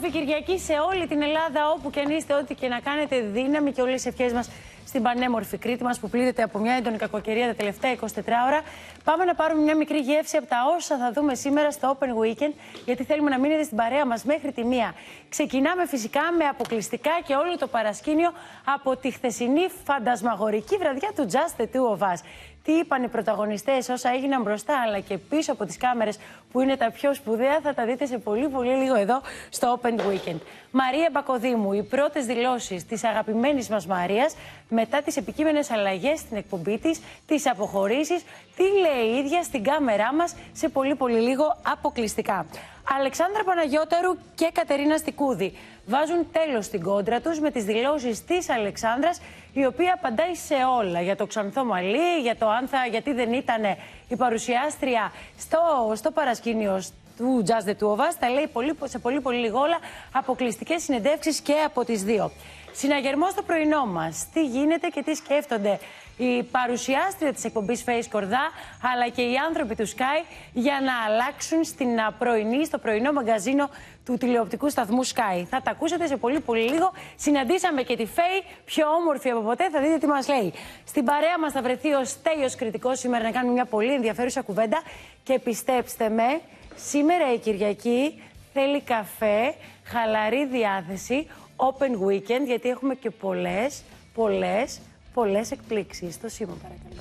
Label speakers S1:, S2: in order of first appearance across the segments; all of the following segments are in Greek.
S1: όμορφη Κυριακή σε όλη την Ελλάδα, όπου και αν είστε, ό,τι και να κάνετε, δύναμη και όλες τις ευχές μας στην πανέμορφη Κρήτη μας, που πλήττεται από μια έντονη κακοκαιρία τα τελευταία 24 ώρα. Πάμε να πάρουμε μια μικρή γεύση από τα όσα θα δούμε σήμερα στο Open Weekend, γιατί θέλουμε να μείνετε στην παρέα μας μέχρι τη 1. Ξεκινάμε φυσικά με αποκλειστικά και όλο το παρασκήνιο από τη χθεσινή φαντασμαγορική βραδιά του Just the Two of Us. Τι είπαν οι πρωταγωνιστές, όσα έγιναν μπροστά αλλά και πίσω από τις κάμερες, που είναι τα πιο σπουδαία, θα τα δείτε σε πολύ λίγο εδώ στο Open Weekend. Μαρία Μπακοδήμου, οι πρώτες δηλώσεις της αγαπημένης μας Μαρίας μετά τις επικείμενες αλλαγές στην εκπομπή της, τις αποχωρήσεις, τι λέει η ίδια στην κάμερά μας σε πολύ λίγο αποκλειστικά. Αλεξάνδρα Παναγιώταρου και Κατερίνα Στικούδη βάζουν τέλος στην κόντρα τους με τις δηλώσεις της Αλεξάνδρας, η οποία απαντάει σε όλα. Για το ξανθό μαλλί, για το αν γιατί δεν ήταν η παρουσιάστρια στο παρασκήνιο του Just the Two of Us. Τα λέει σε πολύ λίγο όλα, αποκλειστικές συνεντεύξεις και από τις δύο. Συναγερμός στο πρωινό μας. Τι γίνεται και τι σκέφτονται η παρουσιάστρια της εκπομπής Face Κορδά, αλλά και οι άνθρωποι του Sky, για να αλλάξουν στο πρωινό μαγκαζίνο του τηλεοπτικού σταθμού Sky. Θα τα ακούσετε σε πολύ λίγο. Συναντήσαμε και τη Φέη, πιο όμορφη από ποτέ. Θα δείτε τι μας λέει. Στην παρέα μας θα βρεθεί ο Στέλιος Κρητικός σήμερα να κάνουμε μια πολύ ενδιαφέρουσα κουβέντα. Και πιστέψτε με, σήμερα η Κυριακή θέλει καφέ, χαλαρή διάθεση, Open Weekend, γιατί έχουμε και πολλές εκπλήξεις. Το σήμα, παρακαλώ.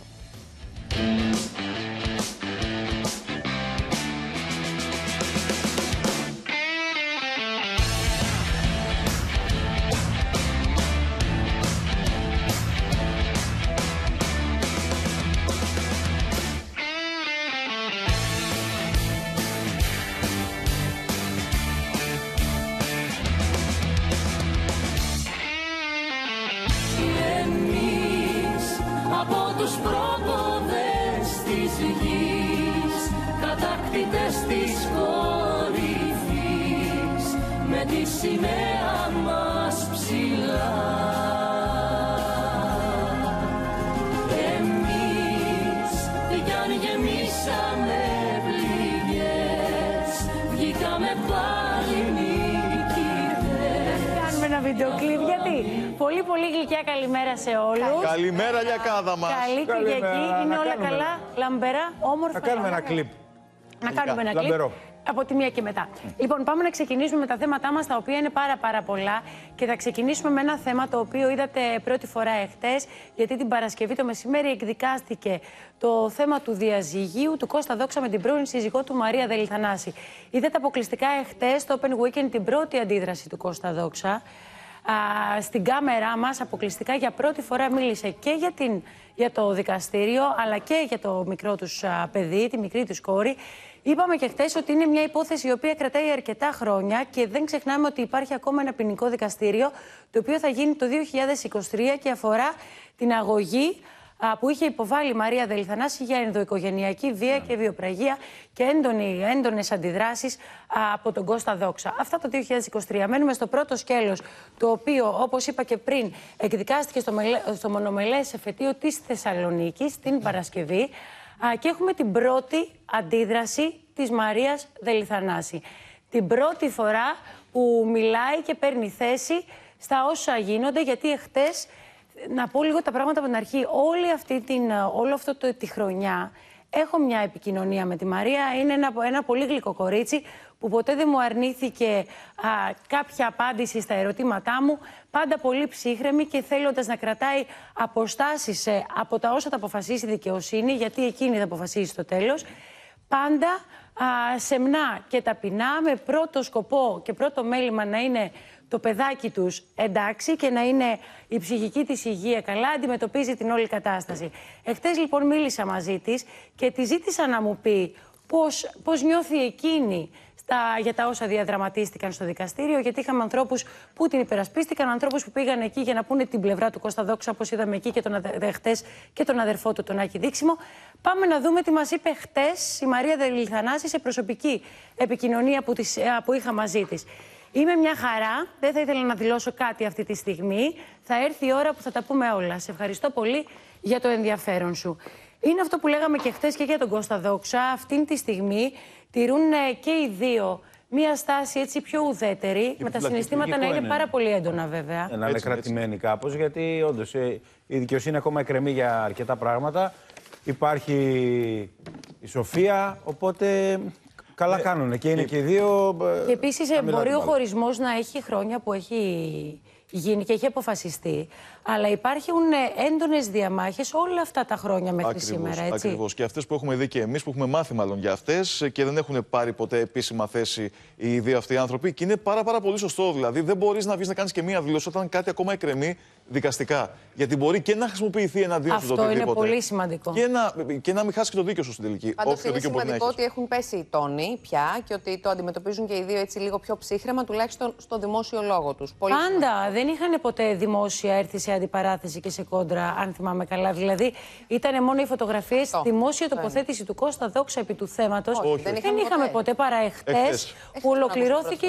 S2: Της κορυφής με τη σημαία μας ψηλά, εμείς κι αν γεμίσαμε πληγές, βγήκαμε πάλι νικητές.
S1: Κάνουμε ένα βίντεο κλιπ, γιατί πολύ γλυκιά καλημέρα σε όλους.
S3: Καλημέρα Λιακάδα μας.
S1: Καλή Κυριακή, είναι όλα καλά, λαμπερά, όμορφα.
S3: Θα κάνουμε ένα κλιπ.
S1: Να κάνουμε ένα κλιπ από τη 1 και μετά. Λοιπόν, πάμε να ξεκινήσουμε με τα θέματά μας, τα οποία είναι πάρα πολλά. Και θα ξεκινήσουμε με ένα θέμα το οποίο είδατε πρώτη φορά εχθές, γιατί την Παρασκευή το μεσημέρι εκδικάστηκε το θέμα του διαζυγίου του Κώστα Δόξα με την πρώην σύζυγό του Μαρία Δελιθανάση. Είδατε αποκλειστικά εχθές στο Open Weekend την πρώτη αντίδραση του Κώστα Δόξα. Στην κάμερά μας αποκλειστικά για πρώτη φορά μίλησε και για το δικαστήριο, αλλά και για το μικρό τους παιδί, τη μικρή τους κόρη. Είπαμε και χθες ότι είναι μια υπόθεση η οποία κρατάει αρκετά χρόνια και δεν ξεχνάμε ότι υπάρχει ακόμα ένα ποινικό δικαστήριο, το οποίο θα γίνει το 2023 και αφορά την αγωγή που είχε υποβάλει η Μαρία Δελιθανάση για ενδοοικογενειακή βία και βιοπραγία και έντονες αντιδράσεις από τον Κώστα Δόξα. Αυτά το 2023. Μένουμε στο πρώτο σκέλος, το οποίο, όπως είπα και πριν, εκδικάστηκε στο μονομελές εφετείο της Θεσσαλονίκης την Παρασκευή, και έχουμε την πρώτη αντίδραση της Μαρίας Δελιθανάση. Την πρώτη φορά που μιλάει και παίρνει θέση στα όσα γίνονται, γιατί εχθές, να πω λίγο τα πράγματα από την αρχή, όλη τη χρονιά έχω μια επικοινωνία με τη Μαρία. Είναι ένα πολύ γλυκό κορίτσι που ποτέ δεν μου αρνήθηκε κάποια απάντηση στα ερωτήματά μου, πάντα πολύ ψύχρεμη και θέλοντας να κρατάει αποστάσεις από τα όσα τα αποφασίσει η δικαιοσύνη, γιατί εκείνη θα αποφασίσει στο τέλος, πάντα σεμνά και ταπεινά, με πρώτο σκοπό και πρώτο μέλημα να είναι το παιδάκι τους εντάξει και να είναι η ψυχική της υγεία καλά, αντιμετωπίζει την όλη κατάσταση. Εχθές λοιπόν μίλησα μαζί της και τη ζήτησα να μου πει πώς νιώθει εκείνη για τα όσα διαδραματίστηκαν στο δικαστήριο, γιατί είχαμε ανθρώπους που την υπερασπίστηκαν, ανθρώπους που πήγαν εκεί για να πούνε την πλευρά του Κώστα Δόξα, όπως είδαμε εκεί και χτες και τον αδερφό του, τον Άκη Δείξιμο. Πάμε να δούμε τι μας είπε χτες η Μαρία Δελιθανάση σε προσωπική επικοινωνία που είχα μαζί της. Είμαι μια χαρά, δεν θα ήθελα να δηλώσω κάτι αυτή τη στιγμή. Θα έρθει η ώρα που θα τα πούμε όλα. Σε ευχαριστώ πολύ για το ενδιαφέρον σου. Είναι αυτό που λέγαμε και χθες και για τον Κώστα Δόξα. Αυτήν τη στιγμή τηρούν και οι δύο μία στάση έτσι πιο ουδέτερη, με τα συναισθήματα να είναι πάρα πολύ έντονα βέβαια.
S3: Να είναι κρατημένη κάπως, γιατί όντως η δικαιοσύνη ακόμα εκκρεμεί για αρκετά πράγματα. Υπάρχει η σοφία, οπότε καλά κάνουν και είναι και οι δύο.
S1: Και επίσης μπορεί ο χωρισμός να έχει χρόνια που έχει γίνει και έχει αποφασιστεί, αλλά υπάρχουν έντονες διαμάχες όλα αυτά τα χρόνια μέχρι σήμερα. Έτσι.
S4: Ακριβώς. Και αυτές που έχουμε δει και εμείς, που έχουμε μάθει μάλλον για αυτές και δεν έχουν πάρει ποτέ επίσημα θέση οι δύο αυτοί οι άνθρωποι. Και είναι πάρα πολύ σωστό. Δηλαδή, δεν μπορείς να βγεις να κάνεις και μία δήλωση όταν κάτι ακόμα εκκρεμεί δικαστικά. Γιατί μπορεί και να χρησιμοποιηθεί εναντίον σου το οτιδήποτε.
S1: Αυτό είναι πολύ σημαντικό.
S4: Και να μην χάσει και το δίκιο σου στην τελική.
S5: Πάντως είναι σημαντικό ότι έχουν πέσει οι τόνοι πια και ότι το αντιμετωπίζουν και οι δύο έτσι λίγο πιο ψύχρεμα, τουλάχιστον στο δημόσιο λόγο τους.
S1: Πάντα δεν είχαν ποτέ δημόσια έρθει σε αντιπαράθεση και σε κόντρα, αν θυμάμαι καλά. Δηλαδή ήταν μόνο οι φωτογραφίες, δημόσια τοποθέτηση του Κώστα Δόξα επί του θέματος. Δεν είχαμε ποτέ παρά εχθές που ολοκληρώθηκε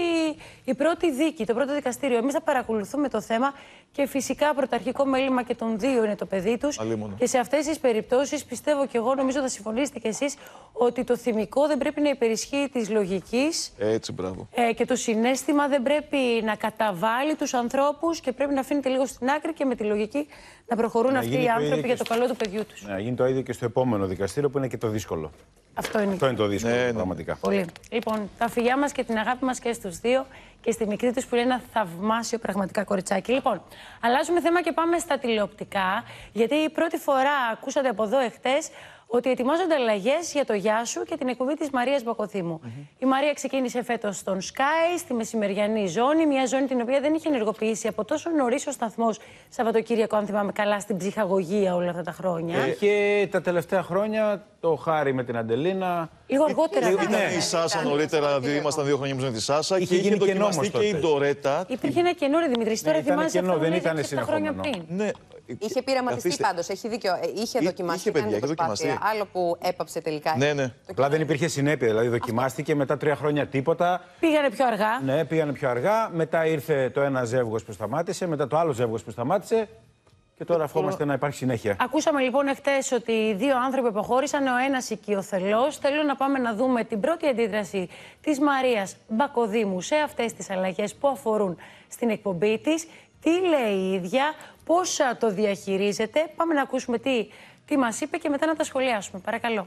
S1: η πρώτη δίκη, το πρώτο δικαστήριο. Εμείς θα παρακολουθούμε το θέμα και φυσικά πρωταρχικό μέλημα και των δύο είναι το παιδί τους. Και σε αυτές τις περιπτώσεις πιστεύω και εγώ, νομίζω θα συμφωνήσετε κι εσείς, ότι το θυμικό δεν πρέπει να υπερισχύει της λογικής.
S4: Έτσι, μπράβο.
S1: Και το συναίσθημα δεν πρέπει να καταβάλει τους ανθρώπους και πρέπει να αφήνεται λίγο στην άκρη και με τη λογική να προχωρούν αυτοί οι άνθρωποι για το καλό του παιδιού τους.
S3: Να γίνει το ίδιο και στο επόμενο δικαστήριο που είναι και το δύσκολο.
S1: Αυτό είναι
S3: το δύσκολο, πραγματικά.
S1: Πολύ. Λοιπόν, τα φιλιά μας και την αγάπη μας και στους δύο και στη μικρή τους που είναι ένα θαυμάσιο πραγματικά κοριτσάκι. Λοιπόν, αλλάζουμε θέμα και πάμε στα τηλεοπτικά, γιατί η πρώτη φορά ακούσατε από εδώ εχθές ότι ετοιμάζονται αλλαγές για το Γεια σου και την εκπομπή της Μαρίας Μπακοθήμου. Η Μαρία ξεκίνησε φέτος στον Sky, στη μεσημεριανή ζώνη, μια ζώνη την οποία δεν είχε ενεργοποιήσει από τόσο νωρίς ο σταθμός Σαββατοκύριακο, αν θυμάμαι καλά, στην ψυχαγωγία όλα αυτά τα χρόνια.
S3: Και τα τελευταία χρόνια το Χάρη με την Αντελίνα.
S1: Λίγο αργότερα.
S4: Ήταν η Σάσα νωρίτερα, ήμασταν 2 χρόνια με τη Σάσα και είχε δοκιμαστεί και η Ντορέτα.
S1: Υπήρχε ένα κενό, ρε Δημήτρη, τώρα θυμάσαι αυτό
S3: δεν ήταν συνεχόμενο.
S4: Ναι.
S5: Είχε πειραματιστεί πάντως, έχει δίκιο. Είχε δοκιμαστεί.
S4: Είχε δοκιμαστεί.
S5: Άλλο που έπαψε τελικά.
S4: Ναι.
S3: Απλά δεν υπήρχε συνέπεια. Δηλαδή δοκιμάστηκε μετά 3 χρόνια τίποτα.
S1: Πήγανε πιο αργά.
S3: Ναι, πήγανε πιο αργά. Μετά ήρθε το ένα ζεύγος που σταμάτησε, μετά το άλλο ζεύγος που σταμάτησε. Και τώρα ευχόμαστε να υπάρχει συνέχεια.
S1: Ακούσαμε λοιπόν εχθές ότι οι δύο άνθρωποι αποχώρησαν, ο ένας οικειοθελώς. Θέλω να πάμε να δούμε την πρώτη αντίδραση της Μαρίας Μπακοδήμου σε αυτές τις αλλαγές που αφορούν στην εκπομπή της. Τι λέει η ίδια, πώς το διαχειρίζεται. Πάμε να ακούσουμε τι μας είπε και μετά να τα σχολιάσουμε. Παρακαλώ.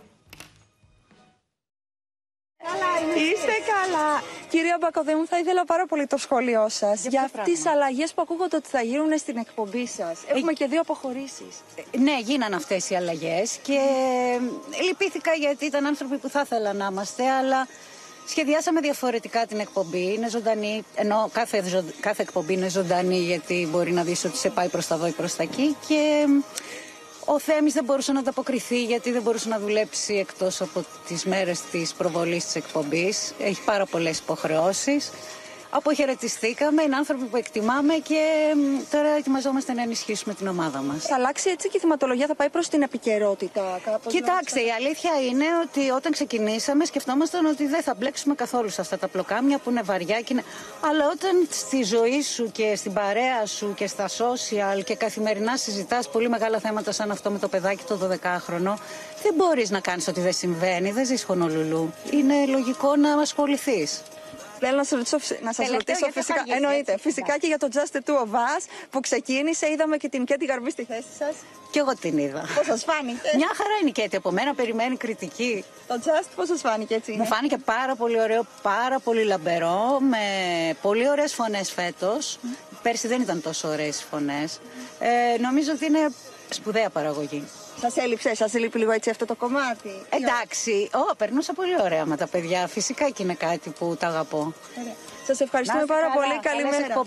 S6: Είστε καλά. Κυρία Μπακοδήμου, θα ήθελα πάρα πολύ το σχόλιο σας για αυτές τις αλλαγές που ακούγονται ότι θα γίνουν στην εκπομπή σας. Έχουμε και 2 αποχωρήσεις.
S7: Ναι, γίνανε αυτές οι αλλαγές και λυπήθηκα γιατί ήταν άνθρωποι που θα ήθελα να είμαστε, αλλά σχεδιάσαμε διαφορετικά την εκπομπή. Είναι ζωντανή, ενώ κάθε εκπομπή είναι ζωντανή, γιατί μπορεί να δεις ότι σε πάει προς τα εδώ ή προς τα εκεί. Και ο Θέμης δεν μπορούσε να ανταποκριθεί, γιατί δεν μπορούσε να δουλέψει εκτός από τις μέρες της προβολής της εκπομπής. Έχει πάρα πολλές υποχρεώσεις. Αποχαιρετιστήκαμε, είναι άνθρωποι που εκτιμάμε και τώρα ετοιμαζόμαστε να ενισχύσουμε την ομάδα μας.
S6: Θα αλλάξει έτσι και η θεματολογία, θα πάει προς την επικαιρότητα κάπως?
S7: Κοιτάξτε, η αλήθεια είναι ότι όταν ξεκινήσαμε σκεφτόμασταν ότι δεν θα μπλέξουμε καθόλου σε αυτά τα πλοκάμια που είναι βαριά. Αλλά όταν στη ζωή σου και στην παρέα σου και στα social και καθημερινά συζητάς πολύ μεγάλα θέματα σαν αυτό με το παιδάκι το 12χρονο, δεν μπορείς να κάνεις ότι δεν συμβαίνει, δεν ζεις Χονολουλού. Είναι λογικό να ασχοληθείς.
S6: Θέλω να σας ρωτήσω φυσικά, εννοείται, φυσικά και για το Just the Two of Us που ξεκίνησε, είδαμε και την Κέτη Γαρμπή στη θέση σας.
S7: Κι εγώ την είδα.
S6: Πώς σας φάνηκε?
S7: Μια χαρά είναι η Κέτη, από μένα περιμένει κριτική.
S6: Το Just πώς σας φάνηκε έτσι?
S7: Μου φάνηκε πάρα πολύ ωραίο, πάρα πολύ λαμπερό, με πολύ ωραίες φωνές φέτος. Πέρσι δεν ήταν τόσο ωραίες οι φωνές. Νομίζω ότι είναι σπουδαία παραγωγή.
S6: Σας έλειπε λίγο έτσι αυτό το κομμάτι?
S7: Εντάξει, περνούσα πολύ ωραία με τα παιδιά. Φυσικά και είναι κάτι που τα αγαπώ.
S6: Σας ευχαριστούμε πάρα πολύ. Καλημέρα.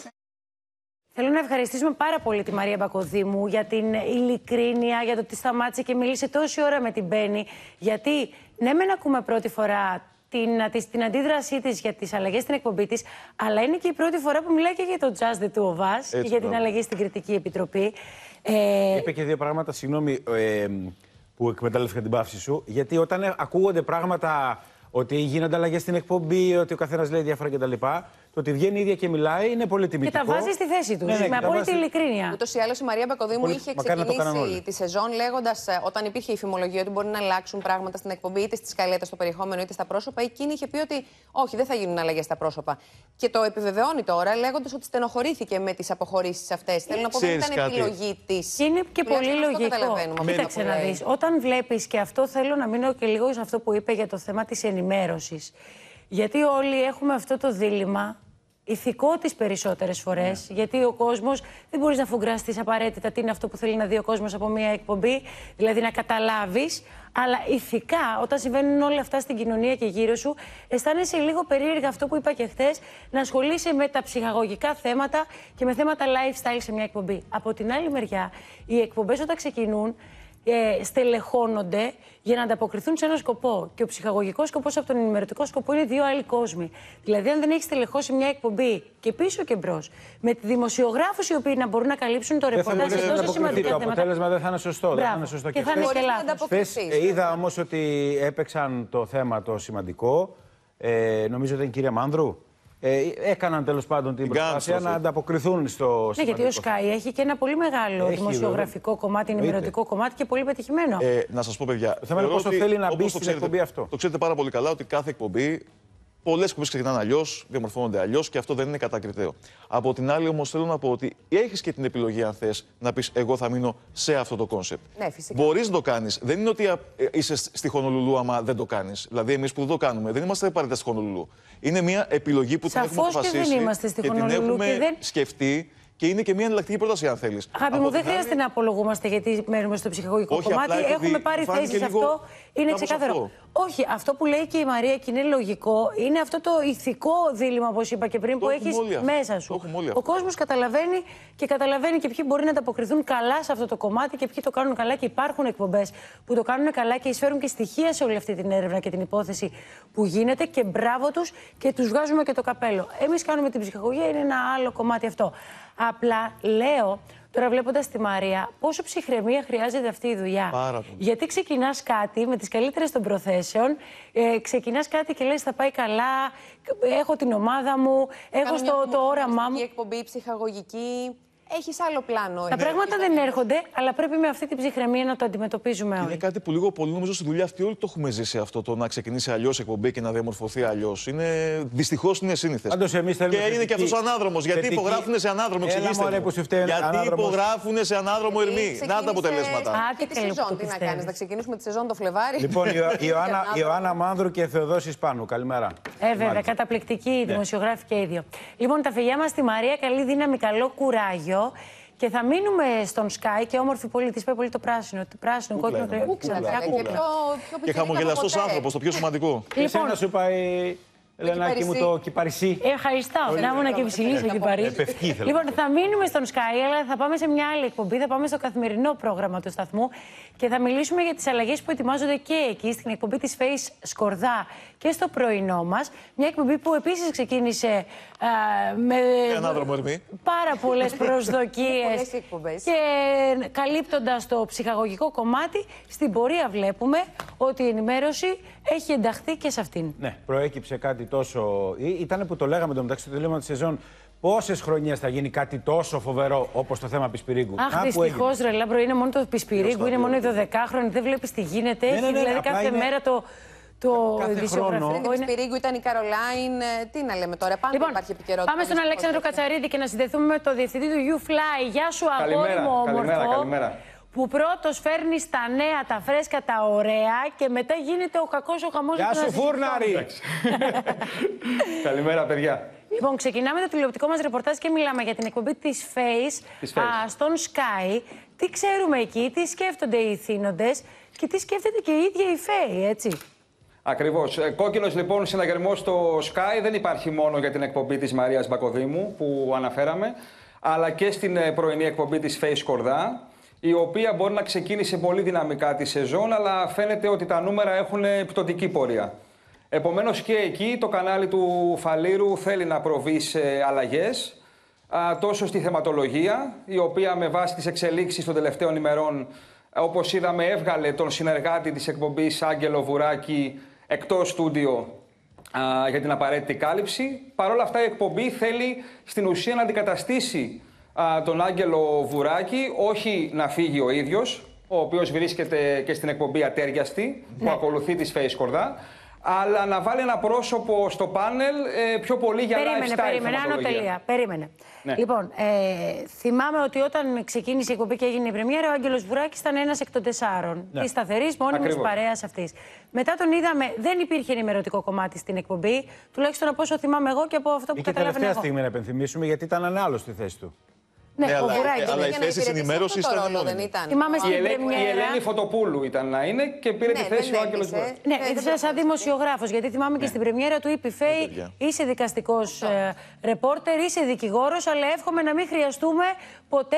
S1: Θέλω να ευχαριστήσουμε πάρα πολύ τη Μαρία Μπακοδήμου για την ειλικρίνεια, για το ότι σταμάτησε και μίλησε τόση ώρα με την Μπέννη. Γιατί ναι, μεν ακούμε πρώτη φορά την αντίδρασή της για τις αλλαγές στην εκπομπή της, αλλά είναι και η πρώτη φορά που μιλάει και για το Just the Two of Us και για την αλλαγή στην Κριτική Επιτροπή.
S3: Είπε και 2 πράγματα, συγγνώμη που εκμεταλλεύτηκα την παύση σου, γιατί όταν ακούγονται πράγματα ότι γίνονται αλλαγές στην εκπομπή, ότι ο καθένας λέει διάφορα κτλ., Το ότι βγαίνει η ίδια και μιλάει είναι πολύ τιμητικό.
S1: Και τα βάζει στη θέση του.
S3: Ναι,
S1: με απόλυτη ειλικρίνεια.
S5: Ούτως ή άλλως η Μαρία Μπακοδήμου είχε ξεκινήσει τη σεζόν λέγοντας, όταν υπήρχε η φημολογία ότι μπορεί να αλλάξουν πράγματα στην εκπομπή, είτε στη σκαλέτα, στο περιεχόμενο, είτε στα πρόσωπα. Εκείνη είχε πει ότι όχι, δεν θα γίνουν αλλαγές στα πρόσωπα. Και το επιβεβαιώνει τώρα, λέγοντας ότι στενοχωρήθηκε με τις αποχωρήσεις αυτές. Θέλω να πω, δεν ήταν επιλογή της.
S1: Είναι και πολύ λογικό. Κοίταξε να δεις. Όταν βλέπεις, και αυτό θέλω να μείνω και λίγο σε αυτό που είπε για το θέμα της ενημέρωσης. Γιατί όλοι έχουμε αυτό το δίλημμα. Ηθικό τις περισσότερες φορές, γιατί ο κόσμος δεν μπορείς να φουγκραστείς απαραίτητα τι είναι αυτό που θέλει να δει ο κόσμος από μια εκπομπή, δηλαδή να καταλάβεις, αλλά ηθικά όταν συμβαίνουν όλα αυτά στην κοινωνία και γύρω σου, αισθάνεσαι λίγο περίεργα αυτό που είπα και χθες, να ασχολείσαι με τα ψυχαγωγικά θέματα και με θέματα lifestyle σε μια εκπομπή. Από την άλλη μεριά, οι εκπομπές όταν ξεκινούν, στελεχώνονται για να ανταποκριθούν σε ένα σκοπό. Και ο ψυχαγωγικός σκοπός από τον ενημερωτικό σκοπό είναι δύο άλλοι κόσμοι. Δηλαδή, αν δεν έχει στελεχώσει μια εκπομπή και πίσω και μπρος, με δημοσιογράφους οι οποίοι να μπορούν να καλύψουν το ρεπορτάζ σε τόσο σημαντικά θέματα.
S3: Το αποτέλεσμα δεν θα είναι σωστό. Δεν θα είναι σωστό
S1: και θα είναι και λάθος.
S3: Είδα όμως ότι έπαιξαν το θέμα το σημαντικό. Νομίζω ήταν η κυρία Μάνδρου. Έκαναν τέλος πάντων την προσπάθεια να ανταποκριθούν στο
S1: ναι, γιατί ο Sky έχει και ένα πολύ μεγάλο δημοσιογραφικό κομμάτι, ενημερωτικό κομμάτι και πολύ πετυχημένο.
S4: Να σας πω, παιδιά.
S3: Το θέμα είναι πώς το θέλει να μπει στην εκπομπή αυτό.
S4: Το ξέρετε πάρα πολύ καλά ότι κάθε εκπομπή, πολλές εκπομπές ξεκινάνε αλλιώς, διαμορφώνονται αλλιώς και αυτό δεν είναι κατακριτέο. Από την άλλη, όμως, θέλω να πω ότι έχεις και την επιλογή, αν θες, να πεις: εγώ θα μείνω σε αυτό το κόνσεπτ.
S5: Ναι, φυσικά.
S4: Μπορείς να το κάνεις. Δεν είναι ότι είσαι στη Χονολουλού άμα δεν το κάνεις. Δηλαδή, εμείς που δεν το κάνουμε, δεν είμαστε απαραίτητα στη Χονολουλού. Είναι μια επιλογή που την έχουμε αποφασίσει και την έχουμε σκεφτεί. Και είναι και μια εναλλακτική πρόταση, αν θέλεις.
S1: Αγάπη μου, δεν χρειάζεται να απολογούμαστε γιατί μένουμε στο ψυχαγωγικό κομμάτι. Έχουμε πάρει θέση σε αυτό. Είναι ξεκάθαρο. Όχι, αυτό που λέει και η Μαρία και είναι λογικό, είναι αυτό το ηθικό δίλημμα, όπως είπα και πριν, που έχεις μέσα σου. Ο κόσμος καταλαβαίνει και ποιοι μπορεί να ανταποκριθούν καλά σε αυτό το κομμάτι και ποιοι το κάνουν καλά. Και υπάρχουν εκπομπές που το κάνουν καλά και εισφέρουν και στοιχεία σε όλη αυτή την έρευνα και την υπόθεση που γίνεται. Και μπράβο τους και τους βγάζουμε και το καπέλο. Εμείς κάνουμε την ψυχαγωγία, είναι ένα άλλο κομμάτι αυτό. Απλά λέω, τώρα βλέποντας τη Μαρία, πόσο ψυχραιμία χρειάζεται αυτή η δουλειά. Γιατί ξεκινάς κάτι με τις καλύτερες των προθέσεων, ξεκινάς κάτι και λες θα πάει καλά, έχω την ομάδα μου, έχω το όραμά μου.
S5: Η εκπομπή ψυχαγωγική. Έχεις άλλο πλάνο.
S1: Τα πράγματα δεν έρχονται, αλλά πρέπει με αυτή την ψυχραιμία να το αντιμετωπίζουμε όλοι.
S4: Είναι κάτι που λίγο πολύ νομίζω στη δουλειά αυτή όλοι το έχουμε ζήσει αυτό. Το να ξεκινήσει αλλιώς εκπομπή και να διαμορφωθεί αλλιώς. Δυστυχώς είναι σύνηθες. Και είναι και αυτός ο ανάδρομος. Γιατί υπογράφουν σε ανάδρομο, εξηγήστε. Γιατί υπογράφουν σε ανάδρομο Ερμή. Να τα αποτελέσματα.
S5: Και τη σεζόν, τι να κάνεις, να ξεκινήσουμε τη σεζόν το Φλεβάρι.
S3: Λοιπόν, η Ιωάννα Μάνδρου και Θεοδόσης Πάνου. Καλημέρα.
S1: Βέβαια, καταπληκτική δημοσιογράφη και ίδιο. Λοιπόν, τα φιλιά μας στη Μαρία, καλή δύναμη, καλό κουράγιο. Και θα μείνουμε στον Sky και όμορφη πόλη της πάει πολύ το πράσινο. Πράσινο, κόκκινο,
S4: και χαμογελαστός άνθρωπος, το πιο σημαντικό.
S3: Λοιπόν, να σου πάει, Ελενάκη μου, το κυπαρισί.
S1: Ευχαριστώ. Να ήμουν και ψηλή στο κυπαρισί. Λοιπόν, θα μείνουμε στον Sky, αλλά θα πάμε σε μια άλλη εκπομπή. Θα πάμε στο καθημερινό πρόγραμμα του σταθμού και θα μιλήσουμε για τις αλλαγές που ετοιμάζονται και εκεί, στην εκπομπή της Face Σκορδά και στο πρωινό μας. Μια εκπομπή που επίσης ξεκίνησε με πάρα πολλές προσδοκίες και καλύπτοντας το ψυχαγωγικό κομμάτι, στην πορεία βλέπουμε ότι η ενημέρωση έχει ενταχθεί και σε αυτήν.
S3: Ναι, προέκυψε κάτι τόσο. Ήτανε που το λέγαμε το μεταξύ του τελείωμα τη σεζόν. Πόσες χρονιές θα γίνει κάτι τόσο φοβερό όπως το θέμα Πισπυρίγκου.
S1: Αχ, δυστυχώς ρε Λάμπρο, είναι μόνο το Πισπυρίγκου, είναι μόνο οι 12χρονοι, δεν βλέπεις τι γίνεται. Έχει δηλαδή κάθε μέρα το ειδησιογραφικό.
S5: Πριν την Πισπυρίγκου ήταν η Καρολάιν. Τι να λέμε τώρα, πάντα υπάρχει επικαιρότητα.
S1: Πάμε στον Αλέξανδρο Κατσαρίδη και να συνδεθούμε με το διευθυντή του YouFly. Γεια σου, αγόρι μου όμορφο.
S8: Καλημέρα.
S1: Που πρώτος φέρνει τα νέα, τα φρέσκα, τα ωραία και μετά γίνεται ο κακός ο χαμός.
S3: Γεια σου, φούρναρη!
S8: Καλημέρα, παιδιά.
S1: Λοιπόν, ξεκινάμε το τηλεοπτικό μας ρεπορτάζ και μιλάμε για την εκπομπή της Face στον Sky. Τι ξέρουμε εκεί, τι σκέφτονται οι ηθήνοντες και τι σκέφτεται και η ίδια η Faye, έτσι.
S8: Ακριβώς. Κόκκινος λοιπόν συναγερμός στο Sky δεν υπάρχει μόνο για την εκπομπή της Μαρίας Μπακοδήμου που αναφέραμε, αλλά και στην πρωινή εκπομπή της Face Σκορδά, η οποία μπορεί να ξεκίνησε πολύ δυναμικά τη σεζόν, αλλά φαίνεται ότι τα νούμερα έχουν πτωτική πορεία. Επομένως και εκεί το κανάλι του Φαλήρου θέλει να προβεί σε αλλαγές, τόσο στη θεματολογία, η οποία με βάση τις εξελίξεις των τελευταίων ημερών, όπως είδαμε, έβγαλε τον συνεργάτη της εκπομπής Άγγελο Βουράκη εκτός στούντιο για την απαραίτητη κάλυψη. Παρ' όλα αυτά η εκπομπή θέλει στην ουσία να αντικαταστήσει τον Άγγελο Βουράκη, όχι να φύγει ο ίδιος, ο οποίος βρίσκεται και στην εκπομπή Ατέριαστη, που ακολουθεί τη Face Κορδά, αλλά να βάλει ένα πρόσωπο στο πάνελ πιο πολύ για lifestyle.
S1: Περίμενε. Ναι. Λοιπόν, θυμάμαι ότι όταν ξεκίνησε η εκπομπή και έγινε η πρεμιέρα, ο Άγγελος Βουράκης ήταν ένας εκ των 4 της σταθερής μόνιμης παρέας αυτής. Μετά τον είδαμε, δεν υπήρχε ενημερωτικό κομμάτι στην εκπομπή, τουλάχιστον από όσο θυμάμαι εγώ και από αυτό που καταλαβαίνω.
S3: Και τελευταία στιγμή να επενθυμίσουμε, γιατί ήταν ένα άλλο στη θέση του.
S1: Ναι,
S4: αλλά η θέση ενημέρωση ήταν μόνιμη.
S8: Η Ελένη Φωτοπούλου ήταν να είναι και πήρε τη θέση ο Άγγελος Βουράκης.
S1: Ναι, σαν δημοσιογράφος, γιατί θυμάμαι και στην πρεμιέρα του είπε Φέη, είσαι δικαστικός ρεπόρτερ, είσαι δικηγόρος, αλλά εύχομαι να μην χρειαστούμε ποτέ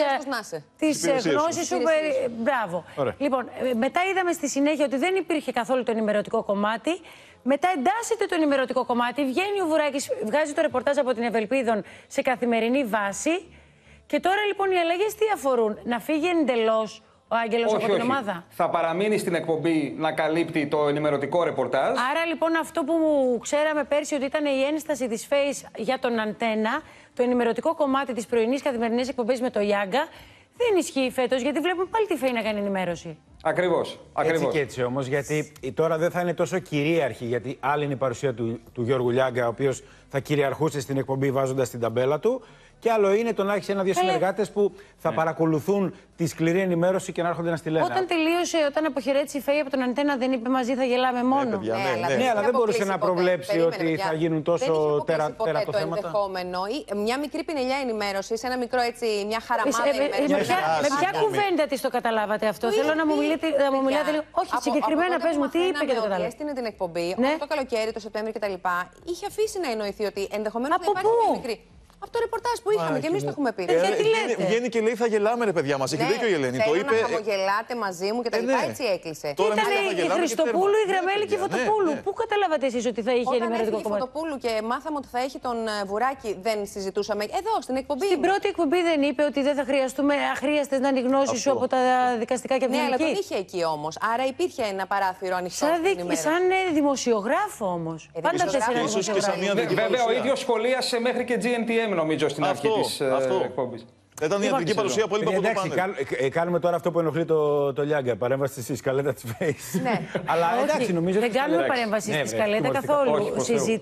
S1: τις γνώσεις σου. Μπράβο. Λοιπόν, μετά είδαμε στη συνέχεια ότι δεν υπήρχε καθόλου το ενημερωτικό κομμάτι. Μετά εντάσσεται το ενημερωτικό κομμάτι, βγαίνει ο Βουράκης, βγάζει το ρεπορτάζ από την Ευελπίδων σε καθημερινή βάση. Και τώρα λοιπόν οι αλλαγές τι αφορούν, να φύγει εντελώς ο Άγγελος από την ομάδα?
S8: Θα παραμείνει στην εκπομπή να καλύπτει το ενημερωτικό ρεπορτάζ.
S1: Άρα λοιπόν αυτό που ξέραμε πέρσι ότι ήταν η ένσταση της Face για τον Αντένα, το ενημερωτικό κομμάτι της πρωινής καθημερινής εκπομπής με το Γιάγκα, δεν ισχύει φέτος, γιατί βλέπουμε πάλι τη Face να κάνει ενημέρωση.
S8: Ακριβώς.
S3: Έτσι και έτσι όμως, γιατί τώρα δεν θα είναι τόσο κυρίαρχη, γιατί άλλη είναι η παρουσία του Γιώργου Λιάγκα, ο οποίος θα κυριαρχούσε στην εκπομπή βάζοντας την ταμπέλα του. Και άλλο είναι το να έχει ένα-δύο συνεργάτες που θα παρακολουθούν τη σκληρή ενημέρωση και να έρχονται να στείλουν.
S1: Όταν τελείωσε, όταν αποχαιρέτησε η Φέη από τον Αντένα, δεν είπε μαζί θα γελάμε μόνο.
S3: Ναι, αλλά δεν μπορούσε να προβλέψει ότι θα γίνουν τόσο τερατό θέματα.
S5: Το ενδεχόμενο ή μια μικρή πινελιά ενημέρωση, ένα μικρό έτσι, μια χαραμάδα ενημέρωση.
S1: Με ποια κουβέντα τη το καταλάβατε αυτό? Θέλω να μου μιλάτε λίγο. Όχι, συγκεκριμένα πες μου τι είπε και το κατάλαβα.
S5: Έστεινε την εκπομπή το καλοκαίρι, το Σεπτέμβριο κτλ. Είχε αφήσει να εννοηθεί ότι ενδεχομένως να υπάρχει μια μικρή. Από το ρεπορτάζ που είχαμε και εμείς το έχουμε πει.
S1: Γιατί λέτε?
S4: Βγαίνει και λέει θα γελάμε ρε παιδιά μας. Έχει δίκιο η Ελένη.
S5: Το είπε. Να χαμογελάτε μαζί μου και τα λοιπά. Έτσι έκλεισε.
S1: Ήταν η Χριστοπούλου, η Γραμμέλη και η Φωτοπούλου. Πού καταλάβατε εσείς ότι θα είχε ενημερωτικό κομμάτι?
S5: Η Φωτοπούλου και μάθαμε ότι θα έχει τον Βουράκη, δεν συζητούσαμε. Εδώ στην εκπομπή.
S1: Στην πρώτη εκπομπή δεν είπε ότι δεν θα χρειαστούμε αχρίαστες να είναι η γνώση σου από τα δικαστικά και από την
S5: ελληνική? Ναι, αλλά τον είχε εκεί όμως. Άρα υπήρχε ένα παράθυρο ανοιχτό.
S1: Σαν δημοσιογράφο όμως. Πάντα τέσσερα δημοσιογράφο.
S8: Βέβαια ο ίδιος σχολίασε μέχρι και GNTM νομίζω στην αρχή της εκπομπής.
S4: Ήταν η ιατρική παρουσία που έλειπε από το
S3: πάνελ. Κάνουμε τώρα αυτό που ενοχλεί το Λιάγκα, παρέμβαση στη σκαλέτα της Face.
S1: Ναι.
S3: Αλλά εντάξει, νομίζω
S1: δεν κάνουμε παρέμβαση στη σκαλέτα καθόλου.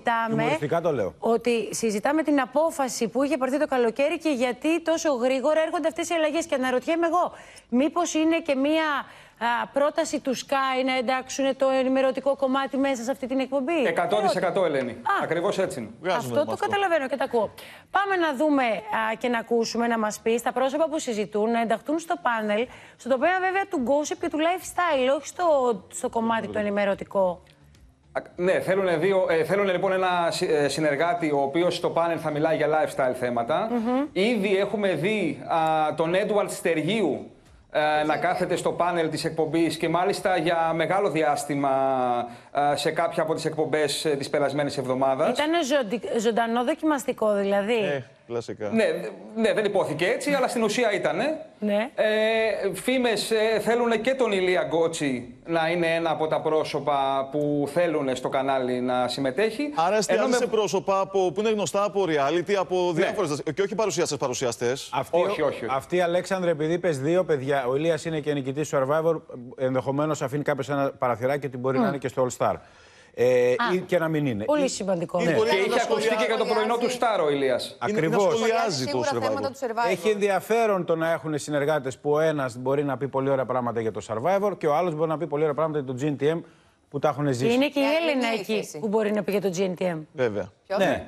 S1: Συζητάμε την απόφαση που είχε πάρθει το καλοκαίρι και γιατί τόσο γρήγορα έρχονται αυτές οι αλλαγές. Και αναρωτιέμαι εγώ, μήπως είναι και μία πρόταση του Sky να εντάξουν το ενημερωτικό κομμάτι μέσα σε αυτή την εκπομπή?
S8: 100% Ελένη. Ακριβώς έτσι είναι.
S1: Αυτό το καταλαβαίνω και το ακούω. Πάμε να δούμε και να ακούσουμε, να μας πει στα πρόσωπα που συζητούν, να ενταχθούν στο πάνελ, στο τομέα βέβαια του gossip και του lifestyle, όχι στο κομμάτι το ενημερωτικό.
S8: Ναι, θέλουν λοιπόν ένα συνεργάτη ο οποίος στο πάνελ θα μιλάει για lifestyle θέματα. Ήδη έχουμε δει τον Έντουαρτ Στεργίου να κάθεται στο πάνελ της εκπομπής και μάλιστα για μεγάλο διάστημα σε κάποια από τις εκπομπές της περασμένης εβδομάδας.
S1: Ήταν ζωντανό δοκιμαστικό δηλαδή.
S4: Κλασικά.
S8: Ναι, δεν υπόθηκε έτσι, αλλά στην ουσία ήτανε.
S1: Ναι.
S8: Φήμες θέλουν και τον Ηλία Γκότσι να είναι ένα από τα πρόσωπα που θέλουν στο κανάλι να συμμετέχει.
S4: Άρα εστιάζει σε πρόσωπα που είναι γνωστά από reality, από διάφορες και όχι παρουσιαστές.
S8: Όχι.
S3: Αυτή, Αλέξανδρε, επειδή είπες δύο παιδιά, ο Ηλίας είναι και νικητής του Survivor, ενδεχομένως αφήνει κάποιος ένα παραθυράκι ότι μπορεί να είναι και στο All Star. Ή και να μην είναι.
S1: Πολύ σημαντικό.
S8: Ναι. Και είχε ακουστεί και για το πρωινό του Star ο Ηλίας.
S3: Ακριβώς.
S5: Survivor.
S3: Έχει ενδιαφέρον το να έχουν συνεργάτες που ο ένας μπορεί να πει πολύ ωραία πράγματα για το Survivor και ο άλλος μπορεί να πει πολύ ωραία πράγματα για το GNTM που τα έχουν ζήσει.
S1: Είναι και η Έλενα εκεί που μπορεί να πει για το GNTM.
S4: Βέβαια.
S3: Ναι.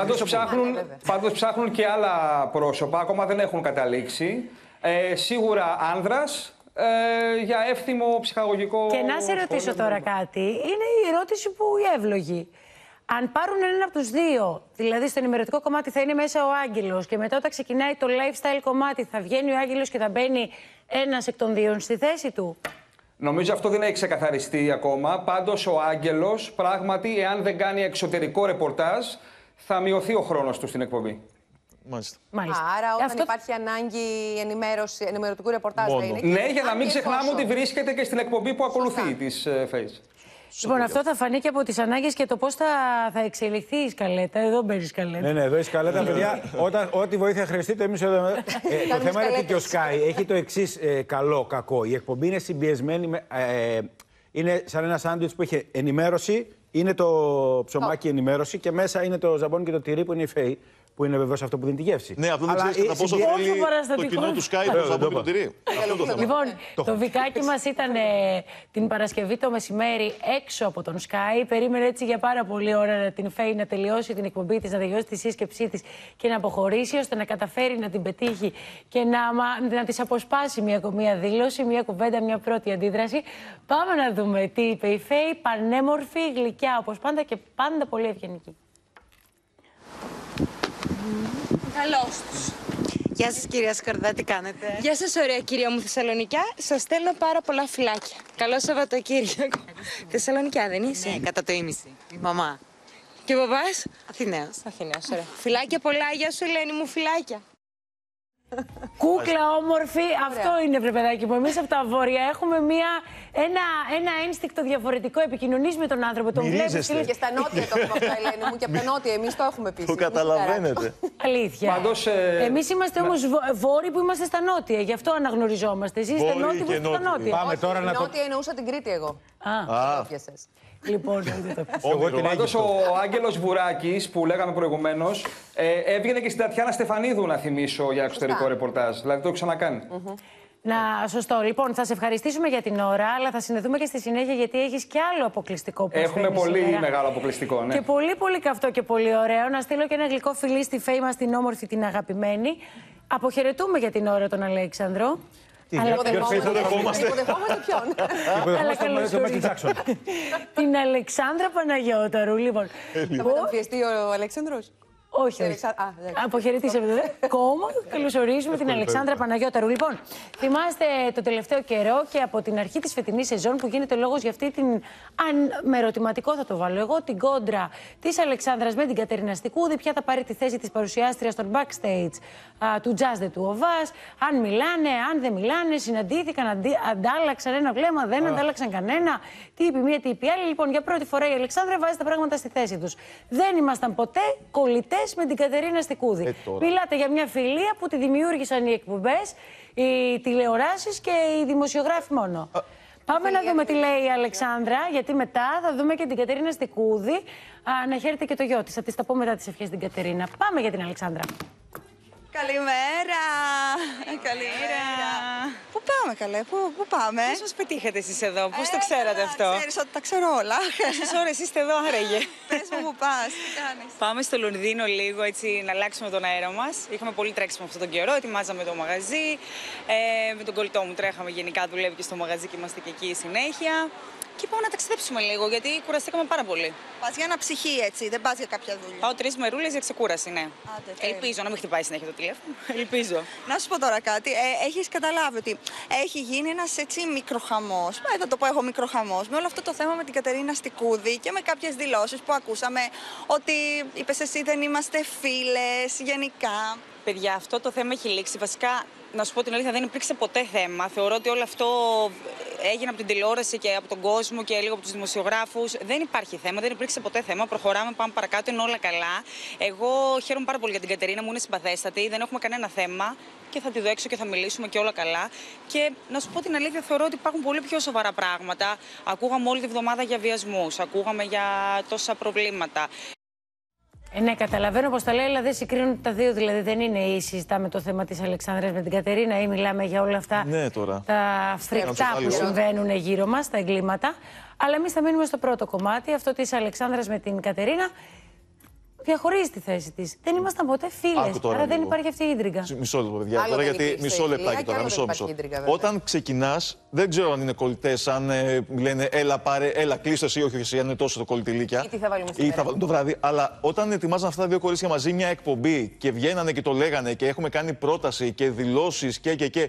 S8: Πάντως ψάχνουν και άλλα πρόσωπα, ακόμα δεν έχουν καταλήξει. Σίγουρα άνδρας. Για εύθυμο ψυχαγωγικό.
S1: Και να σε ρωτήσω τώρα κάτι. Είναι η ερώτηση που η εύλογη. Αν πάρουν έναν από τους δύο, δηλαδή στο ενημερωτικό κομμάτι θα είναι μέσα ο Άγγελος και μετά όταν ξεκινάει το lifestyle κομμάτι θα βγαίνει ο Άγγελος και θα μπαίνει ένας εκ των δύο στη θέση του.
S8: Νομίζω αυτό δεν έχει ξεκαθαριστεί ακόμα. Πάντως ο Άγγελος πράγματι, εάν δεν κάνει εξωτερικό ρεπορτάζ, θα μειωθεί ο χρόνος του στην εκπομπή.
S4: Μάλιστα.
S5: Άρα, όταν υπάρχει ανάγκη ενημερωτικού ρεπορτάζ,
S8: ναι, για να μην ξεχνάμε ότι βρίσκεται και στην εκπομπή που ακολουθεί της Face.
S1: Λοιπόν, αυτό θα φανεί και από τις ανάγκες και το πώς θα εξελιχθεί η σκαλέτα. Εδώ μπαίνει η σκαλέτα.
S3: Ναι, εδώ η σκαλέτα, παιδιά. Ό,τι βοήθεια χρειαστείτε, εμείς εδώ. Το θέμα είναι ότι και ο Sky έχει το εξής κακό. Η εκπομπή είναι συμπιεσμένη. Είναι σαν ένα σάντουιτς που έχει ενημέρωση, είναι το ψωμάκι ενημέρωση και μέσα είναι το ζαμπόνι και το τυρί που είναι η φέη. Που είναι βεβαίως αυτό που δίνει τη γεύση.
S4: Ναι, αυτό δεν ξέρεις κατά πόσο θέλει το κοινό του Sky το ζαμπόνι και το τυρί.
S1: Λοιπόν, το βικάκι μας ήταν την Παρασκευή το μεσημέρι έξω από τον Sky. Περίμενε έτσι για πάρα πολλή ώρα την Φέη να τελειώσει την εκπομπή της, να τελειώσει τη σύσκεψή της και να αποχωρήσει, ώστε να καταφέρει να την πετύχει και να της αποσπάσει μία δήλωση, μία κουβέντα, μία πρώτη αντίδραση. Πάμε να δούμε τι είπε η Φέη. Πανέμορφη, γλυκιά όπως πάντα και πάντα πολύ ευγενική.
S9: Καλώς τους.
S10: Γεια σας κυρία Σκορδά, τι κάνετε?
S9: Γεια σας ωραία κυρία μου Θεσσαλονικιά. Σας στέλνω πάρα πολλά φυλάκια. Καλό Σαββατοκύριακο. Θεσσαλονικιά δεν είσαι?
S10: Ναι, κατά το ίμιση. Η μαμά.
S9: Και ο μπαμπάς?
S10: Αθηναίος.
S9: Αθηναίος, ωραία. Φυλάκια πολλά, γεια σου Ελένη μου, φυλάκια.
S1: Κούκλα όμορφη, αυτό είναι βρε παιδάκι μου. Εμείς από τα βόρεια έχουμε ένα ένστικτο διαφορετικό. Επικοινωνείς με τον άνθρωπο, τον βλέπεις.
S5: Και στα νότια το έχουμε αυτά, Ελένη μου, και από τα νότια εμείς το έχουμε πει.
S4: Το καταλαβαίνετε.
S1: Αλήθεια. Εμείς είμαστε όμως βόρειοι που είμαστε στα νότια, γι' αυτό αναγνωριζόμαστε. Εσείς είστε νότιοι που είστε στα νότια.
S5: Πάμε τώρα να το... Νότια εννοούσα την Κρήτη εγώ.
S1: Λοιπόν,
S8: πάντως ο Άγγελος Βουράκης που λέγαμε προηγουμένως έβγαινε και στην Τατιάνα Στεφανίδου, να θυμίσω, για εξωτερικό ρεπορτάζ. Δηλαδή το έχει ξανακάνει.
S1: Σωστό. Λοιπόν, θα σε ευχαριστήσουμε για την ώρα, αλλά θα συνδεθούμε και στη συνέχεια γιατί έχεις και άλλο αποκλειστικό που
S8: έχουμε πολύ
S1: σήμερα.
S8: Μεγάλο αποκλειστικό, ναι.
S1: Και πολύ πολύ καυτό και πολύ ωραίο. Να στείλω και ένα γλυκό φιλί στη Φέη μας, την όμορφη, την αγαπημένη. Αποχαιρετούμε για την ώρα τον Αλέξανδρο.
S5: Υποδεχόμαστε ποιον?
S1: Την Αλεξάνδρα Παναγιώταρου. Λοιπόν,
S5: θα μεταμφιεστεί ο Αλέξανδρος?
S1: Όχι. Αποχαιρετήσαμε κόμμα. Καλωσορίζουμε την Αλεξάνδρα Παναγιώταρου. Λοιπόν, θυμάστε το τελευταίο καιρό και από την αρχή της φετινής σεζόν που γίνεται λόγος για αυτή την. Με ερωτηματικό θα το βάλω εγώ, την κόντρα της Αλεξάνδρας με την Κατερίνα Στικούδη. Ποια θα πάρει τη θέση της παρουσιάστριας στον backstage του Just the Two of Us. Αν μιλάνε, αν δεν μιλάνε, συναντήθηκαν, αντάλλαξαν ένα βλέμμα, δεν αντάλλαξαν κανένα. Τι είπε μία, τι είπε άλλη. Λοιπόν, για πρώτη φορά η Αλεξάνδρα βάζει τα πράγματα στη θέση τους. Δεν ήμασταν ποτέ κολλητές με την Κατερίνα Στικούδη. Μιλάτε για μια φιλία που τη δημιούργησαν οι εκπομπές, οι τηλεοράσεις και οι δημοσιογράφοι μόνο. Πάμε να δούμε τι λέει η Αλεξάνδρα, γιατί μετά θα δούμε και την Κατερίνα Στικούδη να χαίρετε και το γιο της. Θα της τα πω μετά τις ευχές στην Κατερίνα. Πάμε για την Αλεξάνδρα.
S11: Καλημέρα! Καλημέρα! Πού πάμε, καλέ, πού πάμε?
S10: Πώς μας πετύχατε εσείς εδώ, πώς το ξέρατε αυτό?
S11: Ξέρεις ότι τα ξέρω όλα.
S10: Πόσες ώρες είστε εδώ, άραγε?
S11: Πες μου πού πας, τι κάνεις?
S10: Πάμε στο Λονδίνο λίγο, έτσι, να αλλάξουμε τον αέρα μας. Είχαμε πολύ τρέξιμο αυτόν τον καιρό, ετοιμάζαμε το μαγαζί. Με τον κολλητό μου τρέχαμε γενικά, δουλεύει και στο μαγαζί και είμαστε και εκεί συνέχεια. Και πάμε να ταξιδέψουμε λίγο, γιατί κουραστήκαμε πάρα πολύ.
S11: Πας για ένα ψυχή, έτσι, δεν πας για κάποια δουλειά?
S10: Πάω 3 μερούλες για ξεκούραση, ναι. Ελπίζω να μην χτυπάει συνέχεια το τηλέφωνο. Ελπίζω.
S11: Να σου πω τώρα κάτι. Έχεις καταλάβει ότι έχει γίνει ένας έτσι μικροχαμός. Θα το πω εγώ μικροχαμός. Με όλο αυτό το θέμα με την Κατερίνα Στικούδη και με κάποιες δηλώσεις που ακούσαμε ότι είπες εσύ δεν είμαστε φίλες γενικά.
S10: Παιδιά, αυτό το θέμα έχει λήξει. Βασικά, να σου πω την αλήθεια, δεν υπήρξε ποτέ θέμα. Θεωρώ ότι όλο αυτό έγινε από την τηλεόραση και από τον κόσμο και λίγο από τους δημοσιογράφους. Δεν υπάρχει θέμα, δεν υπήρξε ποτέ θέμα. Προχωράμε, πάμε παρακάτω, είναι όλα καλά. Εγώ χαίρομαι πάρα πολύ για την Κατερίνα, μου είναι συμπαθέστατη, δεν έχουμε κανένα θέμα και θα τη δω έξω και θα μιλήσουμε και όλα καλά. Και να σου πω την αλήθεια, θεωρώ ότι υπάρχουν πολύ πιο σοβαρά πράγματα. Ακούγαμε όλη τη βδομάδα για βιασμούς, ακούγαμε για τόσα προβλήματα.
S1: Ναι, καταλαβαίνω πως τα λέει, αλλά δεν συγκρίνουν τα δύο. Δηλαδή, δεν είναι ή συζητάμε το θέμα της Αλεξάνδρας με την Κατερίνα ή μιλάμε για όλα αυτά τα φρικτά που συμβαίνουν γύρω μας, τα εγκλήματα. Αλλά εμείς θα μείνουμε στο πρώτο κομμάτι, αυτό της Αλεξάνδρας με την Κατερίνα. Διαχωρίζει τη θέση της. Δεν ήμασταν ποτέ φίλες. Άρα δεν υπάρχει αυτή η ίντριγκα.
S4: Μισό λεπτό, παιδιά. Τώρα, γιατί μισό λεπτάκι τώρα. Μισό. Όταν ξεκινάς, δεν ξέρω αν είναι κολλητές, αν λένε έλα κλείστο εσύ, όχι εσύ, αν είναι τόσο το κολλητηλίκια.
S5: Ή τι θα βάλουμε
S4: σήμερα. Ή θα βάλουμε το βράδυ. Αλλά όταν ετοιμάζαν αυτά τα δύο κορίτσια μαζί μια εκπομπή και βγαίνανε και το λέγανε και έχουμε κάνει πρόταση και δηλώσεις και.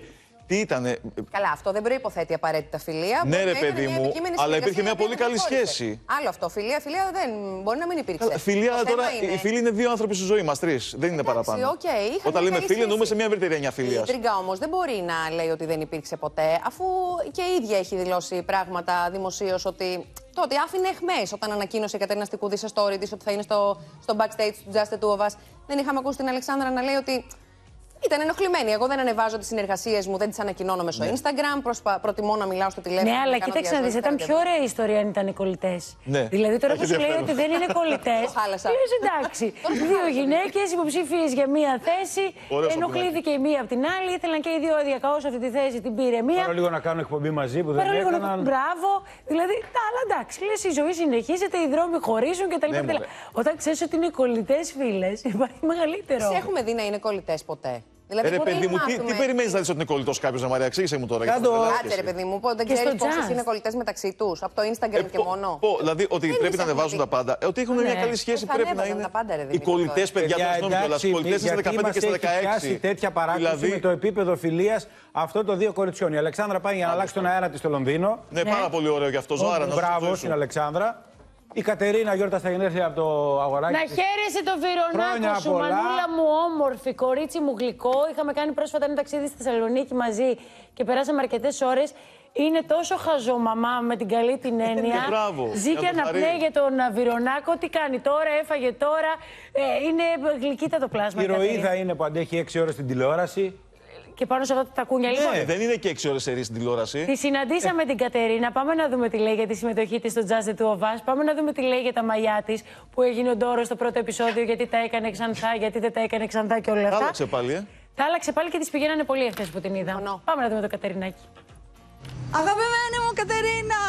S4: Τι ήτανε.
S5: Καλά, αυτό δεν προϋποθέτει απαραίτητα φιλία.
S4: Ναι, ρε παιδί μου, αλλά υπήρχε μια πολύ καλή σχέση.
S5: Άλλο αυτό. Φιλία δεν μπορεί να μην υπήρξε.
S4: Φιλία τώρα, οι φίλοι είναι δύο άνθρωποι στη ζωή μας, τρεις. Δεν είναι παραπάνω. Όταν λέμε φίλοι, εννοούμε σε μια ευρύτερη έννοια φιλίας.
S5: Η Τρίγκα όμως δεν μπορεί να λέει ότι δεν υπήρξε ποτέ, αφού και η ίδια έχει δηλώσει πράγματα δημοσίως ότι. Τότε άφηνε εχμές όταν ανακοίνωσε η Κατερίνα Στικούδη σε story της ότι θα είναι στο backstage του Just the Two of Us. Δεν είχαμε ακούσει την Αλεξάνδρα να λέει ότι ήταν ενοχλημένη. Εγώ δεν ανεβάζω τις συνεργασίες μου, δεν τις ανακοινώνω μέσω Instagram. Προτιμώ να μιλάω στο τηλέφωνο.
S1: Ναι, αλλά κοίταξε να δεις, ήταν πιο ωραία η ιστορία αν ήταν οι κολλητές.
S4: Ναι.
S1: Δηλαδή τώρα που σου λέει ότι δεν είναι κολλητές. Λες εντάξει. Δύο γυναίκες υποψήφιες για μία θέση. Ενοχλήθηκε η μία από την άλλη. Ήθελαν και οι δύο διακαώς αυτή τη θέση, την πήρε μία.
S3: Παρόλο λίγο να κάνουν εκπομπή μαζί που δεν έκαναν.
S1: Μπράβο. Δηλαδή, αλλά εντάξει, λες η ζωή συνεχίζεται, οι δρόμοι χωρίζουν κτλ. Όταν ξέρεις ότι είναι κολλητές φίλες, υπάρχει μεγαλύτερο.
S5: Έχουμε δει να είναι κολλητές ποτέ. Δηλαδή,
S4: ρε παιδί μου, τι περιμένεις να δεις ότι είναι κολλητός κάποιος, Μαρία, εξήγησε μου τώρα.
S5: Κάτσε ρε παιδί μου, δεν ξέρεις πόσες είναι κολλητές μεταξύ τους, από το Instagram και μόνο.
S4: Δηλαδή ότι πρέπει να ανεβάζουν τα πάντα. Ότι έχουν μια καλή σχέση πρέπει να είναι. Οι κολλητές, παιδιά, οι κολλητές στα 15 και στα 16.
S3: Τέτοια παράκτηση με το επίπεδο φιλίας αυτών των δύο κοριτσιών. Η Αλεξάνδρα πάει για να αλλάξει τον αέρα της στο Λονδίνο.
S4: Ναι, πάρα πολύ ωραίο γι' αυτό, Ζωάρα.
S3: Μπράβο στην Αλεξάνδρα. Η Κατερίνα γιόρτασε τα γενέθλια από το αγοράκι.
S1: Να χαίρεσαι το Βυρονάκο σου, μανούλα μου όμορφη, κορίτσι μου γλυκό. Είχαμε κάνει πρόσφατα ένα ταξίδι στη Θεσσαλονίκη μαζί και περάσαμε αρκετές ώρες. Είναι τόσο χαζό, μαμά, με την καλή την έννοια. Ζει και αναπνέει τον Βυρονάκο. Τι κάνει τώρα, έφαγε τώρα. Είναι γλυκύτατο πλάσμα.
S3: Η ηρωίδα είναι που αντέχει 6 ώρες στην τηλεόραση.
S1: Και πάνω σε αυτά τα κούνια, λοιπόν.
S4: Ναι, δεν είναι και 6 ώρες σερί στην τηλεόραση.
S1: Τη συναντήσαμε την Κατερίνα. Πάμε να δούμε τι λέει για τη συμμετοχή της στο Just the Two of Us. Πάμε να δούμε τι λέει για τα μαλλιά της που έγινε ο ντόρος στο πρώτο επεισόδιο. Γιατί τα έκανε ξανθά, γιατί δεν τα έκανε ξανθά και όλα αυτά.
S4: Τα άλλαξε πάλι,
S1: Τα άλλαξε πάλι και τις πηγαίνανε πολύ εχθές που την είδα. Πάμε να δούμε το Κατερινάκι.
S11: Αγαπημένη μου Κατερίνα!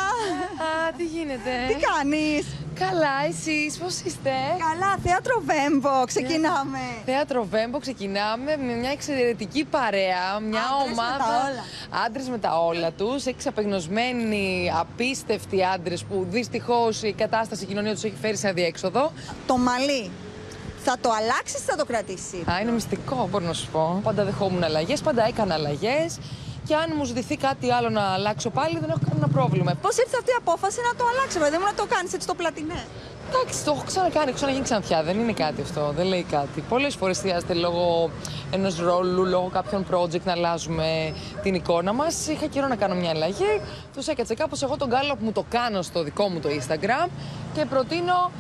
S12: Τι γίνεται?
S11: Τι κάνεις?
S12: Καλά, εσείς πώς είστε?
S11: Καλά, Θέατρο Βέμπο, ξεκινάμε.
S12: Θέατρο Βέμπο, ξεκινάμε με μια εξαιρετική παρέα, μια ομάδα άντρες με τα όλα τους, εξαπεγνωσμένοι, απίστευτοι άντρες που δυστυχώς η κατάσταση, η κοινωνία τους έχει φέρει σε αδιέξοδο.
S11: Το μαλλί. Θα το αλλάξεις ή θα το κρατήσεις?
S12: Είναι μυστικό, μπορώ να σου πω. Πάντα δεχόμουν αλλαγές, πάντα έκανα αλλαγές. Και αν μου ζητηθεί κάτι άλλο να αλλάξω πάλι, δεν έχω κανένα πρόβλημα.
S11: Πώς ήρθε αυτή η απόφαση να το αλλάξει, δηλαδή να το κάνεις έτσι το πλατινέ?
S12: Εντάξει, το έχω ξανακάνει, έχω ξαναγίνει ξανθιά. Δεν είναι κάτι αυτό, δεν λέει κάτι. Πολλές φορές χρειάζεται λόγω ενός ρόλου, λόγω κάποιων project να αλλάζουμε την εικόνα μας. Είχα καιρό να κάνω μια αλλαγή. Τους έκατσε κάπως εγώ τον κάλο που μου το κάνω στο δικό μου το Instagram και προτείνω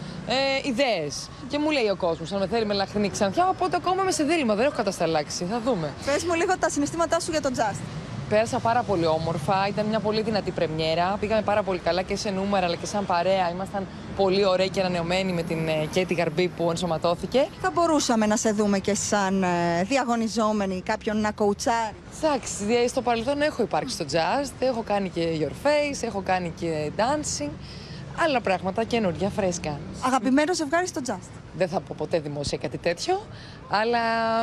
S12: ιδέες. Και μου λέει ο κόσμος, αν με θέλει με λαχρινή ξανθιά, οπότε ακόμα είμαι σε δίλημμα, δεν έχω κατασταλάξει. Θα δούμε.
S11: Πες μου λίγο τα συναισθήματά σου για τον Just.
S12: Πέρασα πάρα πολύ όμορφα, ήταν μια πολύ δυνατή πρεμιέρα. Πήγαμε πάρα πολύ καλά και σε νούμερα αλλά και σαν παρέα. Ήμασταν πολύ ωραίοι και ανανεωμένοι με την Κέτη Γαρμπή που ενσωματώθηκε.
S11: Θα μπορούσαμε να σε δούμε και σαν διαγωνιζόμενοι, κάποιον να κοουτσάρει?
S12: Εντάξει, στο παρελθόν έχω υπάρξει στο Just, έχω κάνει και Your Face, έχω κάνει και dancing. Άλλα πράγματα καινούργια, φρέσκα.
S11: Αγαπημένο ζευγάρι στο Just?
S12: Δεν θα πω ποτέ δημόσια κάτι τέτοιο, αλλά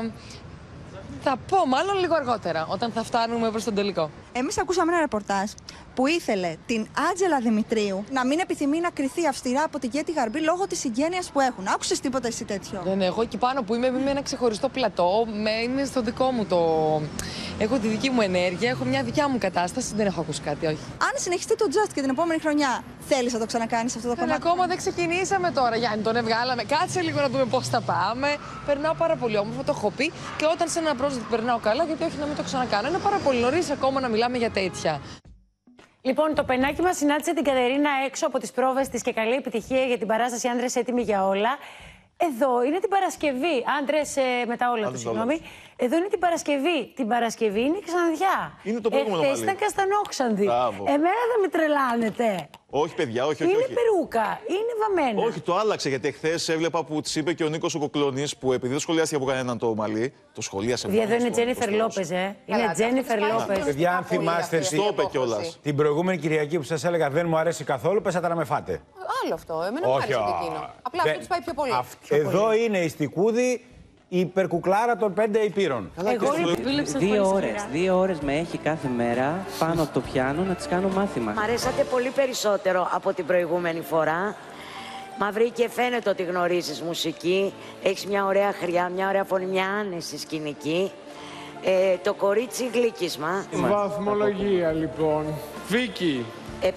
S12: θα πω μάλλον λίγο αργότερα, όταν θα φτάνουμε προς τον τελικό.
S11: Εμείς ακούσαμε ένα ρεπορτάζ που ήθελε την Άντζελα Δημητρίου να μην επιθυμεί να κριθεί αυστηρά από την Κέτη Γαρμπή λόγω της συγγένειας που έχουν. Άκουσες τίποτα εσύ τέτοιο?
S12: Ναι, εγώ εκεί πάνω που είμαι ένα ξεχωριστό πλατό, είμαι στο δικό μου το. Έχω τη δική μου ενέργεια, έχω μια δικιά μου κατάσταση, δεν έχω ακούσει κάτι, όχι.
S11: Αν συνεχιστεί το Just και την επόμενη χρονιά, θέλεις να το ξανακάνεις αυτό το κομμάτι?
S12: Ακόμα δεν ξεκινήσαμε τώρα, Γιάννη, τον βγάλαμε. Κάτσε λίγο να δούμε πώς θα πάμε. Περνάω πάρα πολύ όμορφα, το έχω πει. Και όταν σε ένα project περνάω καλά, γιατί όχι να μην το ξανακάνω. Είναι πάρα πολύ νωρίς ακόμα να μιλάμε για τέτοια.
S1: Λοιπόν, το πενάκι μας συνάντησε την Κατερίνα έξω από τις πρόβες της και καλή επιτυχία για την παράσταση Άντρες έτοιμοι για όλα. Εδώ είναι την Παρασκευή. Άντρες με τα όλα τους, συγγνώμη. Εδώ είναι την Παρασκευή. Την Παρασκευή είναι ξανθιά.
S4: Είναι το προηγούμενο μαλλί.
S1: Εχθές ήταν καστανόξανθη. Εμένα δεν με τρελάνετε.
S4: Όχι, παιδιά, όχι.
S1: Είναι περούκα, είναι βαμμένα.
S4: Όχι, το άλλαξε γιατί εχθές έβλεπα που της είπε και ο Νίκος ο Κοκλώνης που επειδή δεν σχολιάστηκε από κανέναν το μαλλί, το σχολίασε.
S1: Εδώ είναι Τζένιφερ Λόπεζ, Είναι Τζένιφερ Λόπεζ.
S3: Παιδιά, αν θυμάστε την προηγούμενη Κυριακή που σας έλεγα δεν μου αρέσει καθόλου, πέσατε να με φάτε.
S5: Άλλο αυτό. Εμένα μου άρεσε και εκείνο. Απλά αυτό τους πάει πιο πολύ.
S3: Εδώ είναι η Στικούδη, η υπερκουκλάρα των 5 υπήρων.
S1: Εγώ πίλεψα
S13: 2 ώρες με έχει κάθε μέρα πάνω από το πιάνο να της κάνω μάθημα.
S14: Μ' αρέσατε πολύ περισσότερο από την προηγούμενη φορά. Μαύρη και φαίνεται ότι γνωρίζεις μουσική. Έχεις μια ωραία χρειά, μια ωραία φωνή, μια άνεση σκηνική. Το κορίτσι γλύκισμα.
S15: Βαθμολογία λοιπόν. Βίκη.
S14: 7.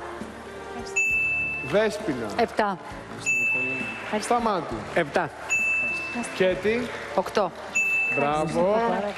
S15: Δέσποινα.
S1: 7.
S15: Σταμάτη.
S16: 7.
S15: Κέτη.
S1: 8.
S15: Μπράβο.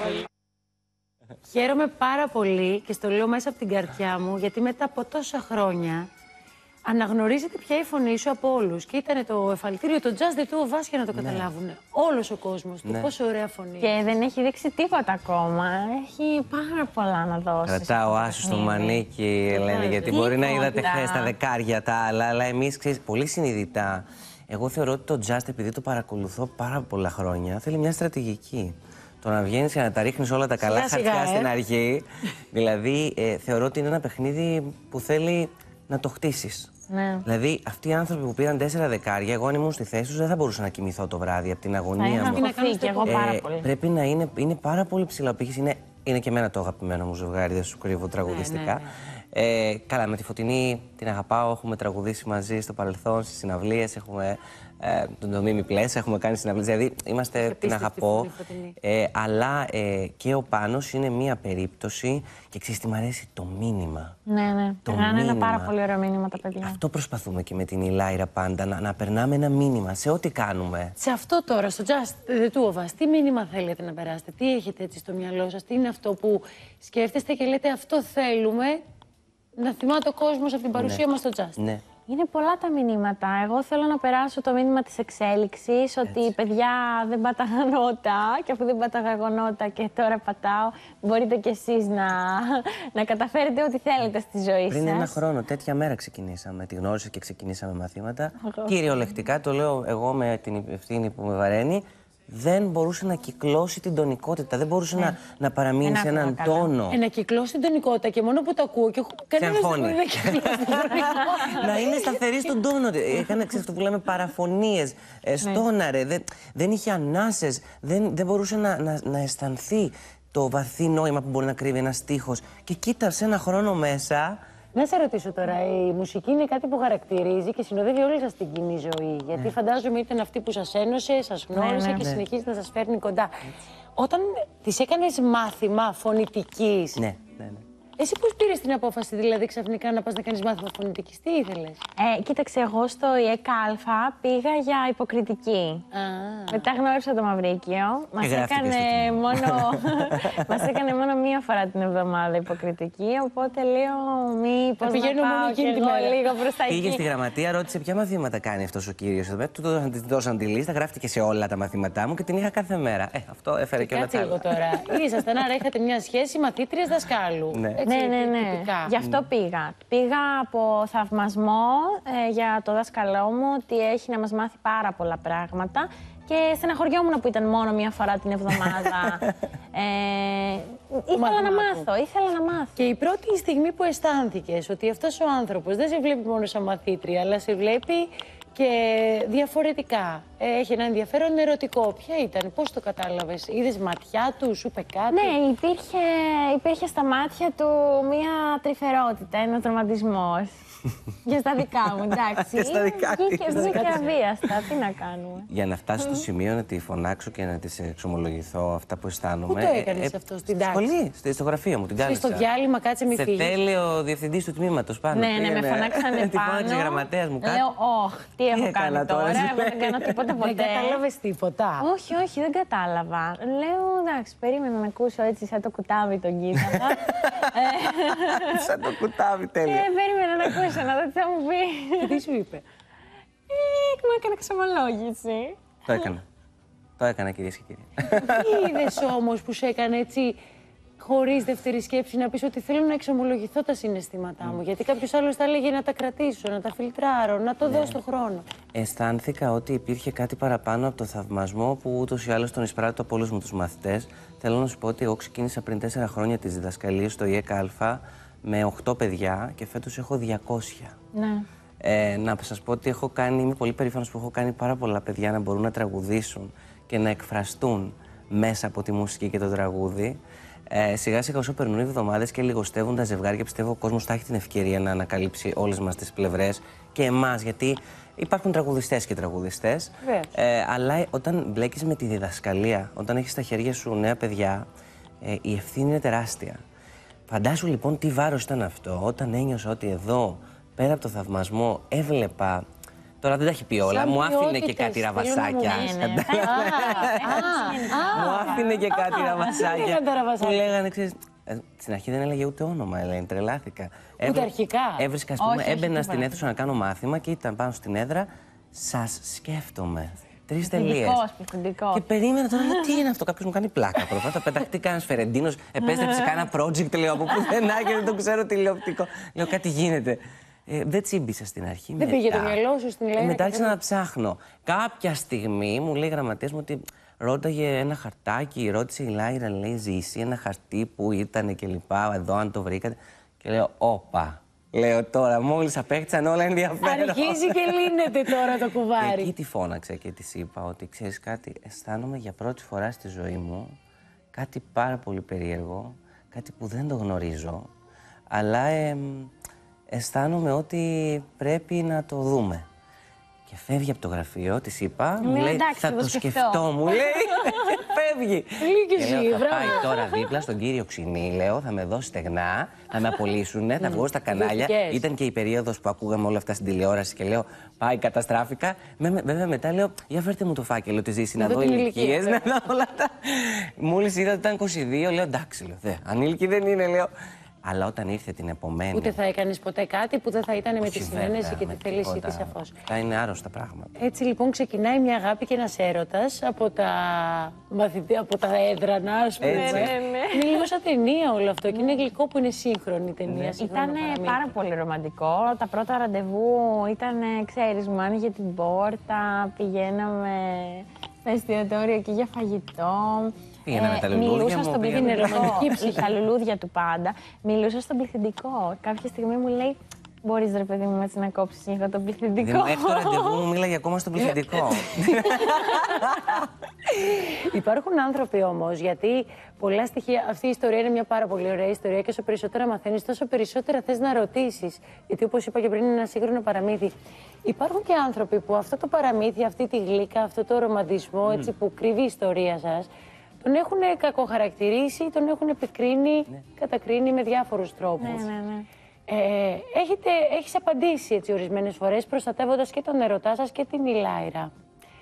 S1: Χαίρομαι πάρα πολύ και στο λέω μέσα από την καρδιά μου, γιατί μετά από τόσα χρόνια αναγνωρίζεται πια η φωνή σου από όλους. Και ήταν το εφαλτήριο, το Just the Two of Us, για να το καταλάβουν. Όλος ο κόσμος του. Πόσο ωραία φωνή.
S9: Και δεν έχει δείξει τίποτα ακόμα. Έχει πάρα πολλά να δώσει.
S17: Κρατάω άσου στο μανίκι, Ελένη, γιατί μπορεί να είδατε χθες τα δεκάρια τα άλλα, αλλά εμείς, ξέρεις, πολύ συνειδητά. Εγώ θεωρώ ότι το Just, επειδή το παρακολουθώ πάρα πολλά χρόνια, θέλει μια στρατηγική. Το να βγαίνεις και να τα ρίχνεις όλα τα καλά χαρτιά στην αρχή. Δηλαδή, θεωρώ ότι είναι ένα παιχνίδι που θέλει να το χτίσεις.
S9: Ναι.
S17: Δηλαδή, αυτοί οι άνθρωποι που πήραν 4 δεκάρια, εγώ αν ήμουν στη θέση τους δεν θα μπορούσα να κοιμηθώ το βράδυ από την αγωνία μου.
S9: Εγώ πάρα πολύ.
S17: Πρέπει να είναι πάρα πολύ ψηλά. Είναι και εμένα το αγαπημένο μου ζευγάρι, δεν σου κρύβω τραγουδιστικά. Καλά, με τη Φωτεινή την αγαπάω, έχουμε τραγουδήσει μαζί στο παρελθόν, στις συναυλίες, έχουμε τον Μίμη Πλέσσα, έχουμε κάνει συναυλίες, δηλαδή την αγαπώ. Αλλά και ο Πάνος είναι μία περίπτωση και ξέρεις τι μ' αρέσει, το μήνυμα.
S9: Ναι. Περνάνε ένα πάρα πολύ ωραίο μήνυμα τα παιδιά.
S17: Αυτό προσπαθούμε και με την Ηλάιρα πάντα, να περνάμε ένα μήνυμα σε ό,τι κάνουμε.
S1: Σε αυτό τώρα, στο Just the Two of Us, τι μήνυμα θέλετε να περάσετε, τι έχετε έτσι στο μυαλό σας, τι είναι αυτό που σκέφτεστε και λέτε αυτό θέλουμε να θυμάται ο κόσμος από την παρουσία μας στο Just.
S17: Ναι.
S9: Είναι πολλά τα μηνύματα. Εγώ θέλω να περάσω το μήνυμα της εξέλιξης, ότι οι παιδιά δεν πάταγαν νότα και αφού δεν πάταγα εγώ νότα και τώρα πατάω, μπορείτε κι εσείς να καταφέρετε ό,τι θέλετε στη ζωή σας.
S17: Πριν ένα χρόνο, τέτοια μέρα ξεκινήσαμε. Τη γνώρισα και ξεκινήσαμε μαθήματα. Κυριολεκτικά, το λέω εγώ με την ευθύνη που με βαραίνει, δεν μπορούσε να κυκλώσει την τονικότητα, δεν μπορούσε να παραμείνει σε έναν τόνο.
S1: Να κυκλώσει την τονικότητα και μόνο που το ακούω και κανένας δεν μπορεί να κυκλώσει την τονικότητα.
S17: Να είναι σταθερή στον τόνο. Έκανε, ξέρεις, αυτό που λέμε παραφωνίες, στόναρε, δεν είχε ανάσες, δεν μπορούσε να αισθανθεί το βαθύ νόημα που μπορεί να κρύβει ένας στίχος. Και κοίτασε ένα χρόνο μέσα.
S1: Να σε ρωτήσω τώρα, η μουσική είναι κάτι που χαρακτηρίζει και συνοδεύει όλη σας την κοινή ζωή. Γιατί φαντάζομαι ήταν αυτή που σας ένωσε, σας γνώρισε και συνεχίζει να σας φέρνει κοντά. Όταν της έκανες μάθημα φωνητικής.
S17: Ναι.
S1: Εσύ πώς πήρες την απόφαση, δηλαδή, ξαφνικά να πας να κάνεις μάθημα φωνητικής, τι ήθελες?
S9: Κοίταξε, εγώ στο ΙΕΚ πήγα για υποκριτική. Μετά γνώρισα το Μαυρίκιο. Μας έκανε μόνο μία φορά την εβδομάδα υποκριτική, οπότε λέω μήπως να πάω και εγώ λίγο προς τα εκεί.
S17: Πήγε στη γραμματεία, ρώτησε ποια μαθήματα κάνει αυτός ο κύριος εδώ. Του δώσαν τη λίστα, γράφτηκε σε όλα τα μαθήματά μου και την είχα κάθε μέρα. Αυτό έφερε και όλα τα άλλα.
S1: Κάτσε λίγο τώρα. Ήσασταν, άρα είχατε μια σχέση μαθήτριας δασκάλου.
S9: Ναι. Γι' αυτό πήγα. Πήγα από θαυμασμό για το δάσκαλό μου, ότι έχει να μας μάθει πάρα πολλά πράγματα και στεναχωριόμουν που ήταν μόνο μία φορά την εβδομάδα. Ήθελα να μάθω.
S1: Και η πρώτη στιγμή που αισθάνθηκες ότι αυτός ο άνθρωπος δεν σε βλέπει μόνο σαν μαθήτρια, αλλά σε βλέπει και διαφορετικά. Έχει ένα ενδιαφέρον ερωτικό. Ποια ήταν, πώς το κατάλαβες, είδες ματιά του, σου είπε κάτι?
S9: Ναι, υπήρχε στα μάτια του μία τρυφερότητα, ένας ρομαντισμός. Για στα δικά μου, εντάξει.
S17: Και στα δικά της.
S9: Και βγήκε αβίαστα, τι να κάνουμε.
S17: Για να φτάσει στο σημείο να τη φωνάξω και να της εξομολογηθώ αυτά που αισθάνομαι.
S1: Πού το έκανες αυτό, στην τάξη?
S17: Στο γραφείο μου, την κάλεσα.
S1: Στο διάλειμμα, κάτσε μη φύγεις.
S17: Σε θέλει ο διευθυντής του τμήματος πάνω.
S9: Ναι, με φωνάξανε πάνω.
S17: Τη φώναξε η γραμματέας μου κάτω.
S9: Λέω, τι έχω κάνει τώρα, δεν κάνω τίποτα ποτέ.
S1: Δεν κατάλαβες τίποτα?
S9: Όχι, δεν κατάλαβα. Λέω, εντάξει, περίμενα να ακούσω έτσι σαν το κουτάβι τον κοίταγα.
S17: Σαν το κουτάβι, τέλεια.
S9: Περίμενα να ακούσω, να δω τι θα μου πει.
S1: Τι σου είπε?
S9: Μου έκανε εξομολόγηση.
S17: Το έκανα, κυρίες και κύριοι.
S1: Τι είδες όμως που σε έκανε έτσι, χωρίς δεύτερη σκέψη, να πεις ότι θέλω να εξομολογηθώ τα συναισθήματά μου? Γιατί κάποιος άλλος θα έλεγε να τα κρατήσω, να τα φιλτράρω, να το δώσω στον χρόνο. Αισθάνθηκα
S17: ότι υπήρχε κάτι παραπάνω από το θαυμασμό που ούτως ή άλλως τον εισπράττω από όλους μου τους μαθητές. Θέλω να σου πω ότι εγώ ξεκίνησα πριν 4 χρόνια τις διδασκαλίες στο ΙΕΚ με 8 παιδιά και φέτος έχω 200.
S9: Ναι.
S17: Να σας πω ότι είμαι πολύ περήφανος που έχω κάνει πάρα πολλά παιδιά να μπορούν να τραγουδήσουν και να εκφραστούν μέσα από τη μουσική και το τραγούδι. Σιγά σιγά όσο περνούν οι εβδομάδες και λιγοστεύουν τα ζευγάρια, πιστεύω ο κόσμος θα έχει την ευκαιρία να ανακαλύψει όλες μας τις πλευρές και εμάς, γιατί υπάρχουν τραγουδιστές και τραγουδιστές. Αλλά όταν μπλέκεις με τη διδασκαλία, όταν έχεις στα χέρια σου νέα παιδιά, η ευθύνη είναι τεράστια. Φαντάσου λοιπόν τι βάρος ήταν αυτό, όταν ένιωσα ότι εδώ, πέρα από το θαυμασμό, έβλεπα. Τώρα δεν τα έχει πει όλα. Μου άφηνε και κάτι ραβασάκια. Μου άφηνε και κάτι ραβασάκια. Που λέγανε, ξέρεις, στην αρχή δεν έλεγε ούτε όνομα, Ελένη, τρελάθηκα.
S1: Ούτε αρχικά.
S17: Έβρισκα, ας πούμε, έμπαινα στην αίθουσα να κάνω μάθημα και ήταν πάνω στην έδρα. Σας σκέφτομαι. 3 τελείες. Και περίμενα τώρα, τι είναι αυτό, κάποιος μου κάνει πλάκα. Προφάτα πεταχτεί κανένας Φερεντίνος, επέστρεψε κάνα project, λέω, από πουθενά και δεν το ξέρω τηλεοπτικό. Λέω, κάτι γίνεται. Δεν τσίμπησα στην αρχή.
S1: Δεν πήγε το μυαλό σου στην Λάιρα.
S17: Μετά άρχισα να ψάχνω. Κάποια στιγμή μου λέει η γραμματέας μου ότι ρώταγε ένα χαρτάκι, ρώτησε η Λάιρα, λέει, Ζήση, ένα χαρτί που ήταν και λοιπά, εδώ αν το βρήκατε. Και λέω, όπα. Λέω τώρα, μόλις απέκτησαν όλα ενδιαφέρον.
S1: Αρχίζει και λύνεται τώρα το κουβάρι.
S17: Και εκεί τη φώναξα και της είπα ότι ξέρεις κάτι, αισθάνομαι για πρώτη φορά στη ζωή μου κάτι πάρα πολύ περίεργο, κάτι που δεν το γνωρίζω, αλλά αισθάνομαι ότι πρέπει να το δούμε. Και φεύγει από το γραφείο, της είπα, μου λέει, θα το σκεφτώ, μου λέει, φεύγει. Και λέω, θα πάει τώρα δίπλα στον κύριο Ξινή, λέω, θα με δώσει στεγνά, θα με απολύσουνε, θα βγω στα κανάλια. Ήταν και η περίοδος που ακούγαμε όλα αυτά στην τηλεόραση και λέω, πάει, καταστράφηκα. Βέβαια μετά λέω, για φέρτε μου το φάκελο της Ζήση, να δω ηλικίες, να δω όλα αυτά. Μόλις είδα ότι ήταν 22, λέω, εντάξει, λέω, ανήλικη δεν είναι, λέω. Αλλά όταν ήρθε την επομένη.
S1: Ούτε θα έκανες ποτέ κάτι που δεν θα ήταν με τη συνένεση και τη θέλησή της σαφώς.
S17: Αυτά είναι άρρωστα πράγματα.
S1: Έτσι λοιπόν ξεκινάει μια αγάπη και ένας έρωτας από τα έδρανα, ας πούμε. Είναι λίγο σαν ταινία όλο αυτό και είναι γλυκό που είναι σύγχρονη ταινία.
S9: Ήταν πάρα πολύ ρομαντικό. Τα πρώτα ραντεβού ήταν, ξέρεις, μου άνοιγε την πόρτα, πηγαίναμε στα εστιατόρια εκεί για φαγητό. Μιλούσα στον πληθυντικό, τα λουλούδια του πάντα. Μιλούσα στον πληθυντικό. Κάποια στιγμή μου λέει, μπορείς ρε παιδί μου έτσι να κόψεις λίγο τον πληθυντικό.
S17: Μέχρι το ραντεβού μου μίλαγε ακόμα στον πληθυντικό.
S1: Υπάρχουν άνθρωποι όμως, γιατί πολλά στοιχεία, αυτή η ιστορία είναι μια πάρα πολύ ωραία ιστορία και όσο περισσότερα μαθαίνεις, τόσο περισσότερα θες να ρωτήσεις. Γιατί όπως είπα και πριν είναι ένα σύγχρονο παραμύθι. Υπάρχουν και άνθρωποι που αυτό το παραμύθι, αυτή τη γλύκα, αυτό το ρομαντισμό έτσι, που κρύβει η ιστορία σας, τον έχουν κακοχαρακτηρίσει, τον έχουν επικρίνει, κατακρίνει με διάφορους τρόπους. Έχεις απαντήσει έτσι ορισμένες φορές, προστατεύοντας και τον ερωτά σας και την Λάιρα.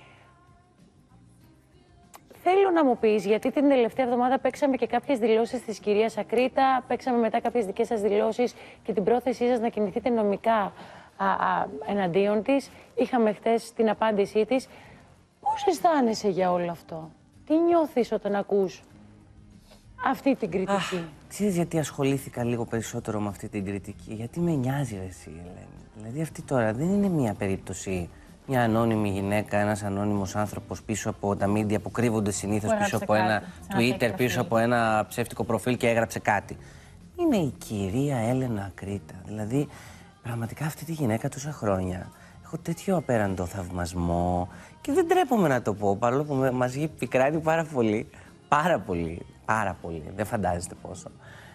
S1: Θέλω να μου πεις, γιατί την τελευταία εβδομάδα παίξαμε και κάποιες δηλώσεις της κυρίας Ακρίτα, παίξαμε μετά κάποιες δικές σας δηλώσεις και την πρόθεσή σας να κινηθείτε νομικά εναντίον της. Είχαμε χτες την απάντησή της. Πώς αισθάνεσαι για όλο αυτό? Τι νιώθεις όταν ακούς αυτή την κριτική?
S17: Ξέρεις γιατί ασχολήθηκα λίγο περισσότερο με αυτή την κριτική? Γιατί με νοιάζει ρε εσύ, Ελένη. Δηλαδή αυτή τώρα δεν είναι μια περίπτωση, μια ανώνυμη γυναίκα, ένας ανώνυμος άνθρωπος πίσω από τα μίντια που κρύβονται συνήθως πίσω από ένα Twitter, πίσω από ένα ψεύτικο προφίλ και έγραψε κάτι. Είναι η κυρία Έλενα Ακρίτα. Δηλαδή πραγματικά αυτή τη γυναίκα τόσα χρόνια έχω τέτοιο απέραντο θαυμασμό και δεν τρέπομαι να το πω, παρόλο που μας έχει πικράνει πάρα πολύ. Πάρα πολύ, πάρα πολύ. Δεν φαντάζεστε πόσο.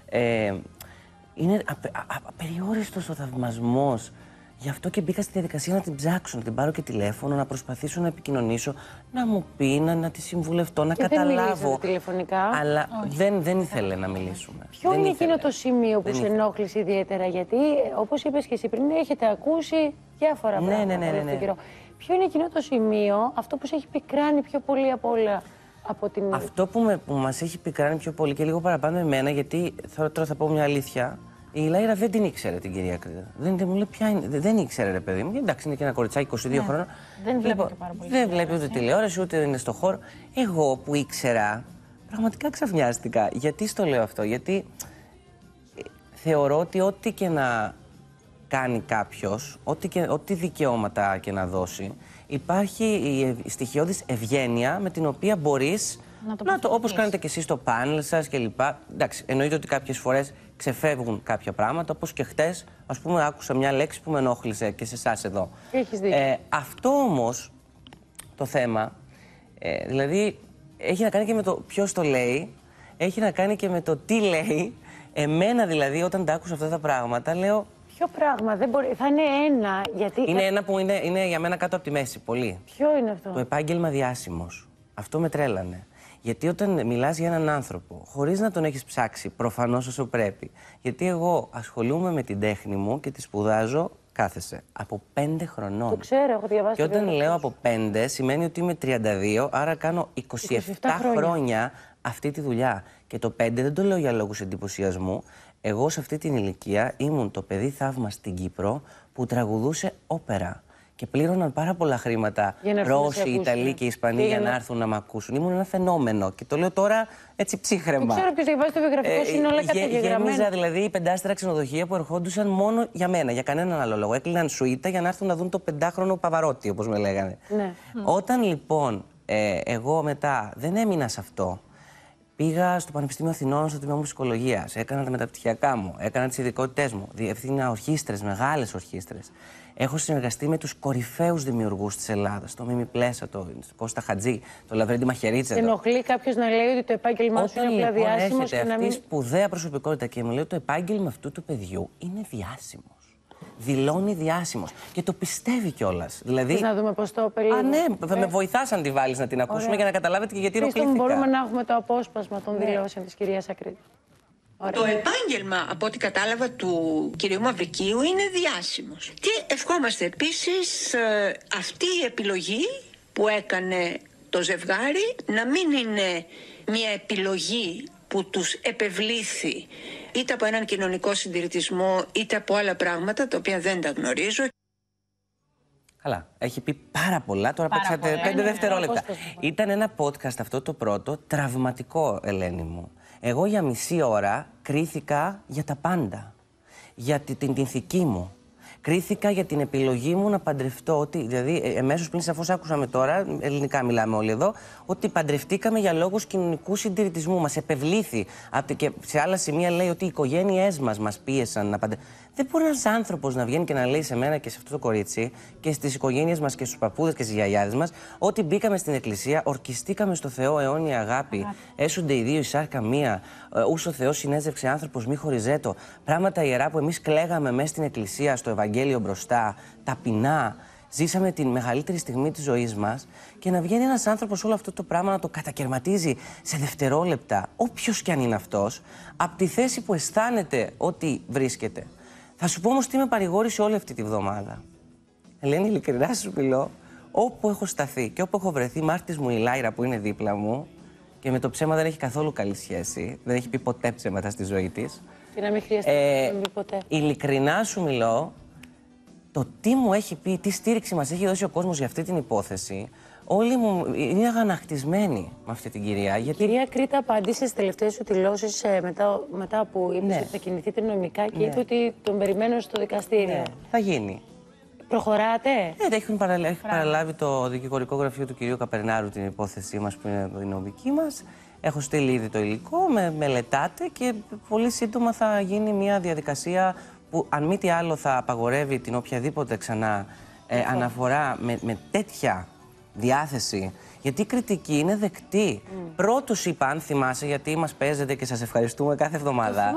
S17: Είναι απεριόριστος ο θαυμασμός. Γι' αυτό και μπήκα στη διαδικασία να την ψάξω, να την πάρω και τηλέφωνο, να προσπαθήσω να επικοινωνήσω, να μου πει, να τη συμβουλευτώ, να καταλάβω.
S1: Δεν μιλήσατε τηλεφωνικά?
S17: Αλλά δεν ήθελε να μιλήσουμε.
S1: Ποιο είναι εκείνο το σημείο που σε ενόχλησε ιδιαίτερα? Γιατί, όπως είπες και εσύ πριν, έχετε ακούσει διάφορα πράγματα αυτόν τον καιρό. Ποιο είναι εκείνο το σημείο, αυτό που σε έχει πικράνει πιο πολύ από όλα? Αυτό
S17: που μας έχει πικράνει πιο πολύ και λίγο παραπάνω εμένα, γιατί τώρα θα πω μια αλήθεια. Η Λάιρα δεν την ήξερε την κυρία Ακρίτα. Μου λέει ποια είναι. Δεν ήξερε, ρε παιδί μου. Εντάξει, είναι και ένα κοριτσάκι 22 χρόνων.
S9: Δεν βλέπει πάρα πολύ.
S17: Δεν βλέπει ούτε τηλεόραση, ούτε είναι στο χώρο. Εγώ που ήξερα, πραγματικά ξαφνιάστηκα. Γιατί στο λέω αυτό? Γιατί θεωρώ ότι ό,τι και να κάνει κάποιος, ό,τι δικαιώματα και να δώσει, υπάρχει η στοιχειώδης ευγένεια με την οποία μπορείς όπως κάνετε και εσείς στο πάνελ σας κλπ. Εντάξει, εννοείται ότι κάποιες φορές ξεφεύγουν κάποια πράγματα, όπως και χτες, ας πούμε, άκουσα μια λέξη που με ενόχλησε και σε εσάς εδώ.
S1: Έχεις δίκιο.
S17: Αυτό όμως το θέμα, δηλαδή, έχει να κάνει και με το ποιος το λέει, έχει να κάνει και με το τι λέει. Εμένα δηλαδή, όταν τα άκουσα αυτά τα πράγματα, λέω...
S1: Ποιο πράγμα, δεν μπορεί, θα είναι ένα, γιατί...
S17: Είναι ένα που είναι για μένα κάτω από τη μέση, πολύ.
S1: Ποιο είναι αυτό?
S17: Το επάγγελμα διάσημος. Αυτό με τρέλανε. Γιατί όταν μιλάς για έναν άνθρωπο, χωρίς να τον έχεις ψάξει προφανώς όσο πρέπει, γιατί εγώ ασχολούμαι με την τέχνη μου και τη σπουδάζω, κάθεσαι, από 5 χρονών.
S1: Το ξέρω, έχω διαβάσει.
S17: Και όταν λέω από 5, σημαίνει ότι είμαι 32, άρα κάνω 27 χρόνια αυτή τη δουλειά. Και το 5 δεν το λέω για λόγους εντυπωσιασμού. Εγώ σε αυτή την ηλικία ήμουν το παιδί θαύμα στην Κύπρο που τραγουδούσε όπερα. Και πλήρωναν πάρα πολλά χρήματα Ρώσοι, Ιταλοί και Ισπανοί για να έρθουν να μ' ακούσουν. Ήμουν ένα φαινόμενο. Και το λέω τώρα έτσι ψύχρεμα.
S1: Δεν ξέρω ποιος διαβάζει το βιογραφικό σου, είναι όλα καταγεγραμμένα.
S17: Γέμιζα δηλαδή 5 ξενοδοχεία που ερχόντουσαν μόνο για μένα, για κανέναν άλλο λόγο. Έκλειναν σουίτα για να έρθουν να δουν το 5χρονο Παβαρότη, όπως με λέγανε.
S1: Ναι.
S17: Όταν λοιπόν εγώ μετά δεν έμεινα σε αυτό. Πήγα στο Πανεπιστήμιο Αθηνών, στο τμήμα μου ψυχολογίας. Έκανα τα μεταπτυχιακά μου, έκανα τις ειδικότητές μου. Διευθύνα ορχήστρες, μεγάλες ορχήστρες. Έχω συνεργαστεί με τους κορυφαίους δημιουργούς της Ελλάδας. Το Μίμη Πλέσα, τον Κώστα Χατζή, τον Λαβρέντη Μαχαιρίτσα.
S1: Ενοχλεί κάποιος να λέει ότι το επάγγελμά σου είναι απλά διάσημος και να μην.
S17: Αυτή η σπουδαία προσωπικότητα και μου λέει ότι το επάγγελμα αυτού του παιδιού είναι διάσημος. Δηλώνει διάσημος. Και το πιστεύει κιόλας. Δηλαδή.
S1: Να δούμε πώς το περίγει.
S17: Α, ναι, θα με βοηθάς αν τη βάλεις να την ακούσουμε για να καταλάβετε και γιατί ενοχλήθηκα.
S1: Μπορούμε να έχουμε το απόσπασμα των δηλώσεων της κυρίας Ακρίτη.
S16: Το επάγγελμα, από ό,τι κατάλαβα, του κυρίου Μαυρικίου είναι διάσημος. Και ευχόμαστε επίσης αυτή η επιλογή που έκανε το ζευγάρι να μην είναι μια επιλογή που τους επευλήθη είτε από έναν κοινωνικό συντηρητισμό είτε από άλλα πράγματα τα οποία δεν τα γνωρίζω.
S17: Καλά, έχει πει πάρα πολλά, τώρα παίξατε 5 δευτερόλεπτα. Ήταν ένα podcast αυτό το πρώτο, τραυματικό, Ελένη μου. Εγώ για μισή ώρα κρίθηκα για τα πάντα. Για την ηθική μου. Κρίθηκα για την επιλογή μου να παντρευτώ. Ότι, δηλαδή, εμέσως πριν, σαφώς άκουσαμε τώρα, ελληνικά μιλάμε όλοι εδώ, ότι παντρευτήκαμε για λόγους κοινωνικού συντηρητισμού. Μας επευλήθη. Και σε άλλα σημεία λέει ότι οι οικογένειές μας πίεσαν να παντρευτούμε. Δεν μπορεί ένας άνθρωπος να βγαίνει και να λέει σε μένα και σε αυτό το κορίτσι και στις οικογένειες μας και στους παππούδες και στις γιαγιάδες μας ότι μπήκαμε στην εκκλησία, ορκιστήκαμε στο Θεό αιώνια αγάπη, έσονται οι δύο η σάρκα μία, ούς ο Θεός συνέζευξε άνθρωπος μη χωριζέτο. Πράγματα ιερά που εμείς κλαίγαμε μέσα στην εκκλησία, στο Ευαγγέλιο μπροστά, ταπεινά. Ζήσαμε την μεγαλύτερη στιγμή της ζωής μας και να βγαίνει ένας άνθρωπος όλο αυτό το πράγμα να το κατακαιρματίζει σε δευτερόλεπτα, όποιος κι αν είναι αυτός, από τη θέση που αισθάνεται ότι βρίσκεται. Θα σου πω όμως τι με παρηγόρησε όλη αυτή τη βδομάδα. Ελένη, ειλικρινά σου μιλώ, όπου έχω σταθεί και όπου έχω βρεθεί, μάρτης μου η Λάιρα που είναι δίπλα μου και με το ψέμα δεν έχει καθόλου καλή σχέση, δεν έχει πει ποτέ ψέματα στη ζωή της.
S1: Και να μην χρειάζεται να πει ποτέ.
S17: Ειλικρινά σου μιλώ, το τι μου έχει πει, τι στήριξη μας έχει δώσει ο κόσμος για αυτή την υπόθεση, όλοι μου είναι αγανακτισμένοι με αυτή την κυρία. Γιατί...
S1: Κυρία Κρήτα, απάντησε στις τελευταίες σου δηλώσεις μετά που είπε ότι θα κινηθείτε νομικά και είπε ότι τον περιμένω στο δικαστήριο.
S17: Ναι, θα γίνει.
S1: Προχωράτε.
S17: Ναι, έχει παραλάβει το δικηγορικό γραφείο του κυρίου Καπερνάρου την υπόθεσή μας που είναι η νομική μας. Έχω στείλει ήδη το υλικό, με μελετάτε και πολύ σύντομα θα γίνει μια διαδικασία που αν μη τι άλλο θα απαγορεύει την οποιαδήποτε ξανά αναφορά με τέτοια διάθεση. Γιατί η κριτική είναι δεκτή. Πρώτος είπα, αν θυμάσαι, γιατί μας παίζετε και σας ευχαριστούμε κάθε εβδομάδα,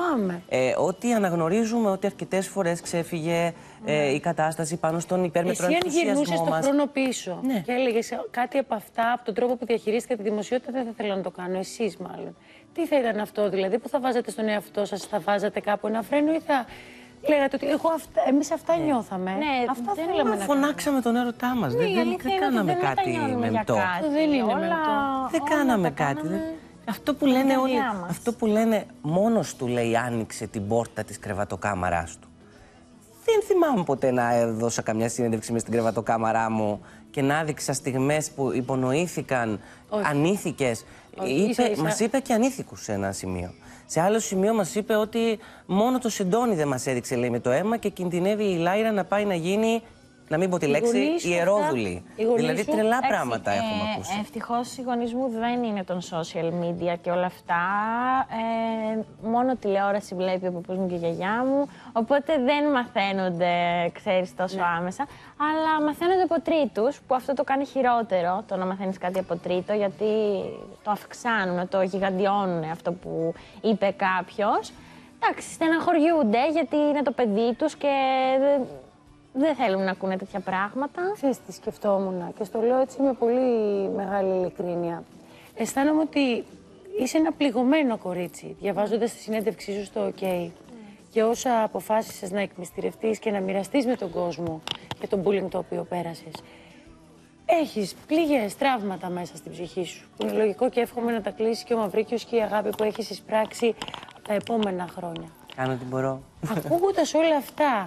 S17: ότι αναγνωρίζουμε ότι αρκετές φορές ξέφυγε η κατάσταση πάνω στον υπέρμετρο ενθουσιασμό μας.
S1: Εσύ αν γυρνούσες τον χρόνο πίσω και έλεγες κάτι από αυτά, από τον τρόπο που διαχειρίστηκε τη δημοσιότητα, δεν θα ήθελα να το κάνω, εσείς μάλλον. Τι θα ήταν αυτό δηλαδή, που θα βάζατε στον εαυτό σας, θα βάζατε κάπου ένα φρένο ή θα... Λέγατε ότι εμείς αυτά νιώθαμε. Ναι, αυτά θέλαμε να κάνουμε.
S17: Φωνάξαμε τον έρωτά μας. Δεν κάναμε κάτι μεμπτό.
S1: Δεν είναι μεμπτό.
S17: Δεν κάναμε κάτι. Αυτό που λένε όλοι, αυτό που λένε μόνος του, λέει, άνοιξε την πόρτα της κρεβατοκάμαράς του. Δεν θυμάμαι ποτέ να δώσα καμιά συνέντευξη μες στην κρεβατοκάμαρά μου και να άδειξα στιγμές που υπονοήθηκαν ανήθικες. Μας είπε και ανήθικους σε ένα σημείο. Σε άλλο σημείο μας είπε ότι μόνο το σεντόνι δεν μας έδειξε, λέει, με το αίμα και κινδυνεύει η Λάιρα να πάει να γίνει, να μην πω τη λέξη, ιερόδουλη. Δηλαδή τρελά πράγματα έχουμε ακούσει.
S9: Ευτυχώς οι γονείς μου δεν είναι των social media και όλα αυτά. Μόνο τηλεόραση βλέπει ο παππούς μου και η γιαγιά μου. Οπότε δεν μαθαίνονται, ξέρεις, τόσο άμεσα. Αλλά μαθαίνονται από τρίτους, που αυτό το κάνει χειρότερο, το να μαθαίνεις κάτι από τρίτο, γιατί το αυξάνουν, το γιγαντιώνουν αυτό που είπε κάποιος. Εντάξει, στεναχωριούνται γιατί είναι το παιδί τους και δεν θέλουν να ακούνε τέτοια πράγματα.
S1: Ξέρεις τι σκεφτόμουν και στο λέω έτσι με πολύ μεγάλη ειλικρίνεια. αισθάνομαι ότι είσαι ένα πληγωμένο κορίτσι, διαβάζοντας τη συνέντευξή σου στο OK. Και όσα αποφάσισες να εκμυστηρευτείς και να μοιραστείς με τον κόσμο για τον bullying το οποίο πέρασες. Έχεις πληγές, τραύματα μέσα στην ψυχή σου. Που είναι λογικό και εύχομαι να τα κλείσει και ο Μαυρίκιος και η αγάπη που έχεις εισπράξει τα επόμενα χρόνια.
S17: Κάνω ό,τι μπορώ.
S1: Ακούγοντας όλα αυτά.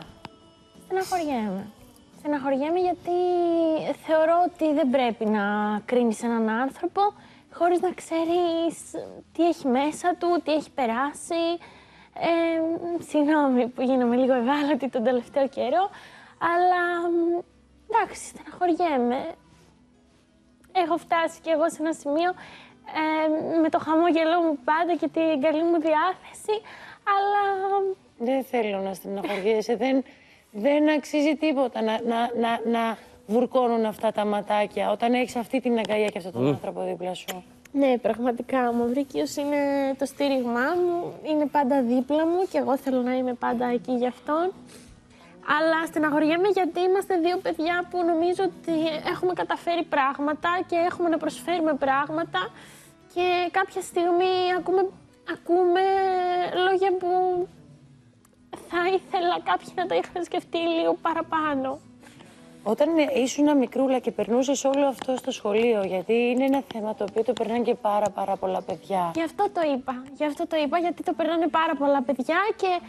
S9: Στεναχωριέμαι γιατί θεωρώ ότι δεν πρέπει να κρίνεις έναν άνθρωπο χωρίς να ξέρεις τι έχει μέσα του, τι έχει περάσει. Συγγνώμη που γίνομαι λίγο ευάλωτη τον τελευταίο καιρό, αλλά εντάξει, στεναχωριέμαι. Έχω φτάσει κι εγώ σε ένα σημείο με το χαμόγελό μου πάντα και την καλή μου διάθεση, αλλά...
S1: Δεν θέλω να στεναχωριέσαι, δεν αξίζει τίποτα να βουρκώνουν αυτά τα ματάκια όταν έχεις αυτή την αγκαλιά και αυτόν τον άνθρωπο δίπλα σου.
S9: Ναι, πραγματικά, ο Μαυρίκιος είναι το στήριγμά μου, είναι πάντα δίπλα μου και εγώ θέλω να είμαι πάντα εκεί για αυτόν. Αλλά στεναχωριέμαι γιατί είμαστε δύο παιδιά που νομίζω ότι έχουμε καταφέρει πράγματα και έχουμε να προσφέρουμε πράγματα και κάποια στιγμή ακούμε λόγια που θα ήθελα κάποιοι να τα είχαν σκεφτεί λίγο παραπάνω.
S1: Όταν ήσουν μικρούλα και περνούσες όλο αυτό στο σχολείο, γιατί είναι ένα θέμα το οποίο το περνάνε και πάρα πολλά παιδιά.
S9: Γι' αυτό το είπα, γιατί το περνάνε πάρα πολλά παιδιά και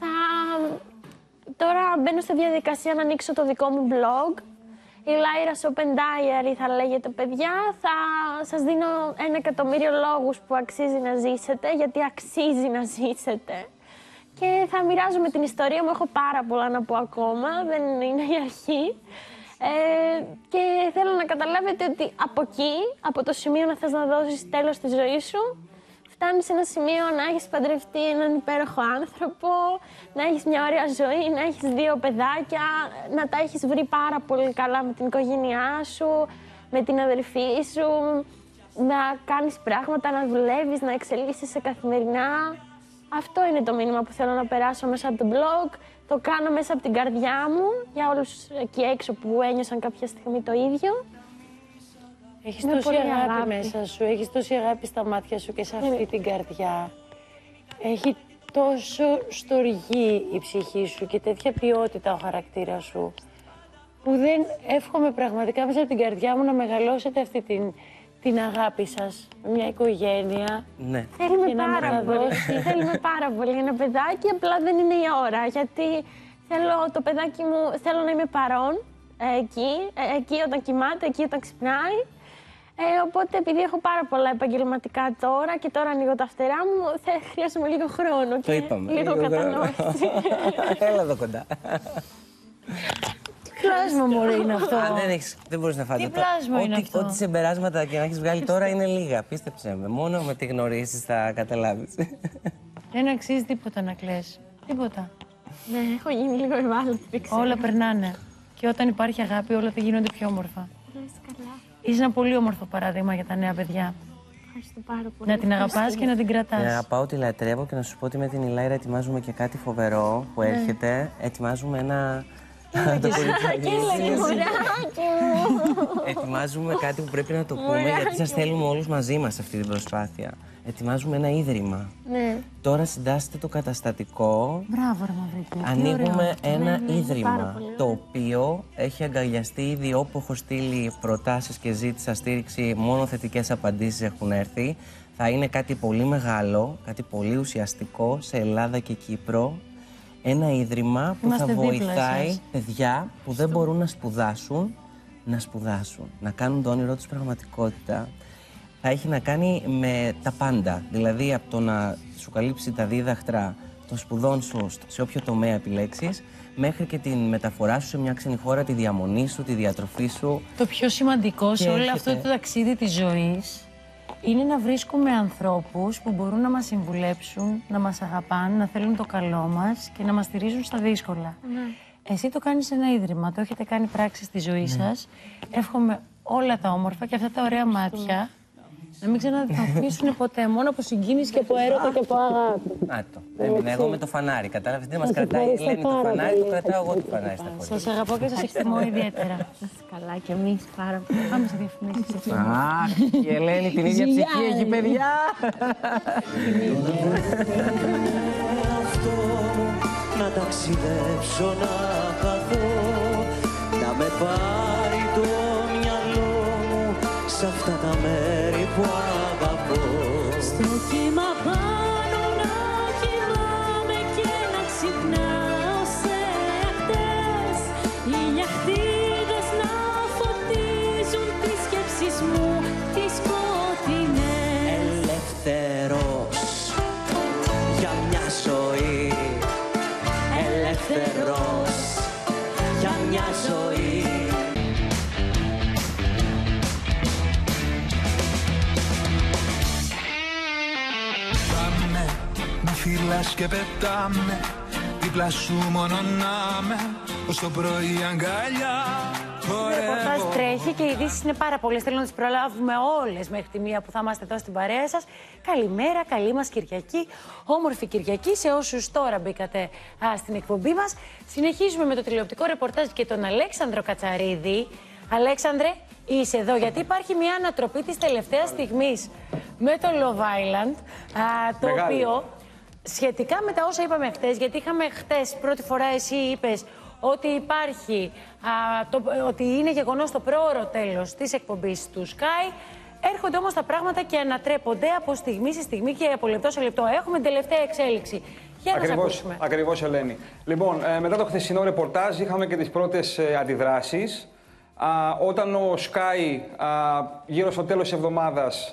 S9: τώρα μπαίνω στη διαδικασία να ανοίξω το δικό μου blog. Η Lyra's Open Diary θα λέγεται, παιδιά. Θα σας δίνω 1.000.000 λόγους που αξίζει να ζήσετε, γιατί αξίζει να ζήσετε. Και θα μοιράζομαι την ιστορία μου, έχω πάρα πολλά να πω ακόμα, δεν είναι η αρχή. Και θέλω να καταλάβετε ότι από εκεί, από το σημείο να θες να δώσεις τέλος στη ζωή σου, φτάνεις σε ένα σημείο να έχεις παντρευτεί έναν υπέροχο άνθρωπο, να έχεις μια ωραία ζωή, να έχεις 2 παιδάκια, να τα έχεις βρει πάρα πολύ καλά με την οικογένειά σου, με την αδελφή σου, να κάνεις πράγματα, να δουλεύεις, να εξελίσσεσαι καθημερινά. Αυτό είναι το μήνυμα που θέλω να περάσω μέσα από το blog. Το κάνω μέσα από την καρδιά μου, για όλους εκεί έξω που ένιωσαν κάποια στιγμή το ίδιο.
S1: Έχεις τόση αγάπη μέσα σου, έχεις τόση αγάπη στα μάτια σου και σε αυτή την καρδιά. Έχει τόσο στοργή η ψυχή σου και τέτοια ποιότητα ο χαρακτήρας σου, που δεν εύχομαι πραγματικά μέσα από την καρδιά μου να μεγαλώσετε αυτή την αγάπη σας, μια οικογένεια.
S17: Ναι.
S9: Θέλουμε πάρα πολύ ένα παιδάκι, απλά δεν είναι η ώρα, γιατί το παιδάκι μου θέλω να είμαι παρόν εκεί όταν κοιμάται, εκεί όταν ξυπνάει. Οπότε επειδή έχω πάρα πολλά επαγγελματικά τώρα και τώρα ανοίγω τα φτερά μου, χρειάζομαι λίγο χρόνο και λίγο κατανόηση.
S17: Έλα εδώ κοντά.
S1: Τι πλάσμα μωρέ είναι αυτό.
S17: Δεν μπορείς να φάτε.
S1: Τι πλάσμα είναι αυτό.
S17: Ό,τι συμπεράσματα και να έχεις βγάλει τώρα είναι λίγα. Πίστεψέ με. Μόνο με τη γνωρίσεις θα καταλάβεις.
S1: Δεν αξίζει τίποτα να κλαις. Τίποτα.
S9: Ναι, έχω γίνει λίγο ευάλωτη.
S1: Όλα περνάνε. Και όταν υπάρχει αγάπη, όλα θα γίνονται πιο όμορφα. Είσαι ένα πολύ όμορφο παράδειγμα για τα νέα παιδιά.
S9: Ευχαριστώ πάρα πολύ.
S1: Να την αγαπάς και να την κρατάς.
S17: Την αγαπάω, τη λατρεύω και να σου πω ότι με την Ηλάιρα ετοιμάζουμε και κάτι φοβερό που έρχεται. Ετοιμάζουμε ένα. Ετοιμάζουμε κάτι που πρέπει να το πούμε γιατί σας θέλουμε όλους μαζί μας σε αυτή την προσπάθεια. Ετοιμάζουμε ένα ίδρυμα.
S9: Ναι.
S17: Τώρα συντάσσεται το καταστατικό.
S1: Μπράβο, ρε Μαυρίκη.
S17: Ανοίγουμε ένα ίδρυμα το οποίο έχει αγκαλιαστεί ήδη, όπου έχω στείλει προτάσεις και ζήτησα στήριξη, μόνο θετικές απαντήσεις έχουν έρθει. Θα είναι κάτι πολύ μεγάλο, κάτι πολύ ουσιαστικό σε Ελλάδα και Κύπρο. Ένα ίδρυμα που θα βοηθάει παιδιά που δεν μπορούν να σπουδάσουν, να κάνουν το όνειρό τους πραγματικότητα. Θα έχει να κάνει με τα πάντα, δηλαδή από το να σου καλύψει τα δίδαχτρα των σπουδών σου σε όποιο τομέα επιλέξεις, μέχρι και την μεταφορά σου σε μια ξένη χώρα, τη διαμονή σου, τη διατροφή σου.
S1: Το πιο σημαντικό σε όλο αυτό το ταξίδι της ζωής είναι να βρίσκουμε ανθρώπους που μπορούν να μας συμβουλέψουν, να μας αγαπάνε, να θέλουν το καλό μας και να μας στηρίζουν στα δύσκολα. Ναι. Εσύ το κάνεις σε ένα ίδρυμα, το έχετε κάνει πράξη στη ζωή σας. Εύχομαι όλα τα όμορφα και αυτά τα ωραία μάτια Να μην ξαναδυθμίσουν ποτέ, μόνο από συγκίνηση και από έρωτα και από αγάπη.
S17: Να το. Έμεινα εγώ με το φανάρι. Κατάλαβε τι μα κρατάει η Ελένη το φανάρι, το κρατάω εγώ το φανάρι στα χωριά.
S1: Σας αγαπώ και σας εκτιμώ ιδιαίτερα.
S9: Καλά και εμείς πάρα πολύ. Πάμε σε διαφημίσεις.
S17: Αχ, η Ελένη την ίδια ψυχή έχει, παιδιά.
S2: Να ταξιδέψω, να χαθώ, να με πάρει το μυαλό μου σ' αυτά τα μέρη που αγαπώ.
S18: Στο κύμα πάνω να κοιμάμαι και να ξυπνάω σε ακτές, οι νυχτίδες να φωτίζουν τις σκέψεις μου τις σκοτεινές.
S2: Ελεύθερος για μια ζωή, ελεύθερος για μια ζωή.
S19: Πάμε, με φυλάς και πετάμε, δίπλα σου μόνο να με, ως το πρωί αγκαλιά.
S1: Το ρεπορτάζ τρέχει και οι ειδήσεις είναι πάρα πολλές. Θέλω να τις προλάβουμε όλες μέχρι τη μία που θα είμαστε εδώ στην παρέα σας. Καλημέρα, καλή μας Κυριακή. Όμορφη Κυριακή σε όσους τώρα μπήκατε στην εκπομπή μας. Συνεχίζουμε με το τηλεοπτικό ρεπορτάζ και τον Αλέξανδρο Κατσαρίδη. Αλέξανδρε, είσαι εδώ γιατί υπάρχει μια ανατροπή της τελευταίας στιγμής με το Love Island, το οποίο σχετικά με τα όσα είπαμε χτες, γιατί είχαμε χτες πρώτη φορά εσύ είπες ότι υπάρχει, ότι είναι γεγονός το πρόωρο τέλος της εκπομπής του Sky. Έρχονται όμως τα πράγματα και ανατρέπονται από στιγμή σε στιγμή και από λεπτό σε λεπτό. Έχουμε την τελευταία εξέλιξη. Για να σας ακούσουμε.
S8: Ακριβώς, Ελένη. Λοιπόν, μετά το χθεσινό ρεπορτάζ είχαμε και τις πρώτες αντιδράσεις. Όταν ο Sky γύρω στο τέλος της εβδομάδας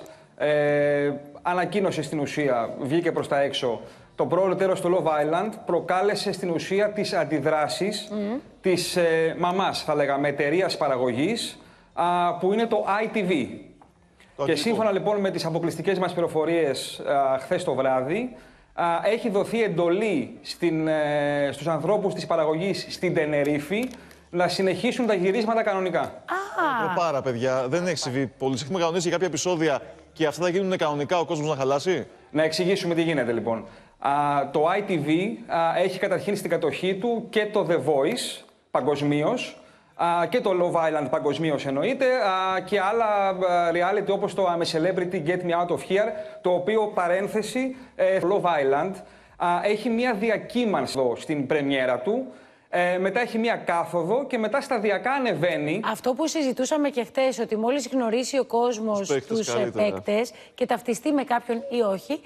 S8: ανακοίνωσε στην ουσία, βγήκε προς τα έξω, το πρόωρο τέλος του Love Island, προκάλεσε στην ουσία τις αντιδράσεις της μαμάς, θα λέγαμε, εταιρείας παραγωγής, που είναι το ITV. Και σύμφωνα λοιπόν με τις αποκλειστικές μας πληροφορίες χθες το βράδυ, έχει δοθεί εντολή στους ανθρώπους της παραγωγής στην Τενερίφη να συνεχίσουν τα γυρίσματα κανονικά.
S4: Πάρα, παιδιά, δεν έχει συμβεί πολύ. Έχουμε κανονίσει για κάποια επεισόδια και αυτά θα γίνουν κανονικά, ο κόσμος να χαλάσει.
S8: Να εξηγήσουμε τι γίνεται λοιπόν. Το ITV έχει καταρχήν στην κατοχή του και το The Voice παγκοσμίως και το Love Island παγκοσμίως εννοείται και άλλα reality όπως το I'm a Celebrity, Get Me Out of Here, το οποίο παρένθεση Love Island έχει μια διακύμανση στην πρεμιέρα του. Μετά έχει μία κάθοδο και μετά σταδιακά ανεβαίνει.
S1: Αυτό που συζητούσαμε και χτες, ότι μόλις γνωρίσει ο κόσμος τους παίκτες και ταυτιστεί με κάποιον ή όχι,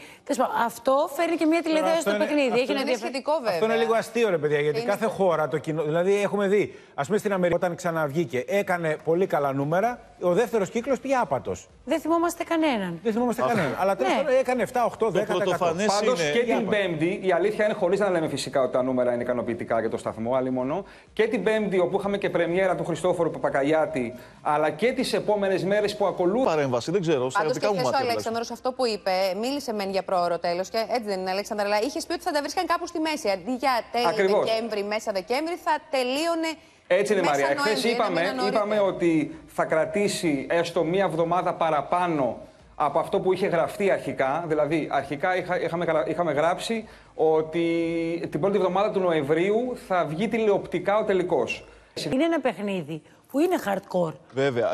S1: αυτό φέρνει και μία τηλεθέαση στο παιχνίδι.
S5: Αυτό είναι σχετικό βέβαια.
S3: Αυτό είναι λίγο αστείο, ρε παιδιά, γιατί κάθε χώρα το κοινό. Δηλαδή, έχουμε δει, ας πούμε στην Αμερική, όταν ξαναβγήκε, έκανε πολύ καλά νούμερα. Ο δεύτερος κύκλος πήγε άπατος.
S1: Δεν θυμόμαστε κανέναν.
S3: Δεν θυμόμαστε κανέναν. Αλλά τέλος πάντων έκανε 7, 8, 10%.
S8: Πάντως και την Πέμπτη, η αλήθεια είναι, χωρίς να λέμε φυσικά ότι τα νούμερα είναι ικανοποιητικά για το σταθμό, άλλη μόνο, και την Πέμπτη, όπου είχαμε και πρεμιέρα του Χριστόφορου Παπακαλιάτη, αλλά και τις επόμενες μέρες που ακολούθησαν.
S4: Παρέμβαση, δεν ξέρω.
S5: Πάντως και χθες ο Αλέξανδρος αυτό που είπε, μίλησε μεν για πρόωρο τέλος και έτσι δεν είναι, Αλέξανδρα, αλλά είχες πει ότι θα τα βρίσκαν κάπου στη μέση. Αντί για τέλη Δεκέμβρη, μέσα Δεκέμβρη, θα τελείωνε.
S8: Έτσι είναι, Μαρία. Εχθές είπαμε ότι θα κρατήσει έστω μία εβδομάδα παραπάνω από αυτό που είχε γραφτεί αρχικά. Δηλαδή, αρχικά είχαμε γράψει ότι την πρώτη εβδομάδα του Νοεμβρίου θα βγει τηλεοπτικά ο τελικός.
S1: Είναι ένα παιχνίδι που είναι hardcore.
S4: Βέβαια.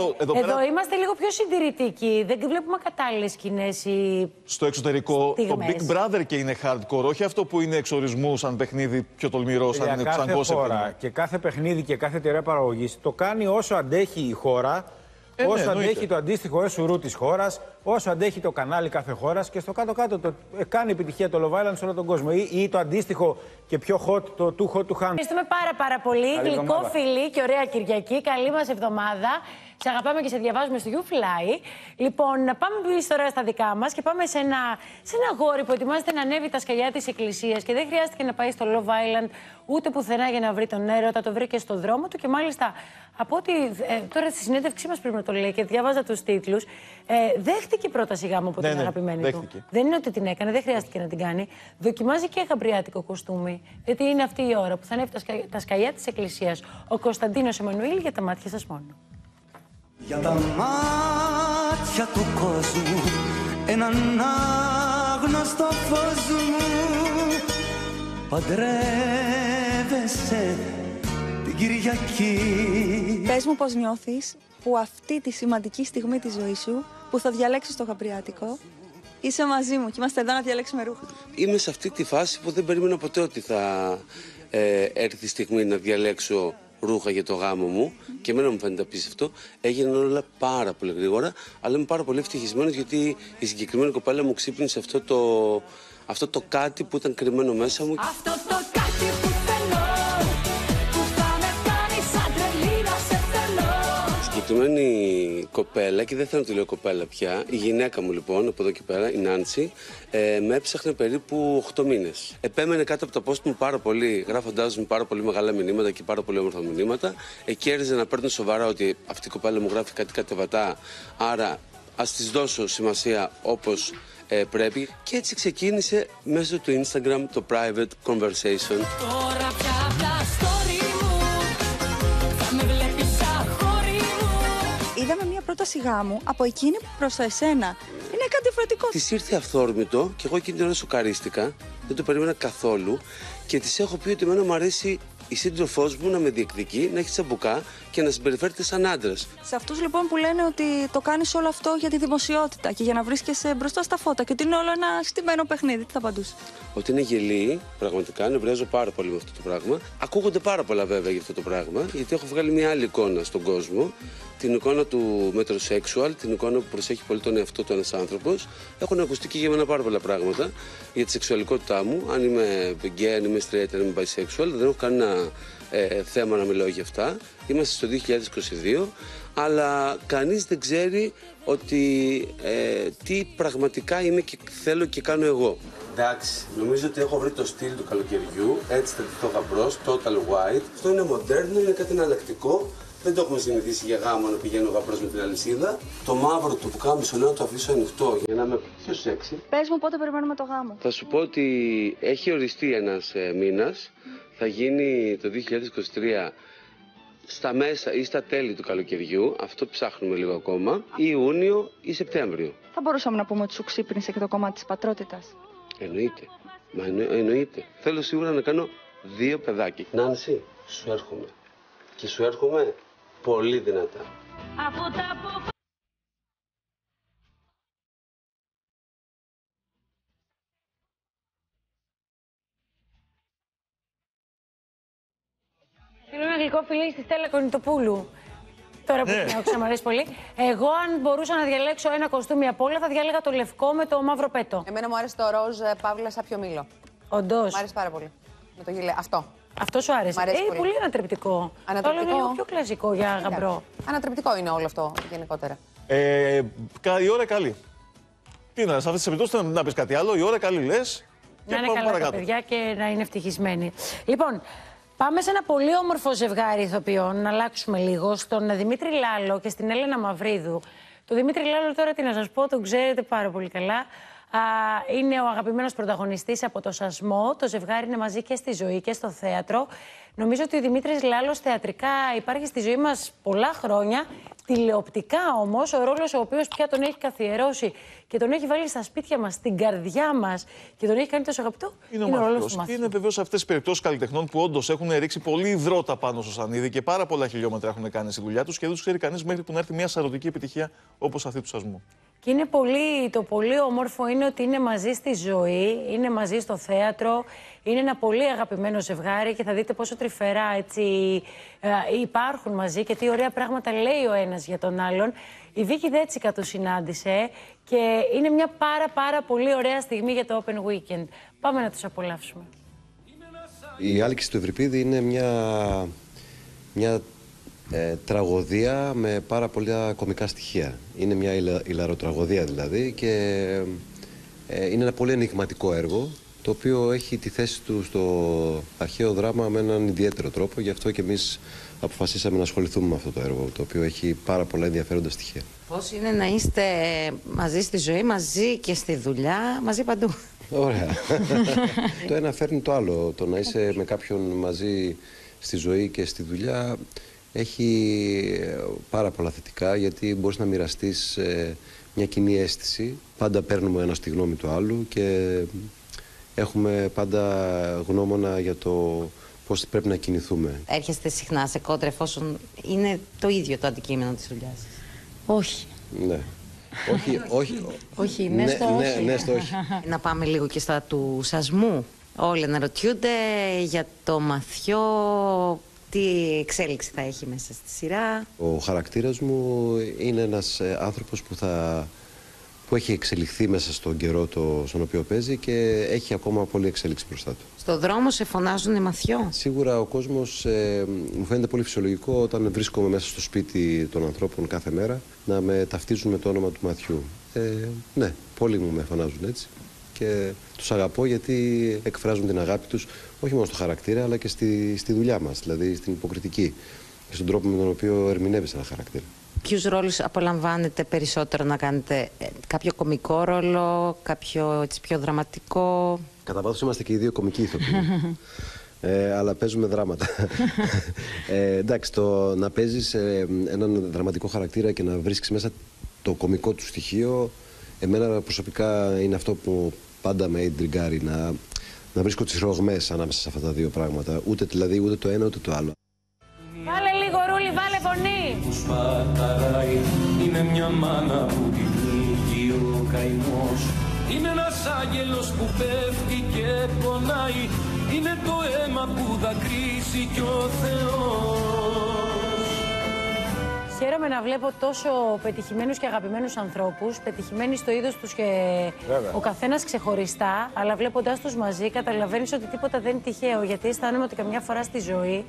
S1: Εδώ είμαστε λίγο πιο συντηρητικοί. Δεν βλέπουμε κατάλληλες σκηνές ή
S4: στο εξωτερικό
S1: στιγμές.
S4: Το Big Brother και είναι hardcore. Όχι αυτό που είναι εξορισμού σαν παιχνίδι πιο τολμηρό, σαν είναι
S3: κάθε χώρα και κάθε παιχνίδι και κάθε εταιρεία παραγωγής το κάνει όσο αντέχει η χώρα. Όσο αντέχει το αντίστοιχο SURU της χώρας, όσο αντέχει το κανάλι κάθε χώρας και στο κάτω-κάτω κάνει επιτυχία το Love Island σε όλο τον κόσμο. Ή το αντίστοιχο και πιο hot, το Too Hot to Handle.
S1: Ευχαριστούμε πάρα πολύ. Γλυκό φιλί και ωραία Κυριακή. Καλή μας εβδομάδα. Σε αγαπάμε και σε διαβάζουμε στο YouFly. Λοιπόν, πάμε πίσω τώρα στα δικά μας και πάμε σε ένα αγόρι που ετοιμάζεται να ανέβει τα σκαλιά της εκκλησίας και δεν χρειάστηκε να πάει στο Love Island ούτε πουθενά για να βρει τον έρωτα. Το βρήκε στο δρόμο του και μάλιστα από ό,τι τώρα στη συνέντευξή μας πρέπει να το λέει και διάβαζα τους τίτλους, δέχτηκε πρόταση γάμου από την αγαπημένη του. Δεν είναι ότι την έκανε, δεν χρειάστηκε να την κάνει. Δοκιμάζει και γαμπριάτικο κοστούμι. Γιατί είναι αυτή η ώρα που θα ανέβει τα σκαλιά της εκκλησίας ο Κωνσταντίνος Εμμανουήλ για τα μάτια σας μόνο.
S20: Για τα μάτια του κόσμου έναν άγνωστο φως μου παντρεύεσαι την Κυριακή.
S6: Πες μου πώς νιώθεις που αυτή τη σημαντική στιγμή της ζωής σου που θα διαλέξεις το Γαβριάτικο είσαι μαζί μου και είμαστε εδώ να διαλέξουμε ρούχα.
S21: Είμαι σε αυτή τη φάση που δεν περίμενα ποτέ ότι θα έρθει η στιγμή να διαλέξω ρούχα για το γάμο μου και εμένα μου φαίνεται απίστευτο. Έγιναν όλα πάρα πολύ γρήγορα, αλλά είμαι πάρα πολύ ευτυχισμένος γιατί η συγκεκριμένη κοπέλα μου ξύπνησε αυτό το κάτι που ήταν κρυμμένο μέσα μου.
S2: Αυτό το κάτι που θέλω, που θα με κάνει σαν τρελή να σε θέλω.
S21: Η συγκεκριμένη κοπέλα, και δεν θέλω να τη λέω κοπέλα πια, η γυναίκα μου λοιπόν από εδώ και πέρα, η Νάντσι, με έψαχνε περίπου 8 μήνες. Επέμενε κάτω από τα post μου πάρα πολύ, γράφοντάς μου πάρα πολύ μεγάλα μηνύματα και πάρα πολύ όμορφα μηνύματα. Εκεί έριζε να παίρνω σοβαρά ότι αυτή η κοπέλα μου γράφει κάτι κατεβατά, άρα ας της δώσω σημασία όπως πρέπει. Και έτσι ξεκίνησε μέσω του Instagram το private conversation.
S2: Τώρα πια τα story μου, θα με βλέπεις σαν χώρι μου.
S6: Είδαμε μια πρόταση γάμου από εκείνη προς εσένα. Είναι κάτι διαφορετικό.
S21: Της ήρθε αυθόρμητο και εγώ εκείνη την ώρα σοκαρίστηκα. Δεν το περίμενα καθόλου και της έχω πει ότι εμένα μου αρέσει η σύντροφός μου να με διεκδικεί, να έχει τσαμπουκά και να συμπεριφέρεται σαν άντρας.
S6: Σε αυτούς λοιπόν που λένε ότι το κάνεις όλο αυτό για τη δημοσιότητα και για να βρίσκεσαι μπροστά στα φώτα και ότι είναι όλο ένα στημένο παιχνίδι, τι θα απαντούσε?
S21: Ότι είναι γελοί, πραγματικά, νευριάζω πάρα πολύ με αυτό το πράγμα. Ακούγονται πάρα πολλά βέβαια για αυτό το πράγμα, γιατί έχω βγάλει μια άλλη εικόνα στον κόσμο. Την εικόνα του metrosexual, την εικόνα που προσέχει πολύ τον εαυτό του ένας άνθρωπος. Έχουν ακουστεί και για μένα πάρα πολλά πράγματα για τη σεξουαλικότητά μου. Αν είμαι gay, αν είμαι straight, αν είμαι bisexual, δεν έχω κανένα θέμα να μιλάω για αυτά. Είμαστε στο 2022, αλλά κανείς δεν ξέρει ότι τι πραγματικά είμαι και θέλω και κάνω εγώ. Εντάξει, νομίζω ότι έχω βρει το στυλ του καλοκαιριού, έτσι θα ντυθώ γαμπρός, total white. Αυτό είναι μοντέρνο, είναι κάτι εναλλακτικό. Δεν το έχουμε συνηθίσει για γάμο να πηγαίνω γαμπρός με την αλυσίδα. Το μαύρο του πουκάμισο λέω να το αφήσω ανοιχτό για να είμαι πιο σεξι.
S6: Πες μου πότε περιμένουμε το γάμο.
S21: Θα σου πω ότι έχει οριστεί ένας μήνας. Θα γίνει το 2023 στα μέσα ή στα τέλη του καλοκαιριού. Αυτό ψάχνουμε λίγο ακόμα. Ιούνιο ή Σεπτέμβριο.
S6: Θα μπορούσαμε να πούμε ότι σου ξύπνησε και το κομμάτι της πατρότητας.
S21: Εννοείται. Μα εννοείται. Θέλω σίγουρα να κάνω 2 παιδάκια. Νάνση, σου έρχομαι. Και σου έρχομαι πολύ δυνατά.
S1: Θέλω ένα γλυκό φιλί στη Στέλλα Κονιτοπούλου. Τώρα που την άκουσα, μου αρέσει πολύ. Εγώ, αν μπορούσα να διαλέξω ένα κοστούμι από όλα, θα διάλεγα το λευκό με το μαύρο πέτο.
S5: Εμένα μου άρεσε το ροζ Παύλα Σάπιο Μήλο.
S1: Όντως.
S5: Μου άρεσε πάρα πολύ. Με το γυλέ. Αυτό.
S1: Αυτό σου άρεσε? Πολύ ανατρεπτικό.
S5: Ανατρεπτικό.
S1: Το άλλο είναι πιο κλασικό για γαμπρό.
S5: Ανατρεπτικό είναι όλο αυτό γενικότερα.
S4: Η ώρα καλή. Τι να, σε αυτές τις περιπτώσεις να πεις κάτι άλλο, η ώρα καλή λες.
S1: Να είναι καλά τα παιδιά και να είναι ευτυχισμένοι. Λοιπόν, πάμε σε ένα πολύ όμορφο ζευγάρι ηθοποιών, να αλλάξουμε λίγο, στον Δημήτρη Λάλο και στην Έλενα Μαυρίδου. Το Δημήτρη Λάλο τώρα τι να σας πω, τον ξέρετε πάρα πολύ καλά. Είναι ο αγαπημένος πρωταγωνιστής από το Σασμό. Το ζευγάρι είναι μαζί και στη ζωή και στο θέατρο. Νομίζω ότι ο Δημήτρης Λάλος θεατρικά υπάρχει στη ζωή μας πολλά χρόνια. Τηλεοπτικά όμως, ο ρόλος ο οποίος πια τον έχει καθιερώσει και τον έχει βάλει στα σπίτια μας, στην καρδιά μας και τον έχει κάνει τόσο αγαπητό, είναι ο ρόλος του Μαθιού.
S4: Είναι βεβαίως αυτές τις περιπτώσεις καλλιτεχνών που όντως έχουν ρίξει πολύ υδρότα πάνω στο σανίδι και πάρα πολλά χιλιόμετρα έχουν κάνει στη δουλειά τους και δεν τους ξέρει κανείς μέχρι που να έρθει μια σαρωτική επιτυχία όπως αυτή του Σασμού.
S1: Και είναι το πολύ όμορφο είναι ότι είναι μαζί στη ζωή, είναι μαζί στο θέατρο, είναι ένα πολύ αγαπημένο ζευγάρι και θα δείτε πόσο τρυφερά έτσι υπάρχουν μαζί και τι ωραία πράγματα λέει ο ένας για τον άλλον. Η Βίκη Δέτσικα του συνάντησε και είναι μια πάρα πολύ ωραία στιγμή για το Open Weekend. Πάμε να τους απολαύσουμε.
S22: Η Άλκηση του Ευρυπίδη είναι μια τραγωδία με πάρα πολλά κωμικά στοιχεία. Είναι μια ηλαροτραγωδία δηλαδή και είναι ένα πολύ ενιγματικό έργο το οποίο έχει τη θέση του στο αρχαίο δράμα με έναν ιδιαίτερο τρόπο. Γι' αυτό και εμείς αποφασίσαμε να ασχοληθούμε με αυτό το έργο, το οποίο έχει πάρα πολλά ενδιαφέροντα στοιχεία.
S23: Πώς είναι να είστε μαζί στη ζωή, μαζί και στη δουλειά, μαζί παντού?
S22: Ωραία. Το ένα φέρνει το άλλο. Το να είσαι με κάποιον μαζί στη ζωή και στη δουλειά έχει πάρα πολλά θετικά, γιατί μπορείς να μοιραστείς μια κοινή αίσθηση. Πάντα παίρνουμε ένα στη γνώμη του άλλου και έχουμε πάντα γνώμονα για το πώς πρέπει να κινηθούμε.
S23: Έρχεστε συχνά σε κόντρα εφόσον είναι το ίδιο το αντικείμενο της δουλειάς σας?
S9: Όχι.
S22: Ναι.
S23: Όχι, ναι στο όχι.
S22: Ναι, στο όχι.
S23: Να πάμε λίγο και στα του Σασμού. Όλοι αναρωτιούνται για το Μαθιό, τι εξέλιξη θα έχει μέσα στη σειρά.
S22: Ο χαρακτήρας μου είναι ένας άνθρωπος που έχει εξελιχθεί μέσα στον καιρό στον οποίο παίζει και έχει ακόμα πολλή εξέλιξη μπροστά του.
S23: Στο δρόμο σε φωνάζουνε Μαθιό?
S22: Σίγουρα ο κόσμος μου φαίνεται πολύ φυσιολογικό όταν βρίσκομαι μέσα στο σπίτι των ανθρώπων κάθε μέρα να με ταυτίζουν με το όνομα του Μαθιού. Ναι, πολλοί μου με φωνάζουν έτσι και τους αγαπώ γιατί εκφράζουν την αγάπη τους όχι μόνο στο χαρακτήρα αλλά και στη δουλειά μας, δηλαδή στην υποκριτική και στον τρόπο με τον οποίο ερμηνεύεις ένα χαρακτήρα.
S23: Ποιους ρόλους απολαμβάνετε περισσότερο να κάνετε? Κάποιο κωμικό ρόλο, κάποιο έτσι πιο δραματικό?
S22: Κατά βάθος είμαστε και οι δύο κωμικοί ηθοποιοί. Αλλά παίζουμε δράματα. Εντάξει, το να παίζεις έναν δραματικό χαρακτήρα και να βρίσκεις μέσα το κωμικό του στοιχείο, εμένα προσωπικά είναι αυτό που πάντα με εντριγκάρει, να βρίσκω τις ρογμές ανάμεσα σε αυτά τα δύο πράγματα. Ούτε το ένα ούτε το άλλο.
S1: Βάλε λίγο ρούλι, βάλε φωνή!
S20: Που σπαταράει, είναι μια μάνα που την νίκει ο καημός. Είναι ένας άγγελος που πέφτει και πονάει. Είναι το αίμα που δακρύσει κι ο Θεός.
S1: Χαίρομαι να βλέπω τόσο πετυχημένους και αγαπημένους ανθρώπους, πετυχημένοι στο είδος τους και ο καθένας ξεχωριστά, αλλά βλέποντάς τους μαζί καταλαβαίνεις ότι τίποτα δεν είναι τυχαίο, γιατί αισθάνομαι ότι καμιά φορά στη ζωή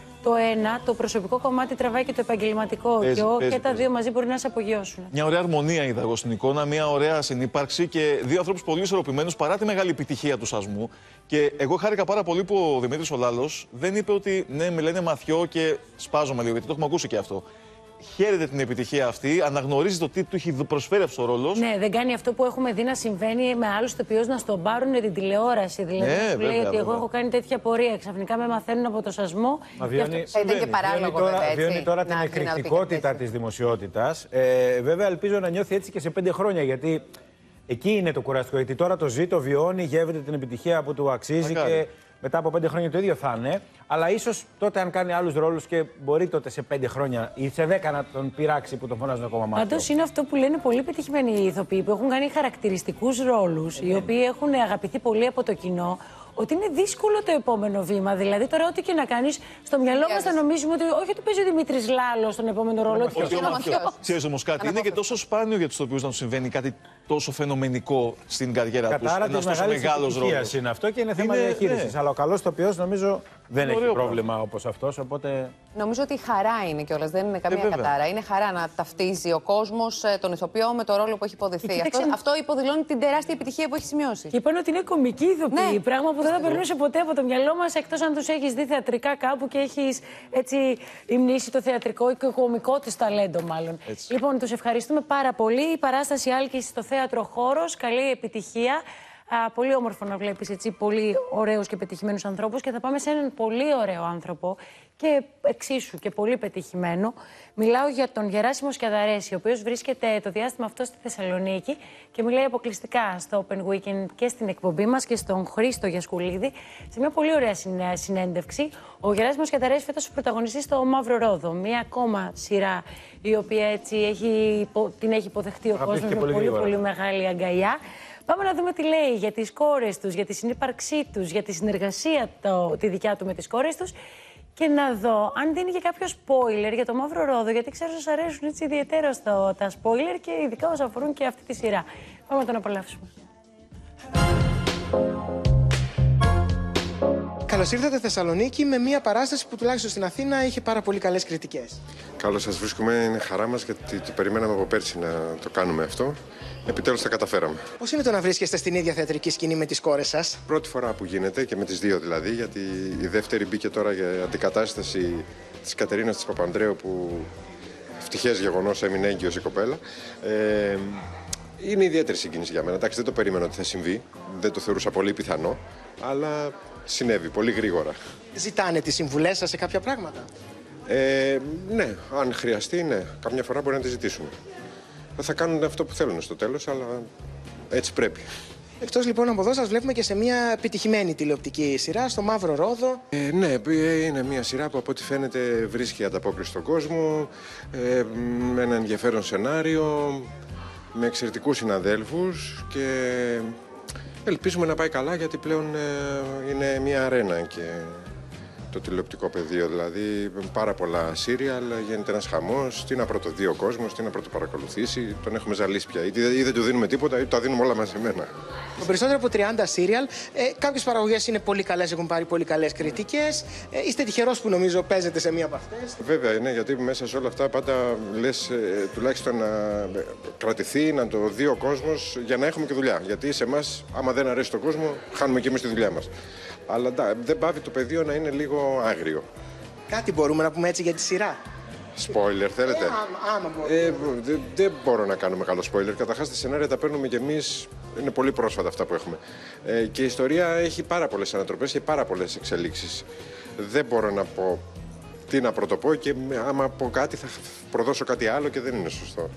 S1: το προσωπικό κομμάτι τραβάει και το επαγγελματικό και τα δύο μαζί μπορεί να σε απογειώσουν.
S4: Μια ωραία αρμονία είδα εγώ στην εικόνα, μια ωραία συνύπαρξη και δύο ανθρώπους πολύ ισορροπημένους παρά τη μεγάλη επιτυχία του Σασμού. Και εγώ χάρηκα πάρα πολύ που ο Δημήτρης ο Λάλος δεν είπε ότι ναι, με λένε Μαθιό και σπάζομαι λίγο, γιατί το έχουμε ακούσει και αυτό. Χαίρεται την επιτυχία αυτή, αναγνωρίζει το τι του έχει προσφέρει αυτό ο ρόλος.
S1: Ναι, δεν κάνει αυτό που έχουμε δει να συμβαίνει με άλλους ηθοποιούς να στον πάρουν την τηλεόραση. Δηλαδή, σου λέει ότι εγώ έχω κάνει τέτοια πορεία. Ξαφνικά με μαθαίνουν από το Σασμό.
S5: Θα ήταν και παράλογο, βέβαια.
S3: Βιώνει τώρα την εκρηκτικότητα της δημοσιότητας. Βέβαια, ελπίζω να νιώθει έτσι και σε 5 χρόνια, γιατί εκεί είναι το κουραστικό. Γιατί τώρα το ζει, το βιώνει, γεύεται την επιτυχία που του αξίζει και μετά από 5 χρόνια το ίδιο θα είναι. Αλλά ίσως τότε, αν κάνει άλλους ρόλους και μπορεί τότε σε 5 χρόνια ή σε 10 να τον πειράξει που τον φωνάζουν ακόμα Μαθιό.
S1: Πάντως είναι αυτό που λένε πολύ πετυχημένοι οι ηθοποιοί που έχουν κάνει χαρακτηριστικούς ρόλους, οι οποίοι έχουν αγαπηθεί πολύ από το κοινό, ότι είναι δύσκολο το επόμενο βήμα. Δηλαδή, τώρα, ό,τι και να κάνεις, στο μυαλό μας θα νομίζουμε ότι όχι ότι παίζει ο Δημήτρης Λάλος στον επόμενο ρόλο.
S4: Όχι, ξέρεις όμως κάτι, είναι και τόσο σπάνιο για τους ηθοποιούς να του συμβαίνει κάτι τόσο φαινομενικό στην καριέρα τους. Ένας τόσο μεγάλος ρόλος.
S3: Είναι αυτό και είναι θέμα διαχείρισης. Ναι. Αλλά ο καλός ηθοποιός νομίζω δεν έχει πρόβλημα όπως αυτός. Οπότε...
S5: Νομίζω ότι η χαρά είναι κιόλας, δεν είναι καμία κατάρα. Είναι χαρά να ταυτίζει ο κόσμος τον ηθοποιό με το ρόλο που έχει υποδηθεί. Αυτό υποδηλώνει την τεράστια επιτυχία που έχει σημειώσει.
S1: Και είπαν ότι είναι κωμική ηθοποιή. Πράγμα που δεν θα περνούσε ποτέ από το μυαλό μας, εκτός αν τους έχεις δει θεατρικά κάπου και έχεις έτσι υμνήσει το θεατρικό και κωμικό της ταλέντο, μάλλον. Έτσι. Λοιπόν, τους ευχαριστούμε πάρα πολύ. Η παράσταση Άλκης στο θέατρο Χώρος. Καλή επιτυχία. Πολύ όμορφο να βλέπεις έτσι πολύ ωραίους και πετυχημένους ανθρώπους και θα πάμε σε έναν πολύ ωραίο άνθρωπο και εξίσου και πολύ πετυχημένο. Μιλάω για τον Γεράσιμο Σκιαδαρέση, ο οποίος βρίσκεται το διάστημα αυτό στη Θεσσαλονίκη και μιλάει αποκλειστικά στο Open Weekend και στην εκπομπή μας και στον Χρήστο Γιασκουλίδη σε μια πολύ ωραία συνέντευξη. Ο Γεράσιμος Σκιαδαρέσης φέτος πρωταγωνιστεί στο Μαύρο Ρόδο, μια ακόμα σειρά η οποία έτσι την έχει υποδεχτεί ο κόσμος με πολύ μεγάλη αγκαλιά. Πάμε να δούμε τι λέει για τις κόρες τους, για τη συνύπαρξή τους, για τη συνεργασία τη δικιά του με τις κόρες τους και να δω αν δίνει και κάποιο spoiler για το Μαύρο Ρόδο, γιατί ξέρω σας αρέσουν έτσι ιδιαίτερα τα spoiler και ειδικά όσοι αφορούν και αυτή τη σειρά. Πάμε να τον απολαύσουμε.
S7: Καλώς ήρθατε Θεσσαλονίκη με μια παράσταση που τουλάχιστον στην Αθήνα είχε πάρα πολύ καλές κριτικές.
S10: Καλώς σας βρίσκουμε, είναι χαρά μας γιατί το περιμέναμε από πέρσι να το κάνουμε αυτό. Επιτέλους τα καταφέραμε.
S7: Πώς είναι το να βρίσκεστε στην ίδια θεατρική σκηνή με τις κόρες σας?
S10: Πρώτη φορά που γίνεται και με τις δύο δηλαδή, γιατί η δεύτερη μπήκε τώρα για αντικατάσταση της Κατερίνας της Παπανδρέου που ευτυχές γεγονός έμεινε έγκυος η κοπέλα. Είναι ιδιαίτερη συγκίνηση για μένα. Εντάξει, δεν το περίμενα ότι θα συμβεί, δεν το θεωρούσα πολύ πιθανό, αλλά συνέβη πολύ γρήγορα.
S7: Ζητάνε τις συμβουλές σας σε κάποια πράγματα?
S10: Ναι, αν χρειαστεί, ναι. Καμιά φορά μπορεί να τη ζητήσουμε. Θα κάνουν αυτό που θέλουν στο τέλος, αλλά έτσι πρέπει.
S7: Εκτός λοιπόν από εδώ, σας βλέπουμε και σε μια επιτυχημένη τηλεοπτική σειρά, στο Μαύρο Ρόδο.
S10: Ναι, είναι μια σειρά που από ό,τι φαίνεται βρίσκει ανταπόκριση στον κόσμο, με ένα ενδιαφέρον σενάριο, με εξαιρετικούς συναδέλφους και ελπίζουμε να πάει καλά, γιατί πλέον είναι μια αρένα και το τηλεοπτικό πεδίο. Δηλαδή, πάρα πολλά σύριαλ, γίνεται ένας χαμός. Τι να πρωτοδεί ο κόσμος, τι να πρωτοπαρακολουθήσει. Τον έχουμε ζαλίσει πια. Ή δεν του δίνουμε τίποτα, ή τα δίνουμε όλα μαζεμένα.
S7: Το περισσότερο από 30 σύριαλ. Κάποιες παραγωγές είναι πολύ καλές, έχουν πάρει πολύ καλές κριτικές. Είστε τυχερός που νομίζω παίζετε σε μία από αυτές.
S10: Βέβαια, ναι, γιατί μέσα σε όλα αυτά πάντα λες τουλάχιστον να κρατηθεί, να το δει ο κόσμος για να έχουμε και δουλειά. Γιατί σε εμάς, άμα δεν αρέσει τον κόσμο, χάνουμε και εμείς τη δουλειά μας. Αλλά δεν πάβει το πεδίο να είναι λίγο άγριο.
S7: Κάτι μπορούμε να πούμε έτσι για τη σειρά.
S10: Spoiler θέλετε?
S7: Άμα μπορούμε.
S10: Δεν μπορώ να κάνω μεγάλο spoiler. Καταρχάς τα σενάρια τα παίρνουμε κι εμείς. Είναι πολύ πρόσφατα αυτά που έχουμε. Και η ιστορία έχει πάρα πολλές ανατροπές και πάρα πολλές εξελίξεις. Δεν μπορώ να πω τι να πρωτοπώ, και άμα πω κάτι θα προδώσω κάτι άλλο και δεν είναι σωστό.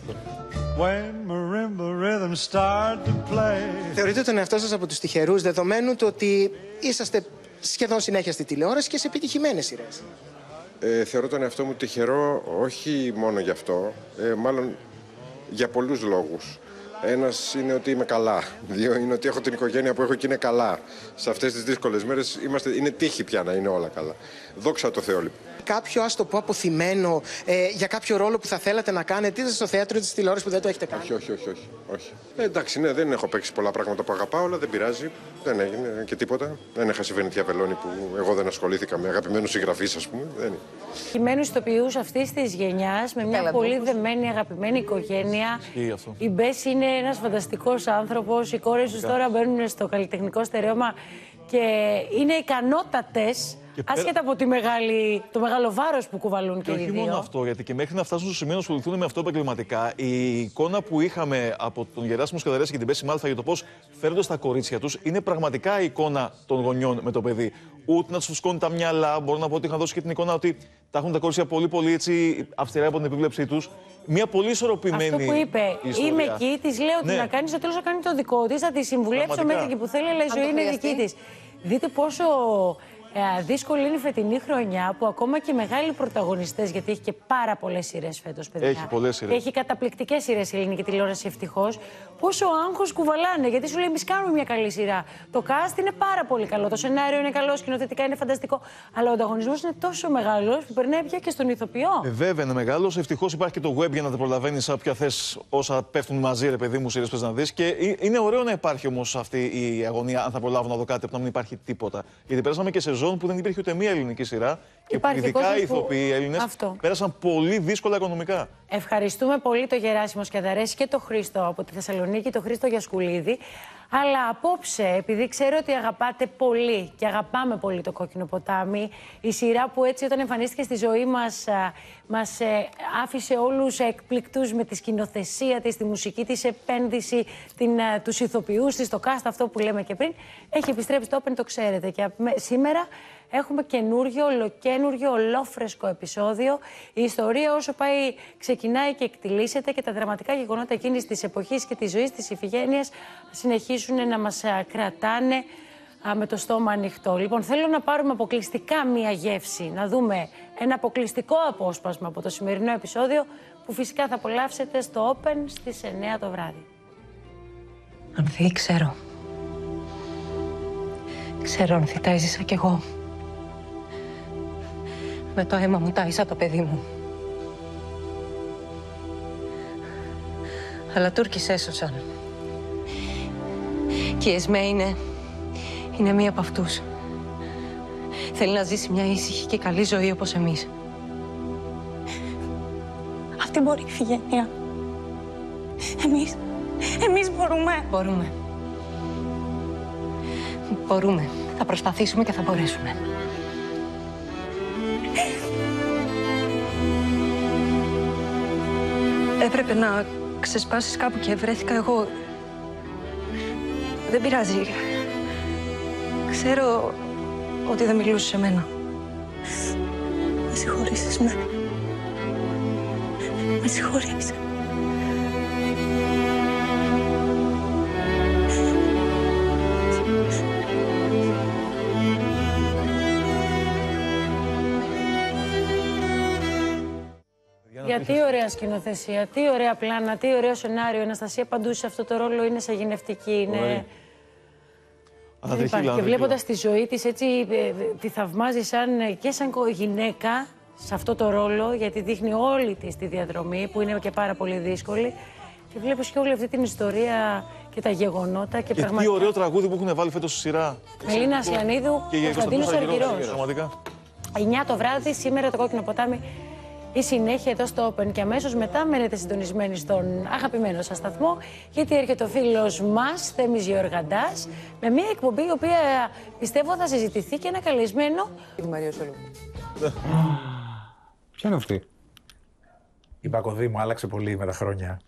S7: Θεωρείτε τον εαυτό σας από τους τυχερούς, δεδομένου το ότι είσαστε σχεδόν συνέχεια στη τηλεόραση και σε επιτυχημένες σειρές?
S10: Θεωρώ τον εαυτό μου τυχερό όχι μόνο γι' αυτό, μάλλον για πολλούς λόγους. Ένας είναι ότι είμαι καλά. Δύο είναι ότι έχω την οικογένεια που έχω και είναι καλά. Σε αυτές τις δύσκολες μέρες είναι τύχη πια να είναι όλα καλά. Δόξα τω Θεώ, λοιπόν.
S7: Κάποιο, ας το πω, αποθυμένο για κάποιο ρόλο που θα θέλατε να κάνετε, είτε στο θέατρο είτε στη τηλεόραση, που δεν το έχετε κάνει?
S10: Όχι. Εντάξει, ναι, δεν έχω παίξει πολλά πράγματα που αγαπάω, αλλά δεν πειράζει. Δεν έγινε και τίποτα. Δεν έχασε η Βενετία Βελώνη που εγώ δεν ασχολήθηκα με αγαπημένους συγγραφείς, ας πούμε. Δεν είναι.
S1: Κειμένους ηθοποιούς αυτής της γενιάς, με μια πολύ δεμένη, αγαπημένη οικογένεια. Η Μπέση είναι ένας φανταστικός άνθρωπος. Οι κόρες τους τώρα μπαίνουν στο καλλιτεχνικό στερέωμα και είναι ικανότατες. Άσχετα από το μεγάλο βάρος που κουβαλούν και οι δύο.
S4: Όχι μόνο αυτό, γιατί και μέχρι να φτάσουν στο σημείο να ασχοληθούν με αυτό επαγγελματικά, η εικόνα που είχαμε από τον Γεράσιμο Σκεδαρέση και την Μπέση Μάλφα για το πώς φέρνονται στα κορίτσια τους είναι πραγματικά η εικόνα των γονιών με το παιδί. Ούτε να τους φουσκώνει τα μυαλά. Μπορώ να πω ότι είχα δώσει και την εικόνα ότι τα έχουν τα κορίτσια πολύ έτσι αυστηρά από την επίβλεψή τους. Μια πολύ ισορροπημένη.
S1: Αυτό που είπε,
S4: ιστορία.
S1: Είμαι εκεί, της λέω τι να κάνει, στο τέλος θα κάνει το δικό της, θα τη συμβουλέψω μέχρι εκεί που θέλει, αλλά η ζωή είναι δική της. Δείτε πόσο δύσκολη είναι η φετινή χρονιά, που ακόμα και μεγάλοι πρωταγωνιστές, γιατί έχει και πάρα πολλές σειρές φέτος, παιδιά.
S4: Έχει πολλές σειρές.
S1: Έχει καταπληκτικές σειρές η ελληνική τηλεόραση, ευτυχώς. Πόσο άγχος κουβαλάνε, γιατί σου λέει: εμείς κάνουμε μια καλή σειρά. Το cast είναι πάρα πολύ καλό, το σενάριο είναι καλό, σκηνοθετικά είναι φανταστικό. Αλλά ο ανταγωνισμός είναι τόσο μεγάλος που περνάει πια και στον ηθοποιό.
S4: Βέβαια είναι μεγάλος. Ευτυχώς υπάρχει και το web για να τα προλαβαίνεις όποια θες, όσα πέφτουν μαζί, ρε παιδί μου, σειρές πες να δεις. Και είναι ωραίο να υπάρχει όμως αυτή η αγωνία, αν θα προλάβω να δω κάτι, από να μην υπάρχει τίποτα. Γιατί πέρασαμε και σεζόν που δεν υπήρχε ούτε μία ελληνική σειρά. Και που ειδικά οι ηθοποιοί Έλληνες πέρασαν πολύ δύσκολα οικονομικά.
S1: Ευχαριστούμε πολύ τον Γεράσιμο Σκεδαρέση και τον Χρήστο από τη Θεσσαλονίκη, τον Χρήστο Γιασκουλίδη. Αλλά απόψε, επειδή ξέρω ότι αγαπάτε πολύ και αγαπάμε πολύ το Κόκκινο Ποτάμι, η σειρά που έτσι όταν εμφανίστηκε στη ζωή μας άφησε όλους εκπληκτούς με τη σκηνοθεσία της, τη μουσική της επένδυση, τους ηθοποιούς της, το cast, αυτό που λέμε και πριν, έχει επιστρέψει στο Open, το ξέρετε. Και σήμερα έχουμε ολοκένουργιο, ολόφρεσκο επεισόδιο. Η ιστορία όσο πάει ξεκινάει και εκτιλήσεται και τα δραματικά γεγονότα εκείνης της εποχής και της ζωής της Ιφηγένειας συνεχίσουν να μας κρατάνε με το στόμα ανοιχτό. Λοιπόν, θέλω να πάρουμε αποκλειστικά μία γεύση, να δούμε ένα αποκλειστικό απόσπασμα από το σημερινό επεισόδιο που φυσικά θα απολαύσετε στο Open στις 9 το βράδυ.
S11: Ανθή, ξέρω. Ξέρω, Ανθή, τα έζησα κι εγώ. Με το αίμα μου τάισα το παιδί μου. Αλλά Τούρκοι σε έσωσαν. Και η Εσμέ είναι μία από αυτούς. Θέλει να ζήσει μια ήσυχη και καλή ζωή όπως εμείς.
S6: Αυτή μπορεί η Ιφηγένεια. Εμείς μπορούμε.
S11: Μπορούμε. Θα προσπαθήσουμε και θα μπορέσουμε. Έπρεπε να ξεσπάσεις κάπου και βρέθηκα εγώ. Δεν πειράζει. Ξέρω ότι δεν μιλούσες σε μένα.
S6: συγχωρήσεις με. Με συγχωρείς.
S1: Γιατί ωραία σκηνοθεσία, τι ωραία πλάνα, τι ωραίο σενάριο. Η Αναστασία Παντού σε αυτό το ρόλο είναι σαγηνευτική. Είναι... Δεν υπάρχει. Και βλέποντας τη ζωή της έτσι, τη θαυμάζει και σαν γυναίκα σε αυτό το ρόλο, γιατί δείχνει όλη της τη διαδρομή, που είναι και πάρα πολύ δύσκολη. Και βλέπεις και όλη αυτή την ιστορία και τα γεγονότα. Και
S4: πραγματικά... τι ωραίο τραγούδι που έχουν βάλει φέτος στη σειρά.
S1: Μελίνα Ασλανίδου, Κωνσταντίνος Αργυρός. 9 το βράδυ, σήμερα το Κόκκινο Ποτάμι. Η συνέχεια εδώ στο Open και αμέσως μετά μένετε συντονισμένοι στον αγαπημένο σας σταθμό, γιατί έρχεται ο φίλος μας, Θέμης Γεωργαντάς, με μια εκπομπή η οποία πιστεύω θα συζητηθεί και ένα καλεσμένο.
S5: Η Μαρία Σολομού.
S12: Ποια είναι αυτή? Η Μπακοδήμου άλλαξε πολύ με τα χρόνια.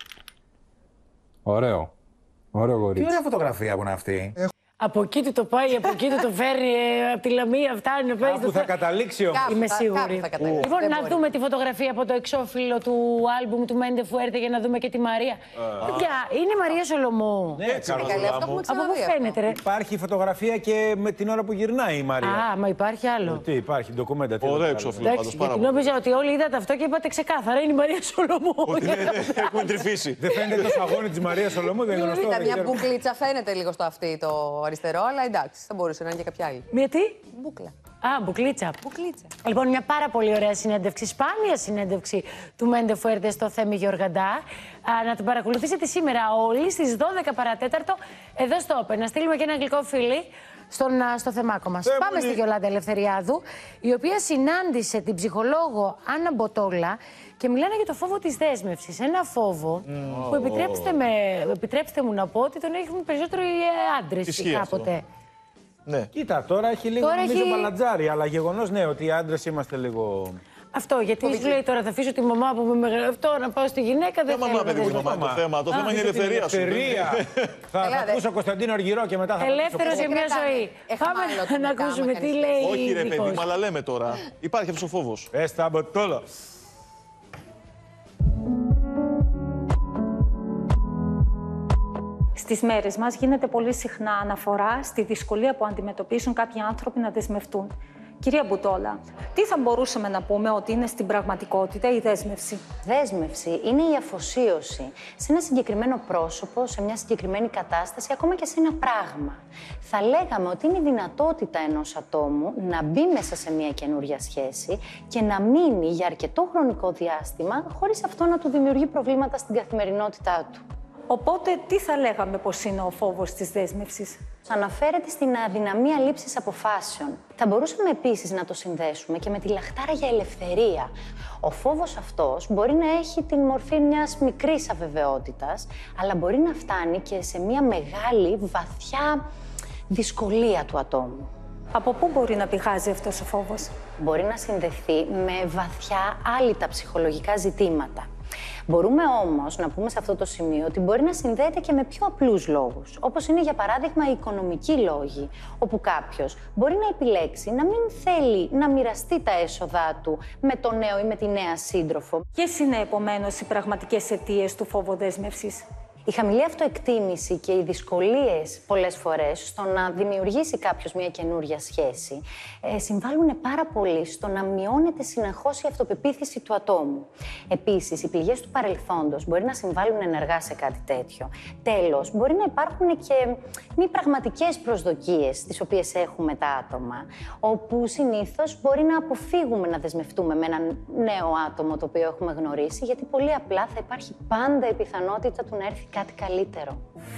S12: Ωραίο. Ωραίο γορί. Τι ωραία φωτογραφία που είναι αυτή.
S1: Από εκεί του το πάει, από εκεί του το φέρνει, από τη Λαμία φτάνει.
S3: Κάπου θα καταλήξει όμως.
S1: Είμαι σίγουρη. Λοιπόν, να δούμε τη φωτογραφία από το εξώφυλλο του άλμπουμ του Μέντε Φουέρτε για να δούμε και τη Μαρία. Παιδιά, είναι η Μαρία Σολομού.
S3: Ναι,
S1: από πού φαίνεται, ρε?
S3: Υπάρχει φωτογραφία και με την ώρα που γυρνάει η Μαρία.
S1: Α, μα υπάρχει άλλο.
S3: Τι υπάρχει, ντοκουμέντα.
S4: Ωραίο εξώφυλλο πάντως.
S1: Γιατί νόμιζα ότι όλοι είδατε αυτό και είπατε ξεκάθαρα, είναι η Μαρία Σολομού.
S4: Έχουμε τρυφήσει.
S3: Δεν φαίνεται το σαγόνι της Μαρίας Σολομού, δεν είναι γνωστό.
S5: Μια μπουκλίτσα φαίνεται λίγο στο αυτή το αριστερό, αλλά εντάξει, θα μπορούσε να είναι και κάποια άλλη.
S1: Μια τι?
S5: Μπουκλα.
S1: Α, μπουκλίτσα.
S5: Μπουκλίτσα.
S1: Λοιπόν, μια πάρα πολύ ωραία συνέντευξη, σπάνια συνέντευξη του Μέντε Φουέρτε στο Θέμη Γεωργαντά. Να την παρακολουθήσετε σήμερα όλοι στις 12 παρατέταρτο εδώ στο Open. Να στείλουμε και ένα γλυκό φίλι στο θεμάκο μας. Πάμε στη Γιολάντα Ελευθεριάδου, η οποία συνάντησε την ψυχολόγο Άννα Μποτόλα και μιλάνε για το φόβο της δέσμευσης. Ένα φόβο που επιτρέψτε μου να πω ότι τον έχουν περισσότερο οι άντρες κάποτε.
S3: Ναι. Κοίτα, τώρα έχει λίγο νομίζω μπαλατζάρι, αλλά γεγονός ναι, ότι οι άντρες είμαστε λίγο...
S1: Αυτό, γιατί σου λέει τώρα θα αφήσω τη μαμά που με μεγαλευτώ να πάω στη γυναίκα, δεν θέλω.
S4: Το θέμα είναι η ελευθερία σου.
S3: Θα ακούσω Κωνσταντίνο Αργυρό και μετά θα...
S1: Ελεύθερος για μια ζωή. Πάμε να ακούσουμε τι λέει.
S4: Όχι ρε παιδί, αλλά λέμε τώρα. Υπάρχει αυτός ο φόβος.
S3: Έστα Μποτόλα.
S13: Στις μέρες μας γίνεται πολύ συχνά αναφορά στη δυσκολία που αντιμετωπίζουν κάποιοι άνθρωποι να δεσμευτούν. Κυρία Μποτόλα, τι θα μπορούσαμε να πούμε ότι είναι στην πραγματικότητα η δέσμευση?
S14: Δέσμευση είναι η αφοσίωση σε ένα συγκεκριμένο πρόσωπο, σε μια συγκεκριμένη κατάσταση, ακόμα και σε ένα πράγμα. Θα λέγαμε ότι είναι η δυνατότητα ενός ατόμου να μπει μέσα σε μια καινούρια σχέση και να μείνει για αρκετό χρονικό διάστημα, χωρίς αυτό να του δημιουργεί προβλήματα στην καθημερινότητά του.
S13: Οπότε, τι θα λέγαμε πως είναι ο φόβος της δέσμευσης?
S14: Αναφέρεται στην αδυναμία λήψης αποφάσεων. Θα μπορούσαμε επίσης να το συνδέσουμε και με τη λαχτάρα για ελευθερία. Ο φόβος αυτός μπορεί να έχει την μορφή μιας μικρής αβεβαιότητας, αλλά μπορεί να φτάνει και σε μια μεγάλη, βαθιά δυσκολία του ατόμου.
S13: Από πού μπορεί να πηγάζει αυτός ο φόβος?
S14: Μπορεί να συνδεθεί με βαθιά άλυτα ψυχολογικά ζητήματα. Μπορούμε όμως να πούμε σε αυτό το σημείο ότι μπορεί να συνδέεται και με πιο απλούς λόγους, όπως είναι για παράδειγμα οι οικονομικοί λόγοι, όπου κάποιος μπορεί να επιλέξει να μην θέλει να μοιραστεί τα έσοδά του με τον νέο ή με τη νέα σύντροφο.
S13: Ποιες είναι επομένως οι πραγματικές αιτίες του φόβου δέσμευσης?
S14: Η χαμηλή αυτοεκτίμηση και οι δυσκολίες πολλές φορές στο να δημιουργήσει κάποιος μια καινούρια σχέση συμβάλλουν πάρα πολύ στο να μειώνεται συνεχώς η αυτοπεποίθηση του ατόμου. Επίσης, οι πληγές του παρελθόντος μπορεί να συμβάλλουν ενεργά σε κάτι τέτοιο. Τέλος, μπορεί να υπάρχουν και μη πραγματικές προσδοκίες τις οποίες έχουμε τα άτομα, όπου συνήθως μπορεί να αποφύγουμε να δεσμευτούμε με έναν νέο άτομο το οποίο έχουμε γνωρίσει, γιατί πολύ απλά θα υπάρχει πάντα η πιθανότητα του να έρθει κάτι καλύτερο.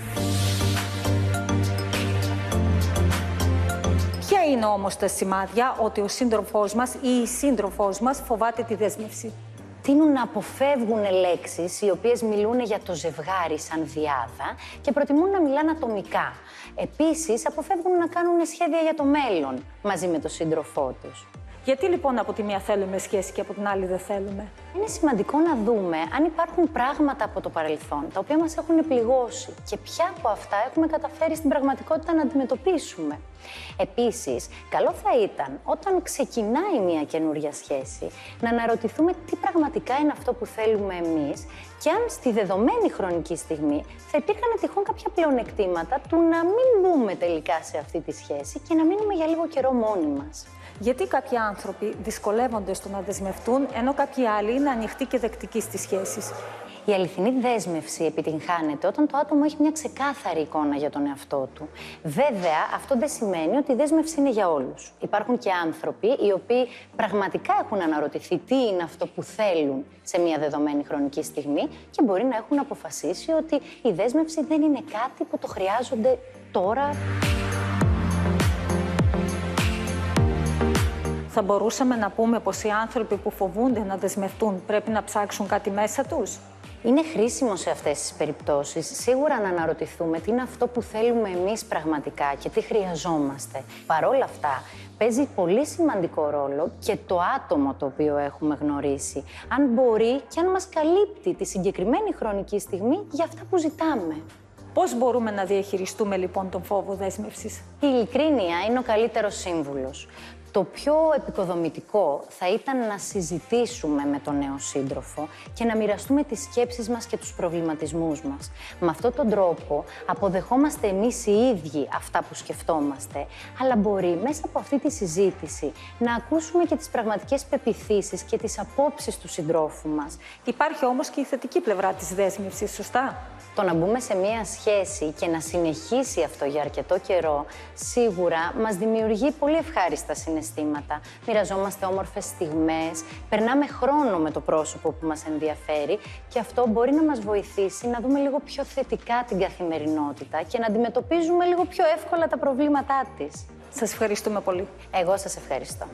S13: Ποια είναι όμως τα σημάδια ότι ο σύντροφός μας ή η σύντροφός μας φοβάται τη δέσμευση?
S14: Τείνουν να αποφεύγουν λέξεις οι οποίες μιλούν για το ζευγάρι σαν διάδα και προτιμούν να μιλάνε ατομικά. Επίσης, αποφεύγουν να κάνουν σχέδια για το μέλλον μαζί με τον σύντροφό τους.
S13: Γιατί λοιπόν από τη μία θέλουμε σχέση και από την άλλη δεν θέλουμε?
S14: Είναι σημαντικό να δούμε αν υπάρχουν πράγματα από το παρελθόν τα οποία μας έχουν πληγώσει και ποια από αυτά έχουμε καταφέρει στην πραγματικότητα να αντιμετωπίσουμε. Επίσης, καλό θα ήταν όταν ξεκινάει μια καινούρια σχέση να αναρωτηθούμε τι πραγματικά είναι αυτό που θέλουμε εμείς και αν στη δεδομένη χρονική στιγμή θα υπήρχαν τυχόν κάποια πλεονεκτήματα του να μην μπούμε τελικά σε αυτή τη σχέση και να μείνουμε για λίγο καιρό μόνοι μας.
S13: Γιατί κάποιοι άνθρωποι δυσκολεύονται στο να δεσμευτούν, ενώ κάποιοι άλλοι είναι ανοιχτοί και δεκτικοί στις σχέσεις?
S14: Η αληθινή δέσμευση επιτυγχάνεται όταν το άτομο έχει μια ξεκάθαρη εικόνα για τον εαυτό του. Βέβαια, αυτό δεν σημαίνει ότι η δέσμευση είναι για όλους. Υπάρχουν και άνθρωποι οι οποίοι πραγματικά έχουν αναρωτηθεί τι είναι αυτό που θέλουν σε μια δεδομένη χρονική στιγμή και μπορεί να έχουν αποφασίσει ότι η δέσμευση δεν είναι κάτι που το χρειάζονται τώρα.
S13: Θα μπορούσαμε να πούμε πως οι άνθρωποι που φοβούνται να δεσμευτούν πρέπει να ψάξουν κάτι μέσα τους?
S14: Είναι χρήσιμο σε αυτές τις περιπτώσεις σίγουρα να αναρωτηθούμε τι είναι αυτό που θέλουμε εμείς πραγματικά και τι χρειαζόμαστε. Παρ' όλα αυτά, παίζει πολύ σημαντικό ρόλο και το άτομο το οποίο έχουμε γνωρίσει. Αν μπορεί και αν μας καλύπτει τη συγκεκριμένη χρονική στιγμή για αυτά που ζητάμε.
S13: Πώς μπορούμε να διαχειριστούμε λοιπόν τον φόβο δέσμευσης?
S14: Η ειλικρίνεια είναι ο καλύτερος σύμβουλος. Το πιο επικοδομητικό θα ήταν να συζητήσουμε με τον νέο σύντροφο και να μοιραστούμε τις σκέψεις μας και τους προβληματισμούς μας. Με αυτόν τον τρόπο αποδεχόμαστε εμείς οι ίδιοι αυτά που σκεφτόμαστε, αλλά μπορεί μέσα από αυτή τη συζήτηση να ακούσουμε και τις πραγματικές πεποιθήσεις και τις απόψεις του συντρόφου μας.
S13: Υπάρχει όμως και η θετική πλευρά της δέσμευσης, σωστά?
S14: Το να μπούμε σε μία σχέση και να συνεχίσει αυτό για αρκετό καιρό, σίγουρα μας δημιουργεί πολύ ευχάριστα συναισθήματα. Μοιραζόμαστε όμορφες στιγμές, περνάμε χρόνο με το πρόσωπο που μας ενδιαφέρει και αυτό μπορεί να μας βοηθήσει να δούμε λίγο πιο θετικά την καθημερινότητα και να αντιμετωπίζουμε λίγο πιο εύκολα τα προβλήματά της.
S13: Σας ευχαριστούμε πολύ.
S14: Εγώ σας ευχαριστώ.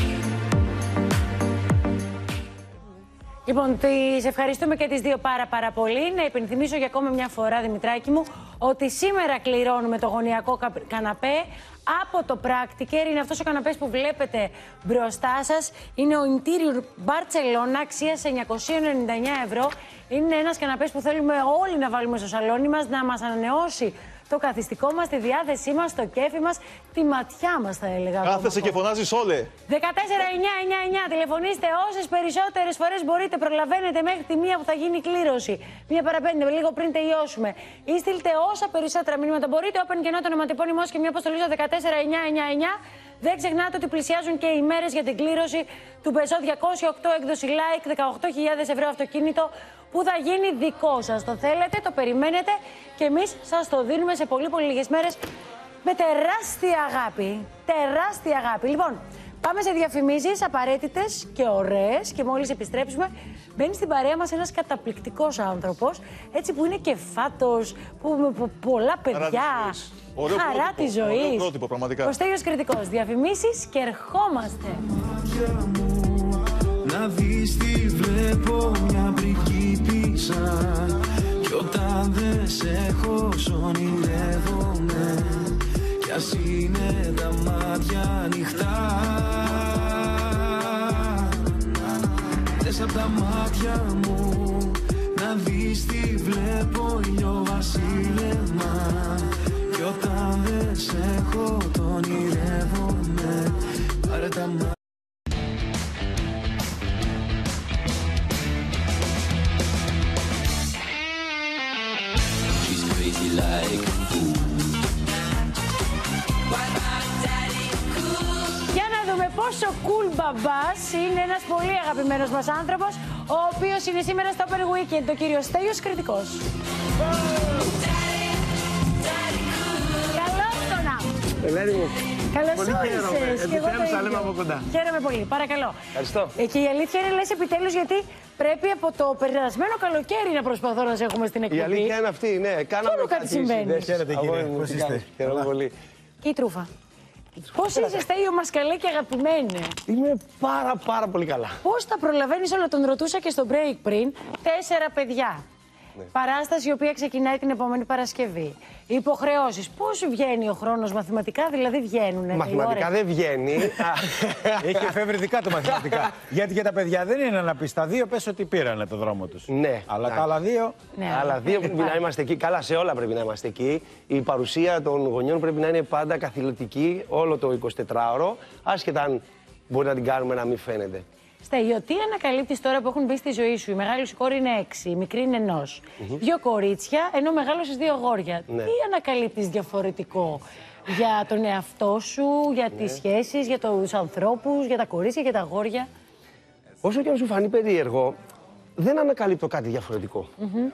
S1: Λοιπόν, τις ευχαριστούμε και τις δύο πάρα πολύ. Να υπενθυμίσω για ακόμα μια φορά, Δημητράκη μου, ότι σήμερα κληρώνουμε το γωνιακό καναπέ από το Practiker. Είναι αυτός ο καναπές που βλέπετε μπροστά σας. Είναι ο Interior Barcelona, αξίας 999 ευρώ. Είναι ένας καναπές που θέλουμε όλοι να βάλουμε στο σαλόνι μας, να μας ανανεώσει το καθιστικό μας, τη διάθεσή μας, το κέφι μας, τη ματιά μας θα έλεγα.
S4: Κάθεσαι και φωνάζεις όλε.
S1: 14999, τηλεφωνήστε όσες περισσότερες φορές μπορείτε, προλαβαίνετε μέχρι τη μία που θα γίνει η κλήρωση. Μία παραπέντε, λίγο πριν τελειώσουμε. Ή στείλτε όσα περισσότερα μηνύματα μπορείτε, open και το ονοματεπώνυμό και μια αποστολή στο 14999. Δεν ξεχνάτε ότι πλησιάζουν και οι μέρες για την κλήρωση του Peugeot 208 έκδοση Like, 18.000 ευρώ αυτοκίνητο που θα γίνει δικό σας. Το θέλετε, το περιμένετε και εμείς σας το δίνουμε σε πολύ λίγες μέρες με τεράστια αγάπη. Τεράστια αγάπη. Λοιπόν, πάμε σε διαφημίσεις απαραίτητες και ωραίες και μόλις επιστρέψουμε μπαίνει στην παρέα μας ένας καταπληκτικός άνθρωπος, έτσι που είναι και φάτος, που με πολλά παιδιά. Χαρά τη ζωή.
S4: Ωραίο πρότυπο, πραγματικά.
S1: Ο Στέλιος Κρητικός. Διαφημίσεις και ερχόμαστε.
S19: Να δεις τι βλέπω, μια πριγκίπισσα. Κι όταν δεν σε έχω ονειρεύομαι. Κι ας είναι τα μάτια ανοιχτά. Δες απ' τα μάτια μου να δεις τι βλέπω, ηλιοβασίλεμα. Κι όταν δεν σε έχω το ονειρεύομαι. Πάρε τα μάτια.
S1: Για να δούμε πόσο cool μπαμπάς είναι ένας πολύ αγαπημένος μας άνθρωπος, ο οποίος είναι σήμερα στο Open Weekend, το κύριο Στέλιος Κρητικός. Καλώς το να!
S15: Ελένη μου.
S1: Καλώς όρισες.
S15: Επιτέλους τα λέμε από κοντά.
S1: Χαίρομαι πολύ. Παρακαλώ.
S15: Ευχαριστώ.
S1: Και η αλήθεια είναι, λες επιτέλους, γιατί πρέπει από το περασμένο καλοκαίρι να προσπαθώ να σε έχουμε στην εκπομπή.
S15: Η αλήθεια είναι αυτή, ναι. Κάναμε
S1: κάτι συμβαίνει.
S15: Χαίρετε κύριε. Πώς είστε? Χαίρομαι πολύ.
S1: Και η τρούφα. Πώς είσαι, Στέλιο, μας καλέ και αγαπημένε?
S15: Είμαι πάρα πολύ καλά.
S1: Πώς τα προλαβαίνεις όλα, τον ρωτούσα και στο break πριν. 4 παιδιά. Παράσταση η οποία ξεκινάει την επόμενη Παρασκευή. Υποχρεώσεις. Πώς βγαίνει ο χρόνος μαθηματικά, δηλαδή βγαίνουν.
S15: Μαθηματικά δεν βγαίνει.
S3: Έχει εφευρετικά το μαθηματικά. Γιατί για τα παιδιά δεν είναι να πει τα δύο, πες ότι πήρανε το δρόμο τους.
S15: Ναι.
S3: Αλλά τα άλλα δύο.
S15: Αλλά δύο πρέπει να είμαστε εκεί. Καλά, σε όλα πρέπει να είμαστε εκεί. Η παρουσία των γονιών πρέπει να είναι πάντα καθηλωτική όλο το 24ωρο, άσχετα αν μπορεί να την κάνουμε να μην φαίνεται.
S1: Στέλιο, τι ανακαλύπτεις τώρα που έχουν μπει στη ζωή σου? Η μεγάλη σου κόρη είναι 6, η μικρή είναι 1. Δύο κορίτσια, ενώ μεγάλωσες 2 αγόρια.
S15: Ναι.
S1: Τι ανακαλύπτεις διαφορετικό για τον εαυτό σου, για τις σχέσεις, για τους ανθρώπους, για τα κορίτσια, για τα αγόρια?
S15: Όσο και αν σου φανεί περίεργο, δεν ανακαλύπτω κάτι διαφορετικό.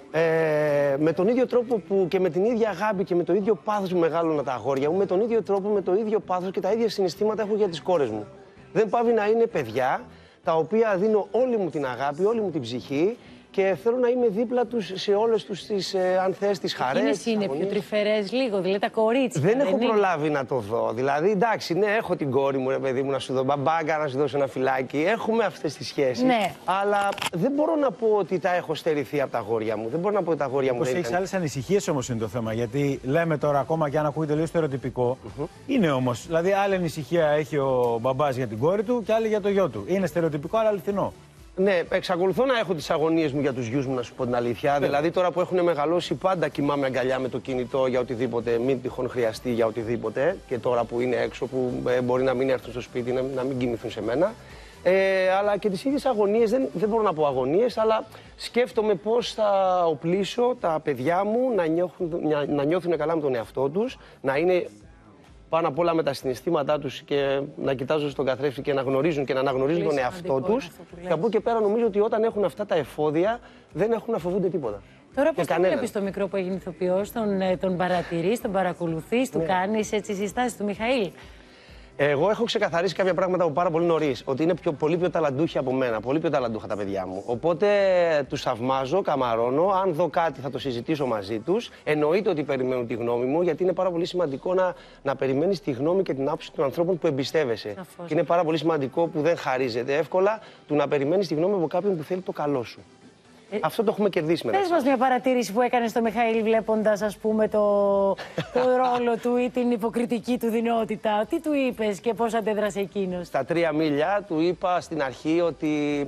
S15: Με τον ίδιο τρόπο που και με την ίδια αγάπη και με το ίδιο πάθος που μεγάλωνα τα αγόρια μου, με τον ίδιο τρόπο, με το ίδιο πάθος και τα ίδια συναισθήματα έχω για τις κόρες μου. Δεν πάβει να είναι παιδιά τα οποία δίνω όλη μου την αγάπη, όλη μου την ψυχή και θέλω να είμαι δίπλα τους σε όλες τους τις, αν θες, τις χαρές.
S1: Εκείνες είναι πιο τρυφερές λίγο, δηλαδή τα κορίτσια.
S15: Δεν έχω προλάβει να το δω. Δηλαδή, εντάξει, ναι, έχω την κόρη μου, ρε παιδί μου, να σου δω μπαμπάγκα, να σου δώσω ένα φυλάκι. Έχουμε αυτές τις σχέσεις.
S1: Ναι.
S15: Αλλά δεν μπορώ να πω ότι τα έχω στερηθεί από τα αγόρια μου. Δεν μπορώ να πω ότι τα αγόρια μου δεν
S3: Έχεις άλλες ανησυχίες όμως είναι το θέμα. Γιατί λέμε τώρα ακόμα και αν ακούει τελείως στερεοτυπικό, είναι όμως. Δηλαδή, άλλη ανησυχία έχει ο μπαμπάς για την κόρη του και άλλη για το γιο του. Είναι στερεοτυπικό, αλλά αληθινό.
S15: Ναι, εξακολουθώ να έχω τις αγωνίες μου για τους γιους μου, να σου πω την αλήθεια. Δηλαδή, τώρα που έχουν μεγαλώσει, πάντα κοιμάμαι αγκαλιά με το κινητό για οτιδήποτε, μην τυχόν χρειαστεί για οτιδήποτε. Και τώρα που είναι έξω, που μπορεί να μην έρθουν στο σπίτι, να μην κοιμηθούν σε μένα. Αλλά και τις ίδιες αγωνίες, δεν μπορώ να πω αγωνίες, αλλά σκέφτομαι πώς θα οπλίσω τα παιδιά μου να νιώθουν καλά με τον εαυτό τους, να είναι πάνω απ' όλα με τα συναισθήματά τους και να κοιτάζουν στον καθρέφτη και να γνωρίζουν και να αναγνωρίζουν τον εαυτό τους. Και από εκεί και πέρα νομίζω ότι όταν έχουν αυτά τα εφόδια δεν έχουν να φοβούνται τίποτα.
S1: Τώρα πώς το βλέπεις το μικρό που έγινε ηθοποιός, τον παρατηρείς, τον παρακολουθείς, του κάνεις έτσι συστάσεις του Μιχαήλ?
S15: Εγώ έχω ξεκαθαρίσει κάποια πράγματα από πάρα πολύ νωρίς. Ότι είναι πολύ πιο ταλαντούχοι από μένα. Πολύ πιο ταλαντούχα τα παιδιά μου. Οπότε τους θαυμάζω, καμαρώνω. Αν δω κάτι θα το συζητήσω μαζί τους. Εννοείται ότι περιμένουν τη γνώμη μου, γιατί είναι πάρα πολύ σημαντικό να περιμένεις τη γνώμη και την άποψη των ανθρώπων που εμπιστεύεσαι. Και είναι πάρα πολύ σημαντικό που δεν χαρίζεται εύκολα του να περιμένεις τη γνώμη από κάποιον που θέλει το καλό σου. Αυτό το έχουμε κερδίσει μετά.
S1: Πες μας μια παρατήρηση που έκανε στο Μιχαήλ βλέποντας, ας πούμε, το ρόλο του ή την υποκριτική του δυνότητα. Τι του είπες και πώς αντέδρασε εκείνος?
S15: Στα 3 μίλια του είπα στην αρχή ότι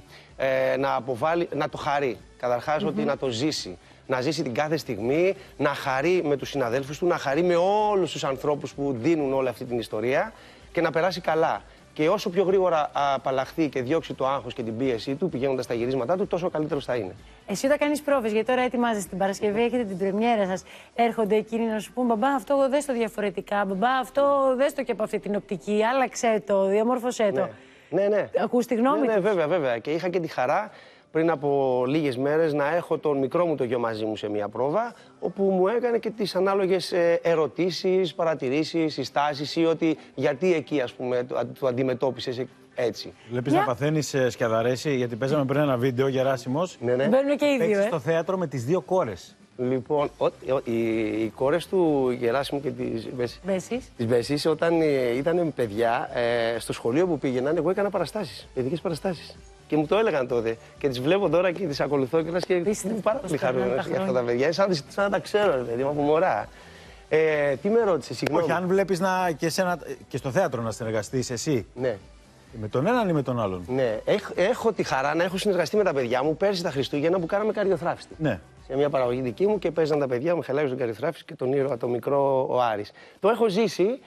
S15: να το χαρεί. Καταρχάς ότι να το ζήσει. Να ζήσει την κάθε στιγμή, να χαρεί με τους συναδέλφους του, να χαρεί με όλους τους ανθρώπους που δίνουν όλη αυτή την ιστορία και να περάσει καλά. Και όσο πιο γρήγορα απαλλαχθεί και διώξει το άγχος και την πίεσή του πηγαίνοντας στα γυρίσματά του, τόσο καλύτερος θα είναι.
S1: Εσύ όταν κάνεις πρόβες, γιατί τώρα ετοιμάζεσαι την Παρασκευή, έχετε την πρεμιέρα σας, έρχονται εκείνοι να σου πούν μπαμπά, αυτό δες το διαφορετικά, μπαμπά, αυτό δες το και από αυτή την οπτική, άλλαξε το, διαμόρφωσέ το.
S15: Ναι.
S1: Ακούς τη γνώμη
S15: Ναι,
S1: τους?
S15: βέβαια. Και είχα και τη χαρά πριν από λίγες μέρες να έχω τον μικρό μου το γιο μαζί μου σε μια πρόβα, όπου μου έκανε και τις ανάλογες ερωτήσεις, παρατηρήσεις, συστάσεις ή ότι γιατί εκεί, ας πούμε, το αντιμετώπισες έτσι.
S3: Βλέπεις να παθαίνεις σκιαδαρέση, γιατί παίζαμε πριν ένα βίντεο, Γεράσιμος.
S15: Ναι.
S1: Μπαίνουν και οι δύο,
S3: στο θέατρο με τις 2 κόρες.
S15: Λοιπόν, οι κόρες του Γεράσιμου και της Μπέσης, όταν ήταν παιδιά, στο σχολείο που πήγαιναν, εγώ έκανα παραστάσεις, παιδικές παραστάσεις. Και μου το έλεγαν τότε. Και τις βλέπω τώρα και τις ακολουθώ και είμαι πάρα πολύ χαρούμενος για αυτά τα παιδιά. Σαν να τα ξέρω, παιδί μου, από μωρά. Τι με ρώτησε, συγγνώμη?
S3: Όχι, αν βλέπεις και στο θέατρο να συνεργαστείς εσύ.
S15: Ναι.
S3: Με τον έναν ή με τον άλλον?
S15: Ναι. Έχω τη χαρά να έχω συνεργαστεί με τα παιδιά μου πέρσι τα Χριστούγεννα που κάναμε καρδιοθράφιστη.
S3: Ναι.
S15: Σε μια παραγωγή δική μου και παίζαν τα παιδιά μου, Μιχαλάκης τον Καρδιοθράφιστη και τον ήρωα, το μικρό ο Άρης. Το έχω ζήσει.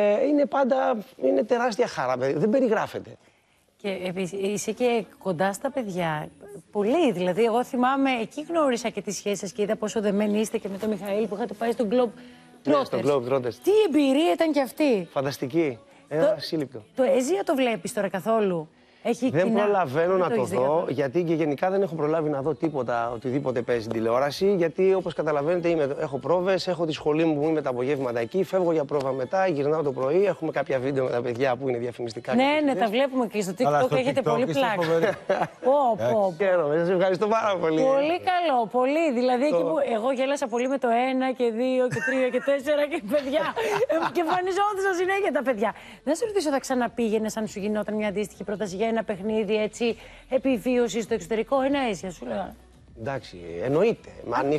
S15: Είναι τεράστια χαρά, παιδί. Δεν περιγράφεται.
S1: Και επίσης είσαι και κοντά στα παιδιά. Πολύ, δηλαδή. Εγώ θυμάμαι, εκεί γνώρισα και τις σχέσεις σας και είδα πόσο δεμένοι είστε και με τον Μιχαήλ που είχατε πάει στον Globe Trotters.
S15: Ναι, στον Globe Trotters.
S1: Τι εμπειρία ήταν κι αυτή.
S15: Φανταστική. Ασύλληπτο.
S1: Το Εζία το βλέπεις τώρα καθόλου?
S15: Δεν προλαβαίνω να το δω, γιατί και γενικά δεν έχω προλάβει να δω τίποτα, οτιδήποτε παίζει στην τηλεόραση. Γιατί όπως καταλαβαίνετε, έχω πρόβες, έχω τη σχολή μου που είμαι τα απογεύματα εκεί, φεύγω για πρόβα μετά, γυρνάω το πρωί. Έχουμε κάποια βίντεο με τα παιδιά που είναι διαφημιστικά.
S1: Ναι, τα βλέπουμε και στο TikTok, έχετε πολύ πλάκα.
S15: Χαίρομαι, σας ευχαριστώ πάρα πολύ.
S1: Πολύ καλό, πολύ. Δηλαδή εκεί που εγώ γέλασα πολύ με το 1 και 2 και 3 και 4 και παιδιά. Και εμφανιζόντουσαν συνέχεια τα παιδιά. Να σε ρωτήσω, θα ξαναπήγαινες αν σου γινόταν μια αντίστοιχη πρόταση για ένα παιχνίδι έτσι επιβίωση στο εξωτερικό? Ένα Αίσια, σου λέγα.
S15: Εντάξει, εννοείται.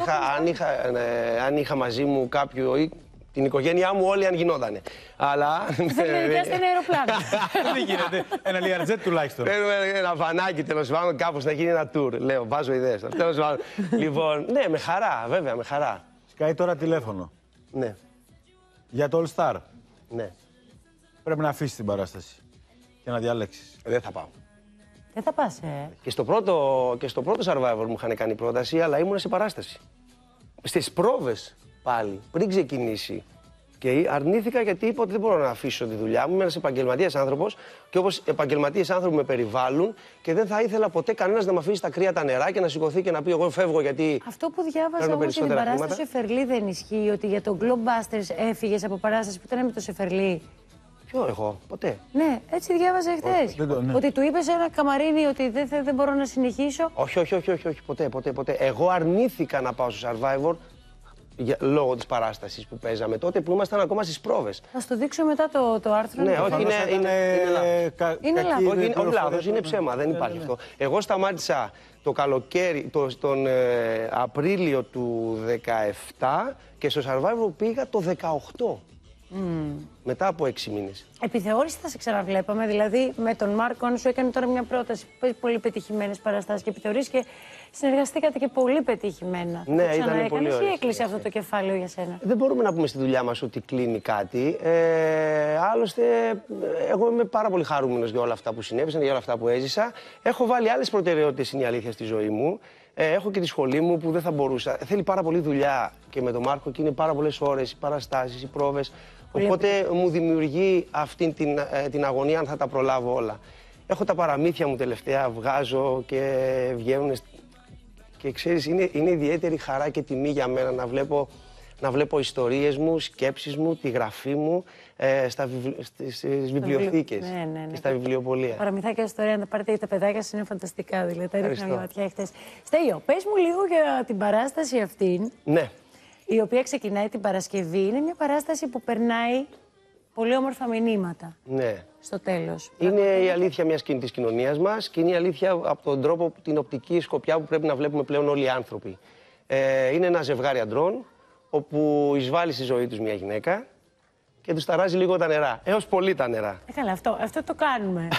S15: Αν είχα μαζί μου κάποιο. Την οικογένειά μου όλοι αν γινότανε. Αλλά.
S1: Θέλει να νοικιάσετε ένα αεροπλάνο.
S3: Δεν γίνεται. Ένα Learjet τουλάχιστον.
S15: Ένα βανάκι τέλος πάντων, κάπως να γίνει ένα tour. Λέω, βάζω ιδέες. Τέλος πάντων. Λοιπόν, ναι, με χαρά, βέβαια, με χαρά.
S3: Σκάει τώρα τηλέφωνο.
S15: Ναι.
S3: Για το All Star.
S15: Ναι.
S3: Πρέπει να αφήσεις την παράσταση και να διαλέξεις.
S15: Δεν θα πάω.
S1: Δεν θα πας,
S15: Και στο πρώτο Survivor μου είχαν κάνει πρόταση, αλλά ήμουν σε παράσταση. Στις πρόβες πάλι, πριν ξεκινήσει. Και αρνήθηκα γιατί είπα ότι δεν μπορώ να αφήσω τη δουλειά μου. Είμαι ένας επαγγελματίας άνθρωπος και όπως επαγγελματίες άνθρωποι με περιβάλλουν και δεν θα ήθελα ποτέ κανένας να με αφήσει στα κρύα τα νερά και να σηκωθεί και να πει: εγώ φεύγω γιατί.
S1: Αυτό που διάβαζα όμως για την παράσταση Σεφερλί δεν ισχύει, ότι για τον Globebusters έφυγες από παράσταση που ήταν με το Σεφερλί.
S15: Ποιο εγώ, ποτέ.
S1: Ναι, έτσι διάβαζα χθες.
S3: Ναι.
S1: Ότι του είπες ένα καμαρίνι ότι δεν μπορώ να συνεχίσω.
S15: Όχι, ποτέ. Εγώ αρνήθηκα να πάω στο Survivor λόγω της παράστασης που παίζαμε τότε που ήμασταν ακόμα στις πρόβες.
S1: Θα στο δείξω μετά το άρθρο.
S15: Ναι, όχι, είναι λάθος, είναι ψέμα, δεν υπάρχει
S3: ναι.
S15: αυτό. Εγώ σταμάτησα το καλοκαίρι, τον Απρίλιο του 17 και στο Survivor πήγα το 18. Μετά από 6 μήνες.
S1: Επιθεώρηση θα σε ξαναβλέπαμε, δηλαδή με τον Μάρκο, αν σου έκανε τώρα μια πρόταση που παίζει πολύ πετυχημένες παραστάσεις και επιθεωρήσεις και συνεργαστήκατε και πολύ πετυχημένα.
S15: Ναι, ήταν πολύ ωραία.
S1: Ή έκλεισε αυτό το κεφάλαιο για σένα?
S15: Δεν μπορούμε να πούμε στη δουλειά μας ότι κλείνει κάτι. Άλλωστε, εγώ είμαι πάρα πολύ χαρούμενος για όλα αυτά που συνέβησαν, για όλα αυτά που έζησα. Έχω βάλει άλλες προτεραιότητες, είναι η αλήθεια, στη ζωή μου. Έχω και τη σχολή μου που δεν θα μπορούσα. Θέλει πάρα πολύ δουλειά και με τον Μάρκο και είναι πάρα πολλές ώρες, οι παραστάσεις, οι πρόβες. Οπότε μου δημιουργεί αυτή την αγωνία αν θα τα προλάβω όλα. Έχω τα παραμύθια μου τελευταία, βγάζω και βγαίνουν. Και ξέρεις, είναι ιδιαίτερη χαρά και τιμή για μένα να βλέπω ιστορίες μου, σκέψεις μου, τη γραφή μου στις βιβλιοθήκες και στα βιβλιοπωλεία.
S1: Παραμυθάκια ιστορία, να τα πάρετε για τα παιδάκια σας, είναι φανταστικά. Δηλαδή, τα ρίχνα μια ματιά χτες. Στέλιο, πες μου λίγο για την παράσταση αυτήν.
S15: Ναι.
S1: Η οποία ξεκινάει την Παρασκευή. Είναι μια παράσταση που περνάει πολύ όμορφα μηνύματα.
S15: Ναι.
S1: Στο τέλος.
S15: Είναι η αλήθεια μιας της κοινωνίας μας και είναι η αλήθεια από τον τρόπο, την οπτική σκοπιά που πρέπει να βλέπουμε πλέον όλοι οι άνθρωποι. Είναι ένα ζευγάρι αντρών, όπου εισβάλλει στη ζωή τους μια γυναίκα και τους ταράζει λίγο τα νερά. Έως πολύ τα νερά.
S1: Καλά, αυτό το κάνουμε.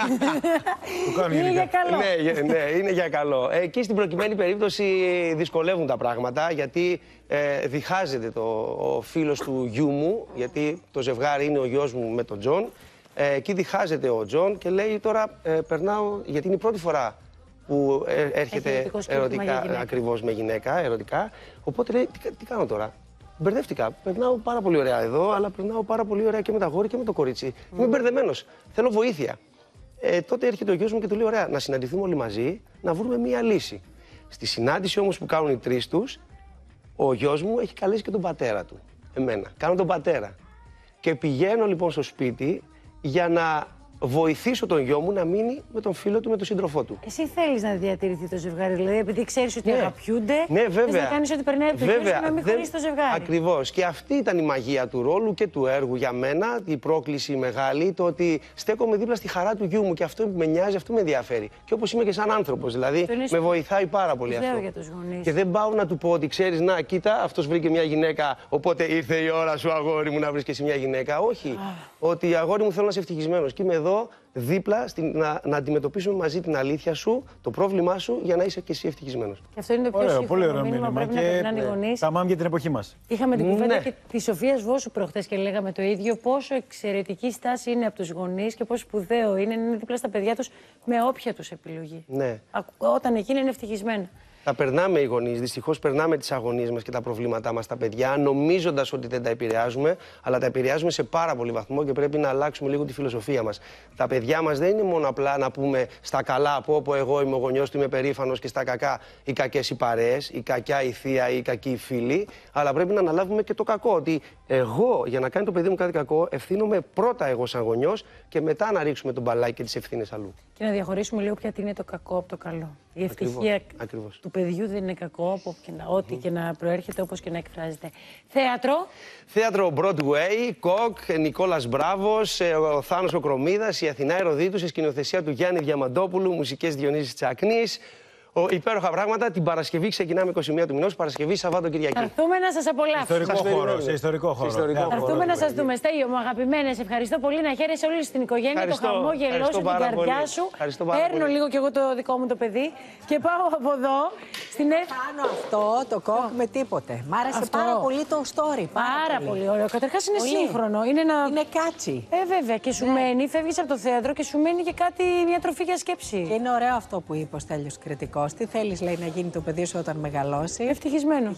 S15: Είναι για καλό. Ναι, είναι για καλό. Εκεί στην προκειμένη περίπτωση δυσκολεύουν τα πράγματα, γιατί διχάζεται ο φίλος του γιού μου, γιατί το ζευγάρι είναι ο γιος μου με τον Τζον. Εκεί διχάζεται ο Τζον και λέει τώρα περνάω, γιατί είναι η πρώτη φορά που έρχεται ερωτικά, ακριβώς με γυναίκα, ερωτικά. Οπότε λέει, τι κάνω τώρα. Μπερδεύτηκα. Περνάω πάρα πολύ ωραία εδώ, αλλά περνάω πάρα πολύ ωραία και με τα αγόρι και με το κορίτσι. Είμαι μπερδεμένος. Θέλω βοήθεια. Τότε έρχεται ο γιος μου και του λέει: ωραία, να συναντηθούμε όλοι μαζί, να βρούμε μία λύση. Στη συνάντηση όμως που κάνουν οι τρεις τους, ο γιος μου έχει καλέσει και τον πατέρα του. Εμένα. Κάνω τον πατέρα. Και πηγαίνω λοιπόν στο σπίτι για να βοηθήσω τον γιο μου να μείνει με τον φίλο του, με τον σύντροφό του.
S1: Εσύ θέλεις να διατηρηθεί το ζευγάρι, δηλαδή επειδή ξέρεις ότι αγαπιούνται,
S15: ναι, βέβαια.
S1: να κάνεις ό,τι περνάει από το χέρι σου να μην χωρίσεις το ζευγάρι.
S15: Ακριβώς. Και αυτή ήταν η μαγεία του ρόλου και του έργου για μένα, η πρόκληση μεγάλη, το ότι στέκομαι δίπλα στη χαρά του γιού μου και αυτό που με νοιάζει, αυτό με ενδιαφέρει. Και όπως είμαι και σαν άνθρωπος, δηλαδή με βοηθάει πάρα πολύ αυτό.
S1: Για τους γονείς.
S15: Και δεν πάω να του πω ότι ξέρεις, να κοίτα, αυτός βρήκε μια γυναίκα, οπότε ήρθε η ώρα σου, αγόρι μου, να βρεις και εσύ μια γυναίκα. Όχι. Ότι αγόρι μου θέλω να είσαι ευτυχισμένος και είμαι εδώ δίπλα να αντιμετωπίσουμε μαζί την αλήθεια σου, το πρόβλημά σου, για να είσαι και εσύ ευτυχισμένος.
S1: Και αυτό είναι το πιο σύμφωνο μήνυμα που πρέπει να περνάνε οι γονείς.
S3: Τα μάμ για την εποχή μας.
S1: Είχαμε την κουβέντα και τη Σοφία Βόσου προχθές και λέγαμε το ίδιο. Πόσο εξαιρετική στάση είναι από τους γονείς και πόσο σπουδαίο είναι να είναι δίπλα στα παιδιά τους με όποια τους επιλογή.
S15: Ναι.
S1: Όταν εκείνη είναι ευτυχισμένα.
S15: Τα περνάμε οι γονείς, δυστυχώς περνάμε τις αγωνίες μας και τα προβλήματά μας στα παιδιά, νομίζοντας ότι δεν τα επηρεάζουμε, αλλά τα επηρεάζουμε σε πάρα πολύ βαθμό και πρέπει να αλλάξουμε λίγο τη φιλοσοφία μας. Τα παιδιά μας δεν είναι μόνο απλά να πούμε στα καλά, από όπου εγώ είμαι ο γονιός του, είμαι περήφανος, και στα κακά οι κακές οι παρέες, η κακιά η θεία ή οι κακοί οι φίλοι, αλλά πρέπει να αναλάβουμε και το κακό. Ότι εγώ για να κάνει το παιδί μου κάτι κακό, ευθύνομαι πρώτα εγώ σαν γονιός και μετά να ρίξουμε τον μπαλάκι και τις ευθύνες αλλού. Και
S1: να διαχωρίσουμε λίγο ποια είναι το κακό από το καλό. Η ευτυχία του παιδιού δεν είναι κακό, ό,τι και να προέρχεται, όπως και να εκφράζεται. Θέατρο.
S15: Θέατρο Broadway, Κοκ, Νικόλας Μπράβος, ο Θάνος ο Κρομίδας, η Αθηνά Ηρωδίτου σε σκηνοθεσία του Γιάννη Διαμαντόπουλου, μουσικές Διονύσης Τσακνής. Υπέροχα πράγματα. Την Παρασκευή ξεκινάμε 21 του μηνός. Παρασκευή, Σαββάτο, Κυριακή.
S1: Θα έρθουμε να σας απολαύσουμε.
S3: Σε ιστορικό χώρο.
S1: Θα έρθουμε να σας δούμε. Στέλιο μου, αγαπημένες, ευχαριστώ πολύ. Να χαίρεσαι όλη την οικογένεια, το χαμόγελό σου, την καρδιά σου. Παίρνω λίγο κι εγώ το δικό μου το παιδί και πάω από εδώ στην
S16: Κάνω αυτό το κόκ με τίποτε. Μ' άρεσε πάρα πολύ το story.
S1: Πάρα πολύ ωραίο. Καταρχάς είναι σύγχρονο. Είναι
S16: κάτσι.
S1: Βέβαια. Και σου μένει, φεύγεις από το θέατρο και σου μένει και κάτι, μια τροφή για σκέψη.
S16: Και είναι ωραίο αυτό που είπε ο Στέλιος Κρητικός. Τι θέλεις, λέει, να γίνει το παιδί σου όταν μεγαλώσει?
S1: Ευτυχισμένο.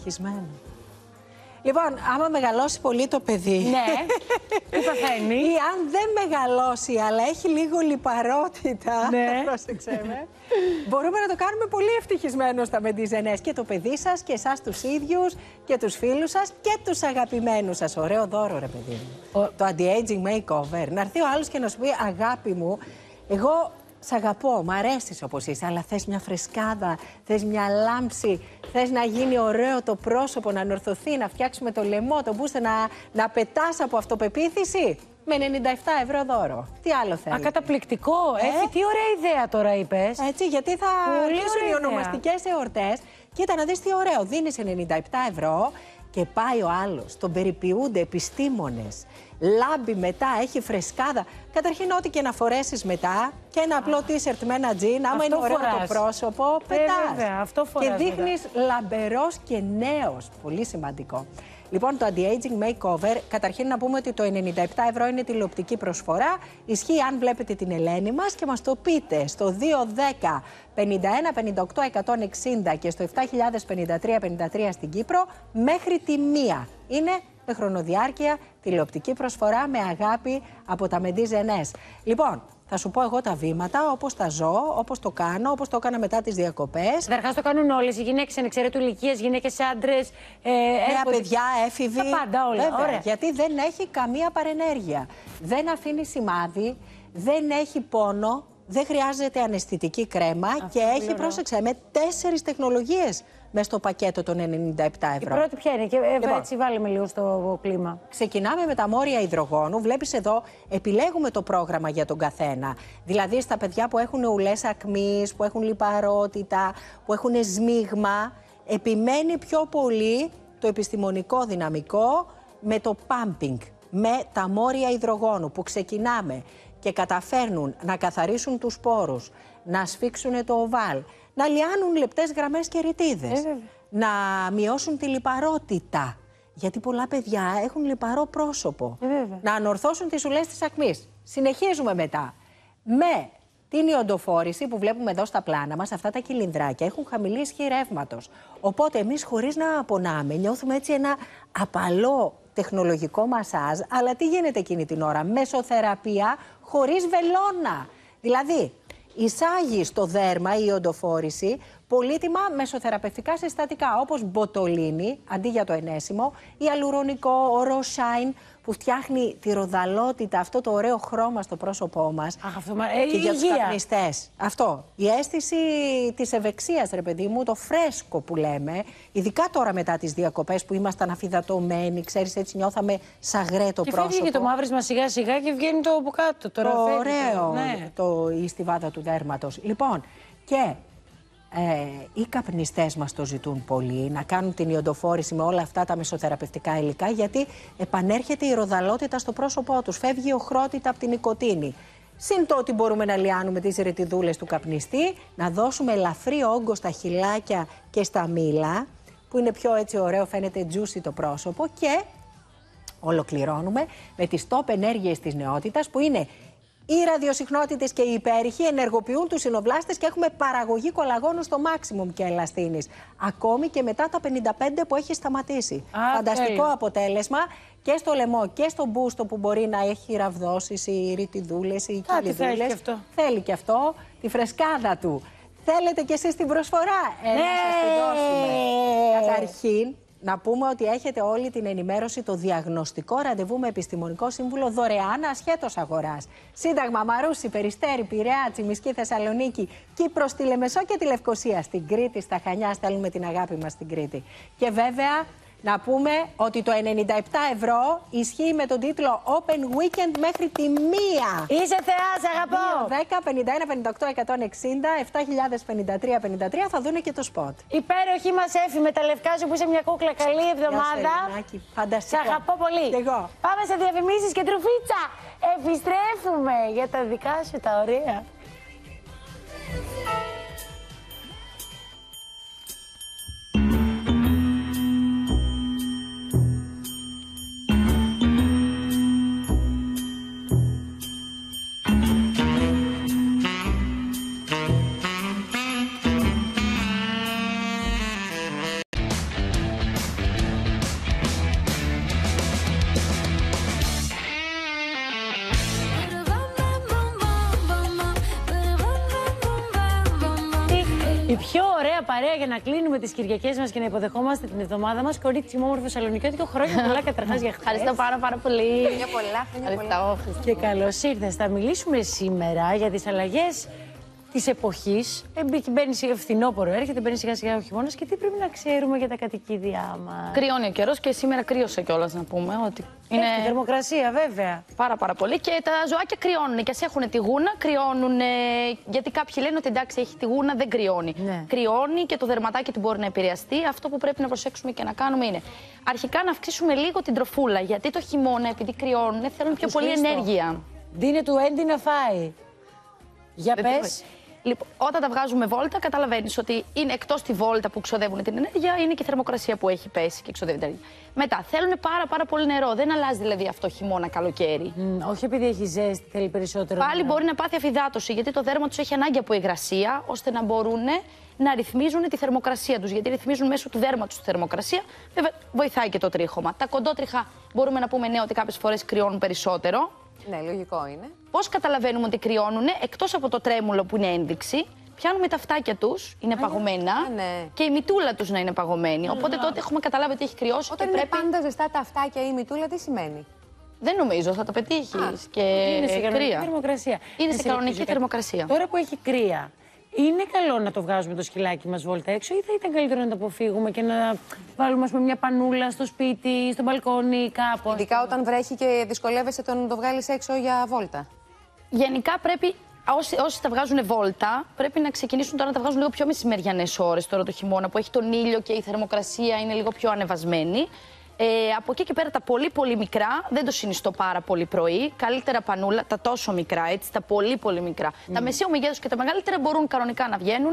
S16: Λοιπόν, άμα μεγαλώσει πολύ το παιδί.
S1: Ναι. Τι παθαίνει?
S16: Ή αν δεν μεγαλώσει, αλλά έχει λίγο λιπαρότητα.
S1: Ναι.
S16: Πρόσεξε με. Μπορούμε να το κάνουμε πολύ ευτυχισμένο στα μεντιζενές. Και το παιδί σας και εσάς τους ίδιους και τους φίλους σας και τους αγαπημένους σας. Ωραίο δώρο, ρε παιδί μου. Το anti-aging makeover. Να έρθει ο άλλος και να σου πει, αγάπη μου, εγώ σ' αγαπώ, μ' αρέσεις όπως είσαι, αλλά θες μια φρεσκάδα, θες μια λάμψη, θες να γίνει ωραίο το πρόσωπο, να ανορθωθεί, να φτιάξουμε το λαιμό, το μπούστε, να πετάς από αυτοπεποίθηση. Με 97 ευρώ δώρο. Τι άλλο θέλεις?
S1: Καταπληκτικό. Τι ωραία ιδέα τώρα είπες.
S16: Έτσι, γιατί θα αρχίσουν οι ονομαστικές εορτές. Κοίτα να δεις τι ωραίο. Δίνεις 97 ευρώ και πάει ο άλλος. Τον περιποιούνται επιστήμονες. Λάμπει μετά, έχει φρεσκάδα. Καταρχήν, ό,τι και να φορέσεις μετά, και ένα απλό t-shirt με ένα τζιν, άμα είναι ωραίο το πρόσωπο, πετάς.
S1: Βέβαια, αυτό φοράς,
S16: και δείχνεις λαμπερός και νέος. Πολύ σημαντικό. Λοιπόν, το anti-aging makeover, καταρχήν να πούμε ότι το 97 ευρώ είναι τηλεοπτική προσφορά. Ισχύει αν βλέπετε την Ελένη μας και μας το πείτε στο 210 51 58 160 και στο 7053 53 στην Κύπρο μέχρι τη 1. Είναι με χρονοδιάρκεια, τηλεοπτική προσφορά με αγάπη από τα Μεντιζενές. Λοιπόν, θα σου πω εγώ τα βήματα, όπως τα ζω, όπως το κάνω, όπως το έκανα μετά τις διακοπές.
S1: Καταρχάς το κάνουν όλες οι γυναίκες ανεξαιρέτου ηλικίας, γυναίκες, άντρες,
S16: νέα παιδιά, έφηβοι.
S1: Τα πάντα όλα.
S16: Βέβαια,
S1: ωραία.
S16: γιατί δεν έχει καμία παρενέργεια. Δεν αφήνει σημάδι, δεν έχει πόνο, δεν χρειάζεται αναισθητική κρέμα και έχει, πρόσεξε, με 4 τεχνολογίες μες στο πακέτο των 97 ευρώ.
S1: Η πρώτη ποια είναι? Και έτσι βάλουμε λίγο στο κλίμα.
S16: Ξεκινάμε με τα μόρια υδρογόνου. Βλέπεις εδώ, επιλέγουμε το πρόγραμμα για τον καθένα. Δηλαδή στα παιδιά που έχουν ουλές ακμής, που έχουν λιπαρότητα, που έχουν σμίγμα, επιμένει πιο πολύ το επιστημονικό δυναμικό με το pumping, με τα μόρια υδρογόνου που ξεκινάμε και καταφέρνουν να καθαρίσουν τους σπόρους, να σφίξουν το οβάλ, να λιάνουν λεπτές γραμμές και ρητίδες, να μειώσουν τη λιπαρότητα, γιατί πολλά παιδιά έχουν λιπαρό πρόσωπο, να ανορθώσουν τις ουλές της ακμής. Συνεχίζουμε μετά με την ιοντοφόρηση που βλέπουμε εδώ στα πλάνα μας. Αυτά τα κυλινδράκια έχουν χαμηλή ισχύ ρεύματος. Οπότε εμείς, χωρίς να πονάμε, νιώθουμε έτσι ένα απαλό τεχνολογικό μασάζ. Αλλά τι γίνεται εκείνη την ώρα? Μεσοθεραπεία χωρίς βελόνα. Δηλαδή, εισάγει στο δέρμα η ιοντοφόρηση πολύτιμα μεσοθεραπευτικά συστατικά, όπως μποτολίνη αντί για το ενέσιμο, ή αλουρονικό, ο ροσάιν που φτιάχνει τη ροδαλότητα, αυτό το ωραίο χρώμα στο πρόσωπό μας. Και για τους καπνιστές. Αυτό. Η αίσθηση της ευεξίας, ρε παιδί μου, το φρέσκο που λέμε, ειδικά τώρα μετά τις διακοπές που ήμασταν αφυδατωμένοι, ξέρεις, έτσι νιώθαμε σαγρέ το πρόσωπο.
S1: Και φεύγει και το μαύρισμα σιγά σιγά και βγαίνει το από κάτω. Τώρα
S16: το
S1: φεύγει,
S16: ωραίο,
S1: ναι.
S16: η στιβάδα του δέρματος. Λοιπόν, και οι καπνιστές μας το ζητούν πολύ, να κάνουν την ιοντοφόρηση με όλα αυτά τα μεσοθεραπευτικά υλικά, γιατί επανέρχεται η ροδαλότητα στο πρόσωπό τους, φεύγει η οχρότητα από την νοικοτήνη. Συν το ότι μπορούμε να λιάνουμε τις ρετιδούλες του καπνιστή, να δώσουμε ελαφρύ όγκο στα χειλάκια και στα μήλα, που είναι πιο έτσι ωραίο, φαίνεται juicy το πρόσωπο, και ολοκληρώνουμε με τις top ενέργειες της νεότητας, που είναι οι ραδιοσυχνότητες και οι υπέρηχοι, ενεργοποιούν τους συνοβλάστες και έχουμε παραγωγή κολαγόνου στο maximum και ελαστίνης. Ακόμη και μετά τα 55 που έχει σταματήσει. Φανταστικό αποτέλεσμα και στο λαιμό και στο μπούστο που μπορεί να έχει ραβδόσεις, οι ρητιδούλες, οι κυλιδούλες. Θέλει και αυτό. Τη φρεσκάδα του. Θέλετε κι εσείς την προσφορά? Να σας τη δώσουμε. Καταρχήν, να πούμε ότι έχετε όλη την ενημέρωση, το διαγνωστικό ραντεβού με επιστημονικό σύμβουλο δωρεάν ασχέτως αγοράς. Σύνταγμα, Μαρούσι, Περιστέρι, Πειραιά, Τσιμισκή, Θεσσαλονίκη, Κύπρος, τη Λεμεσό και τη Λευκοσία. Στην Κρήτη, στα Χανιά, στέλνουμε την αγάπη μας στην Κρήτη. Και βέβαια, Να πούμε ότι το 97 ευρώ ισχύει με τον τίτλο Open Weekend μέχρι τη 1.
S1: Είσαι θεά, σε αγαπώ!
S16: 10, 51, 58, 153, 53 θα δούνε και το σποτ.
S1: Υπέροχη μας Έφη με τα λευκά σου που είσαι μια κούκλα. Καλή εβδομάδα.
S16: Φανταστικό.
S1: Σε αγαπώ πολύ. Πάμε σε διαφημίσεις και τρουφίτσα. Επιστρέφουμε για τα δικά σου τα ωραία. Η πιο ωραία παρέα για να κλείνουμε τις Κυριακές μας και να υποδεχόμαστε την εβδομάδα μας. Κορίτσι μου, όμορφο Θεσσαλονικιώτικο, χρόνια πολλά καταρχάς για χθες.
S9: Ευχαριστώ πάρα πολύ.
S5: Χρόνια πολλά.
S1: Και καλώς ήρθες. Θα μιλήσουμε σήμερα για τις αλλαγές της εποχής. Μπαίνει σιγά φθινόπωρο, έρχεται, μπαίνει σιγά σιγά ο χειμώνας και τι πρέπει να ξέρουμε για τα κατοικίδια μας.
S8: Κρυώνει ο καιρός και σήμερα κρύωσε κιόλας να πούμε ότι
S1: είναι θερμοκρασία βέβαια.
S8: Πάρα πολύ και τα ζωάκια κρυώνουν και ας έχουν τη γούνα, κρυώνουν γιατί κάποιοι λένε ότι εντάξει έχει τη γούνα δεν κρυώνει. Ναι. Κρυώνει και το δερματάκι του μπορεί να επηρεαστεί. Αυτό που πρέπει να προσέξουμε και να κάνουμε είναι αρχικά να αυξήσουμε λίγο την τροφούλα γιατί το χειμώνα επειδή κρυώνουν θέλουν πιο πολύ ενέργεια.
S1: Δίνε του έντι να φάει. Για πες.
S8: Λοιπόν, όταν τα βγάζουμε βόλτα, καταλαβαίνεις ότι είναι εκτός τη βόλτα που ξοδεύουν την ενέργεια, είναι και η θερμοκρασία που έχει πέσει και ξοδεύει την ενέργεια. Μετά, θέλουν πάρα πολύ νερό. Δεν αλλάζει δηλαδή αυτό χειμώνα, καλοκαίρι.
S1: Όχι επειδή έχει ζέστη, θέλει περισσότερο.
S8: Πάλι
S1: νερό.
S8: μπορεί να πάθει αφυδάτωση, γιατί το δέρμα τους έχει ανάγκη από υγρασία, ώστε να μπορούν να ρυθμίζουν τη θερμοκρασία τους. Γιατί ρυθμίζουν μέσω του δέρματος τη θερμοκρασία, βέβαια βοηθάει και το τρίχωμα. Τα κοντότριχα μπορούμε να πούμε ναι, ότι κάποιες φορές κρυώνουν περισσότερο.
S5: Ναι, λογικό είναι.
S8: Πώς καταλαβαίνουμε ότι κρυώνουν, εκτός από το τρέμουλο που είναι ένδειξη, πιάνουμε τα αυτάκια τους, είναι παγωμένα και η μητούλα τους να είναι παγωμένη. Οπότε τότε έχουμε καταλάβει ότι έχει κρυώσει.
S5: Όταν είναι πάντα ζεστά τα αυτάκια ή η μητούλα, τι σημαίνει?
S8: Δεν νομίζω, θα το πετύχεις. Και
S1: είναι σε κανονική
S8: κρύα.
S1: Θερμοκρασία.
S8: Είναι σε κανονική θερμοκρασία.
S1: Τώρα που έχει κρύα, είναι καλό να το βγάζουμε το σκυλάκι μας βόλτα έξω ή θα ήταν καλύτερο να το αποφύγουμε και να βάλουμε ας πούμε, μια πανούλα στο σπίτι, στο μπαλκόνι, κάπου?
S5: Ειδικά όταν βρέχει και δυσκολεύεσαι να το βγάλεις έξω για βόλτα.
S8: Γενικά πρέπει, όσοι τα βγάζουν βόλτα, πρέπει να ξεκινήσουν τώρα να τα βγάζουν λίγο πιο μεσημεριανές ώρες τώρα το χειμώνα που έχει τον ήλιο και η θερμοκρασία είναι λίγο πιο ανεβασμένη. Από εκεί και πέρα τα πολύ μικρά, δεν το συνιστώ πάρα πολύ πρωί. Καλύτερα πανούλα, τα τόσο μικρά, έτσι, τα πολύ μικρά. Τα μεσαίου μεγέθους και τα μεγαλύτερα μπορούν κανονικά να βγαίνουν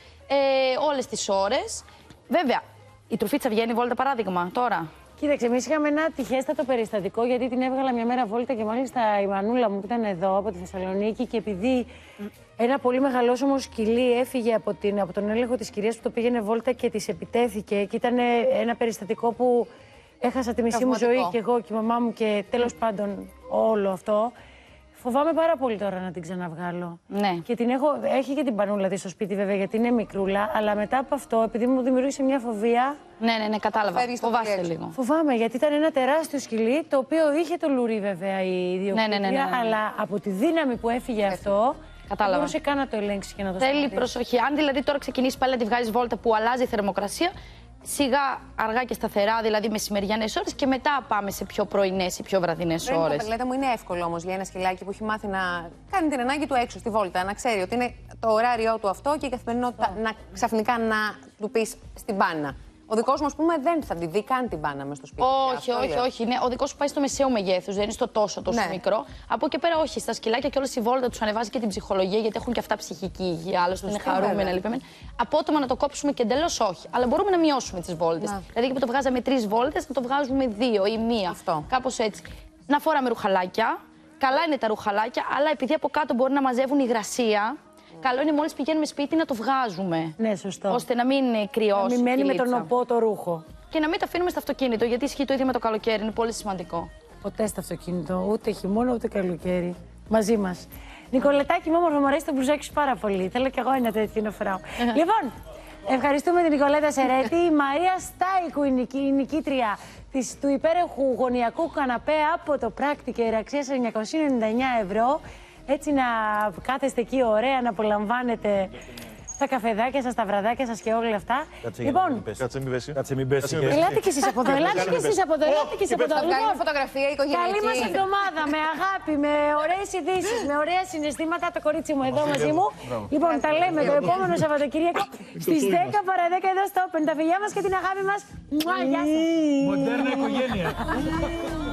S8: όλες τις ώρες. Βέβαια, η τρουφίτσα βγαίνει βόλτα παράδειγμα τώρα.
S1: Κοίταξε, εμείς είχαμε ένα τυχέστατο περιστατικό γιατί την έβγαλα μια μέρα βόλτα και μάλιστα η μανούλα μου που ήταν εδώ από τη Θεσσαλονίκη και επειδή ένα πολύ μεγαλόσωμο σκυλί έφυγε από τον έλεγχο της κυρίας που το πήγαινε βόλτα και της επιτέθηκε και ήταν ένα περιστατικό που έχασα τη μισή μου ζωή και εγώ και η μαμά μου και τέλος πάντων όλο αυτό. Φοβάμαι πάρα πολύ τώρα να την ξαναβγάλω.
S8: Ναι.
S1: Και την έχει και την πανούλα της στο σπίτι βέβαια γιατί είναι μικρούλα, αλλά μετά από αυτό, επειδή μου δημιούργησε μια φοβία.
S8: Ναι, κατάλαβα. Φοβάσαι λίγο.
S1: Φοβάμαι γιατί ήταν ένα τεράστιο σκυλί το οποίο είχε το λουρί βέβαια η ιδιοκτήτρια,
S8: ναι.
S1: αλλά από τη δύναμη που έφυγε αυτό.
S8: Κατάλαβα.
S1: Δεν μπορούσε καν να το ελέγξει και να το
S8: Θέλει
S1: σταματήσει.
S8: προσοχή. Αν δηλαδή τώρα ξεκινήσει πάλι να τη βγάζει βόλτα που αλλάζει η θερμοκρασία, σιγά, αργά και σταθερά, δηλαδή μεσημεριανές ώρες και μετά πάμε σε πιο πρωινές ή πιο βραδινές ώρες.
S5: Λέτε μου, είναι εύκολο όμως για ένα σκυλάκι που έχει μάθει να κάνει την ανάγκη του έξω στη βόλτα, να ξέρει ότι είναι το ωράριό του αυτό και η καθημερινότητα ξαφνικά να του πεις στην μπάνα. Ο δικός μου, ας πούμε, δεν θα τη δει καν την μπάνα μες στο σπίτι.
S8: Όχι. Ναι. Ο δικός σου πάει στο μεσαίο μεγέθους, δεν είναι στο τόσο μικρό. Από εκεί πέρα, όχι. Στα σκυλάκια και όλες η βόλτα τους ανεβάζει και την ψυχολογία, γιατί έχουν και αυτά ψυχική υγεία. Άλλωστε είναι χαρούμενα, λυπημένα. Απότομα να το κόψουμε και εντελώς όχι. Αλλά μπορούμε να μειώσουμε τις βόλτες. Δηλαδή, που το βγάζαμε 3 βόλτες, να το βγάζουμε 2 ή 1. Κάπως έτσι. Να φοράμε ρουχαλάκια. Καλά είναι τα ρουχαλάκια, αλλά επειδή από κάτω μπορεί να μαζεύουν υγρασία. Καλό είναι μόλις πηγαίνουμε σπίτι να το βγάζουμε.
S1: Ναι, σωστό.
S8: Ώστε να μην κρυώσει.
S1: Να μην μένει με τον οπό το ρούχο.
S8: Και να μην το αφήνουμε στο αυτοκίνητο, γιατί ισχύει το ίδιο με το καλοκαίρι. Είναι πολύ σημαντικό.
S1: Ποτέ στο αυτοκίνητο, ούτε χειμώνα ούτε καλοκαίρι. Μαζί μας. Νικολετάκη, μου όμορφο, μου αρέσει το μπλουζάκι σου πάρα πολύ. Θέλω κι εγώ ένα τέτοιο να φοράω. Λοιπόν, ευχαριστούμε την Νικολέτα Σερέτη. Η Μαρία Στάικου, η νικήτρια του υπέροχου γωνιακού καναπέ από το Πράκτη και αξίας 999 ευρώ. Έτσι να κάθεστε εκεί ωραία, να απολαμβάνετε τα καφεδάκια σας, τα βραδάκια σας και όλα αυτά. Λοιπόν,
S4: κάτσε μην πέσει.
S1: Ελάτε κι εσείς από εδώ, ελάτε κι εσείς από εδώ, ελάτε κι εσείς από εδώ.
S5: Λοιπόν, φωτογραφία οικογενειακή.
S1: Καλή μας εβδομάδα, με αγάπη, με ωραίες ειδήσεις, με ωραία συναισθήματα. Το κορίτσι μου εδώ μαζί μου. Λοιπόν, τα λέμε το επόμενο Σαββατοκύριακο στις 10 παρά 10 εδώ στο Open. Τα φιλιά μας και την αγάπη μας. Γεια σας.
S3: Μοντέρνα οικογένεια.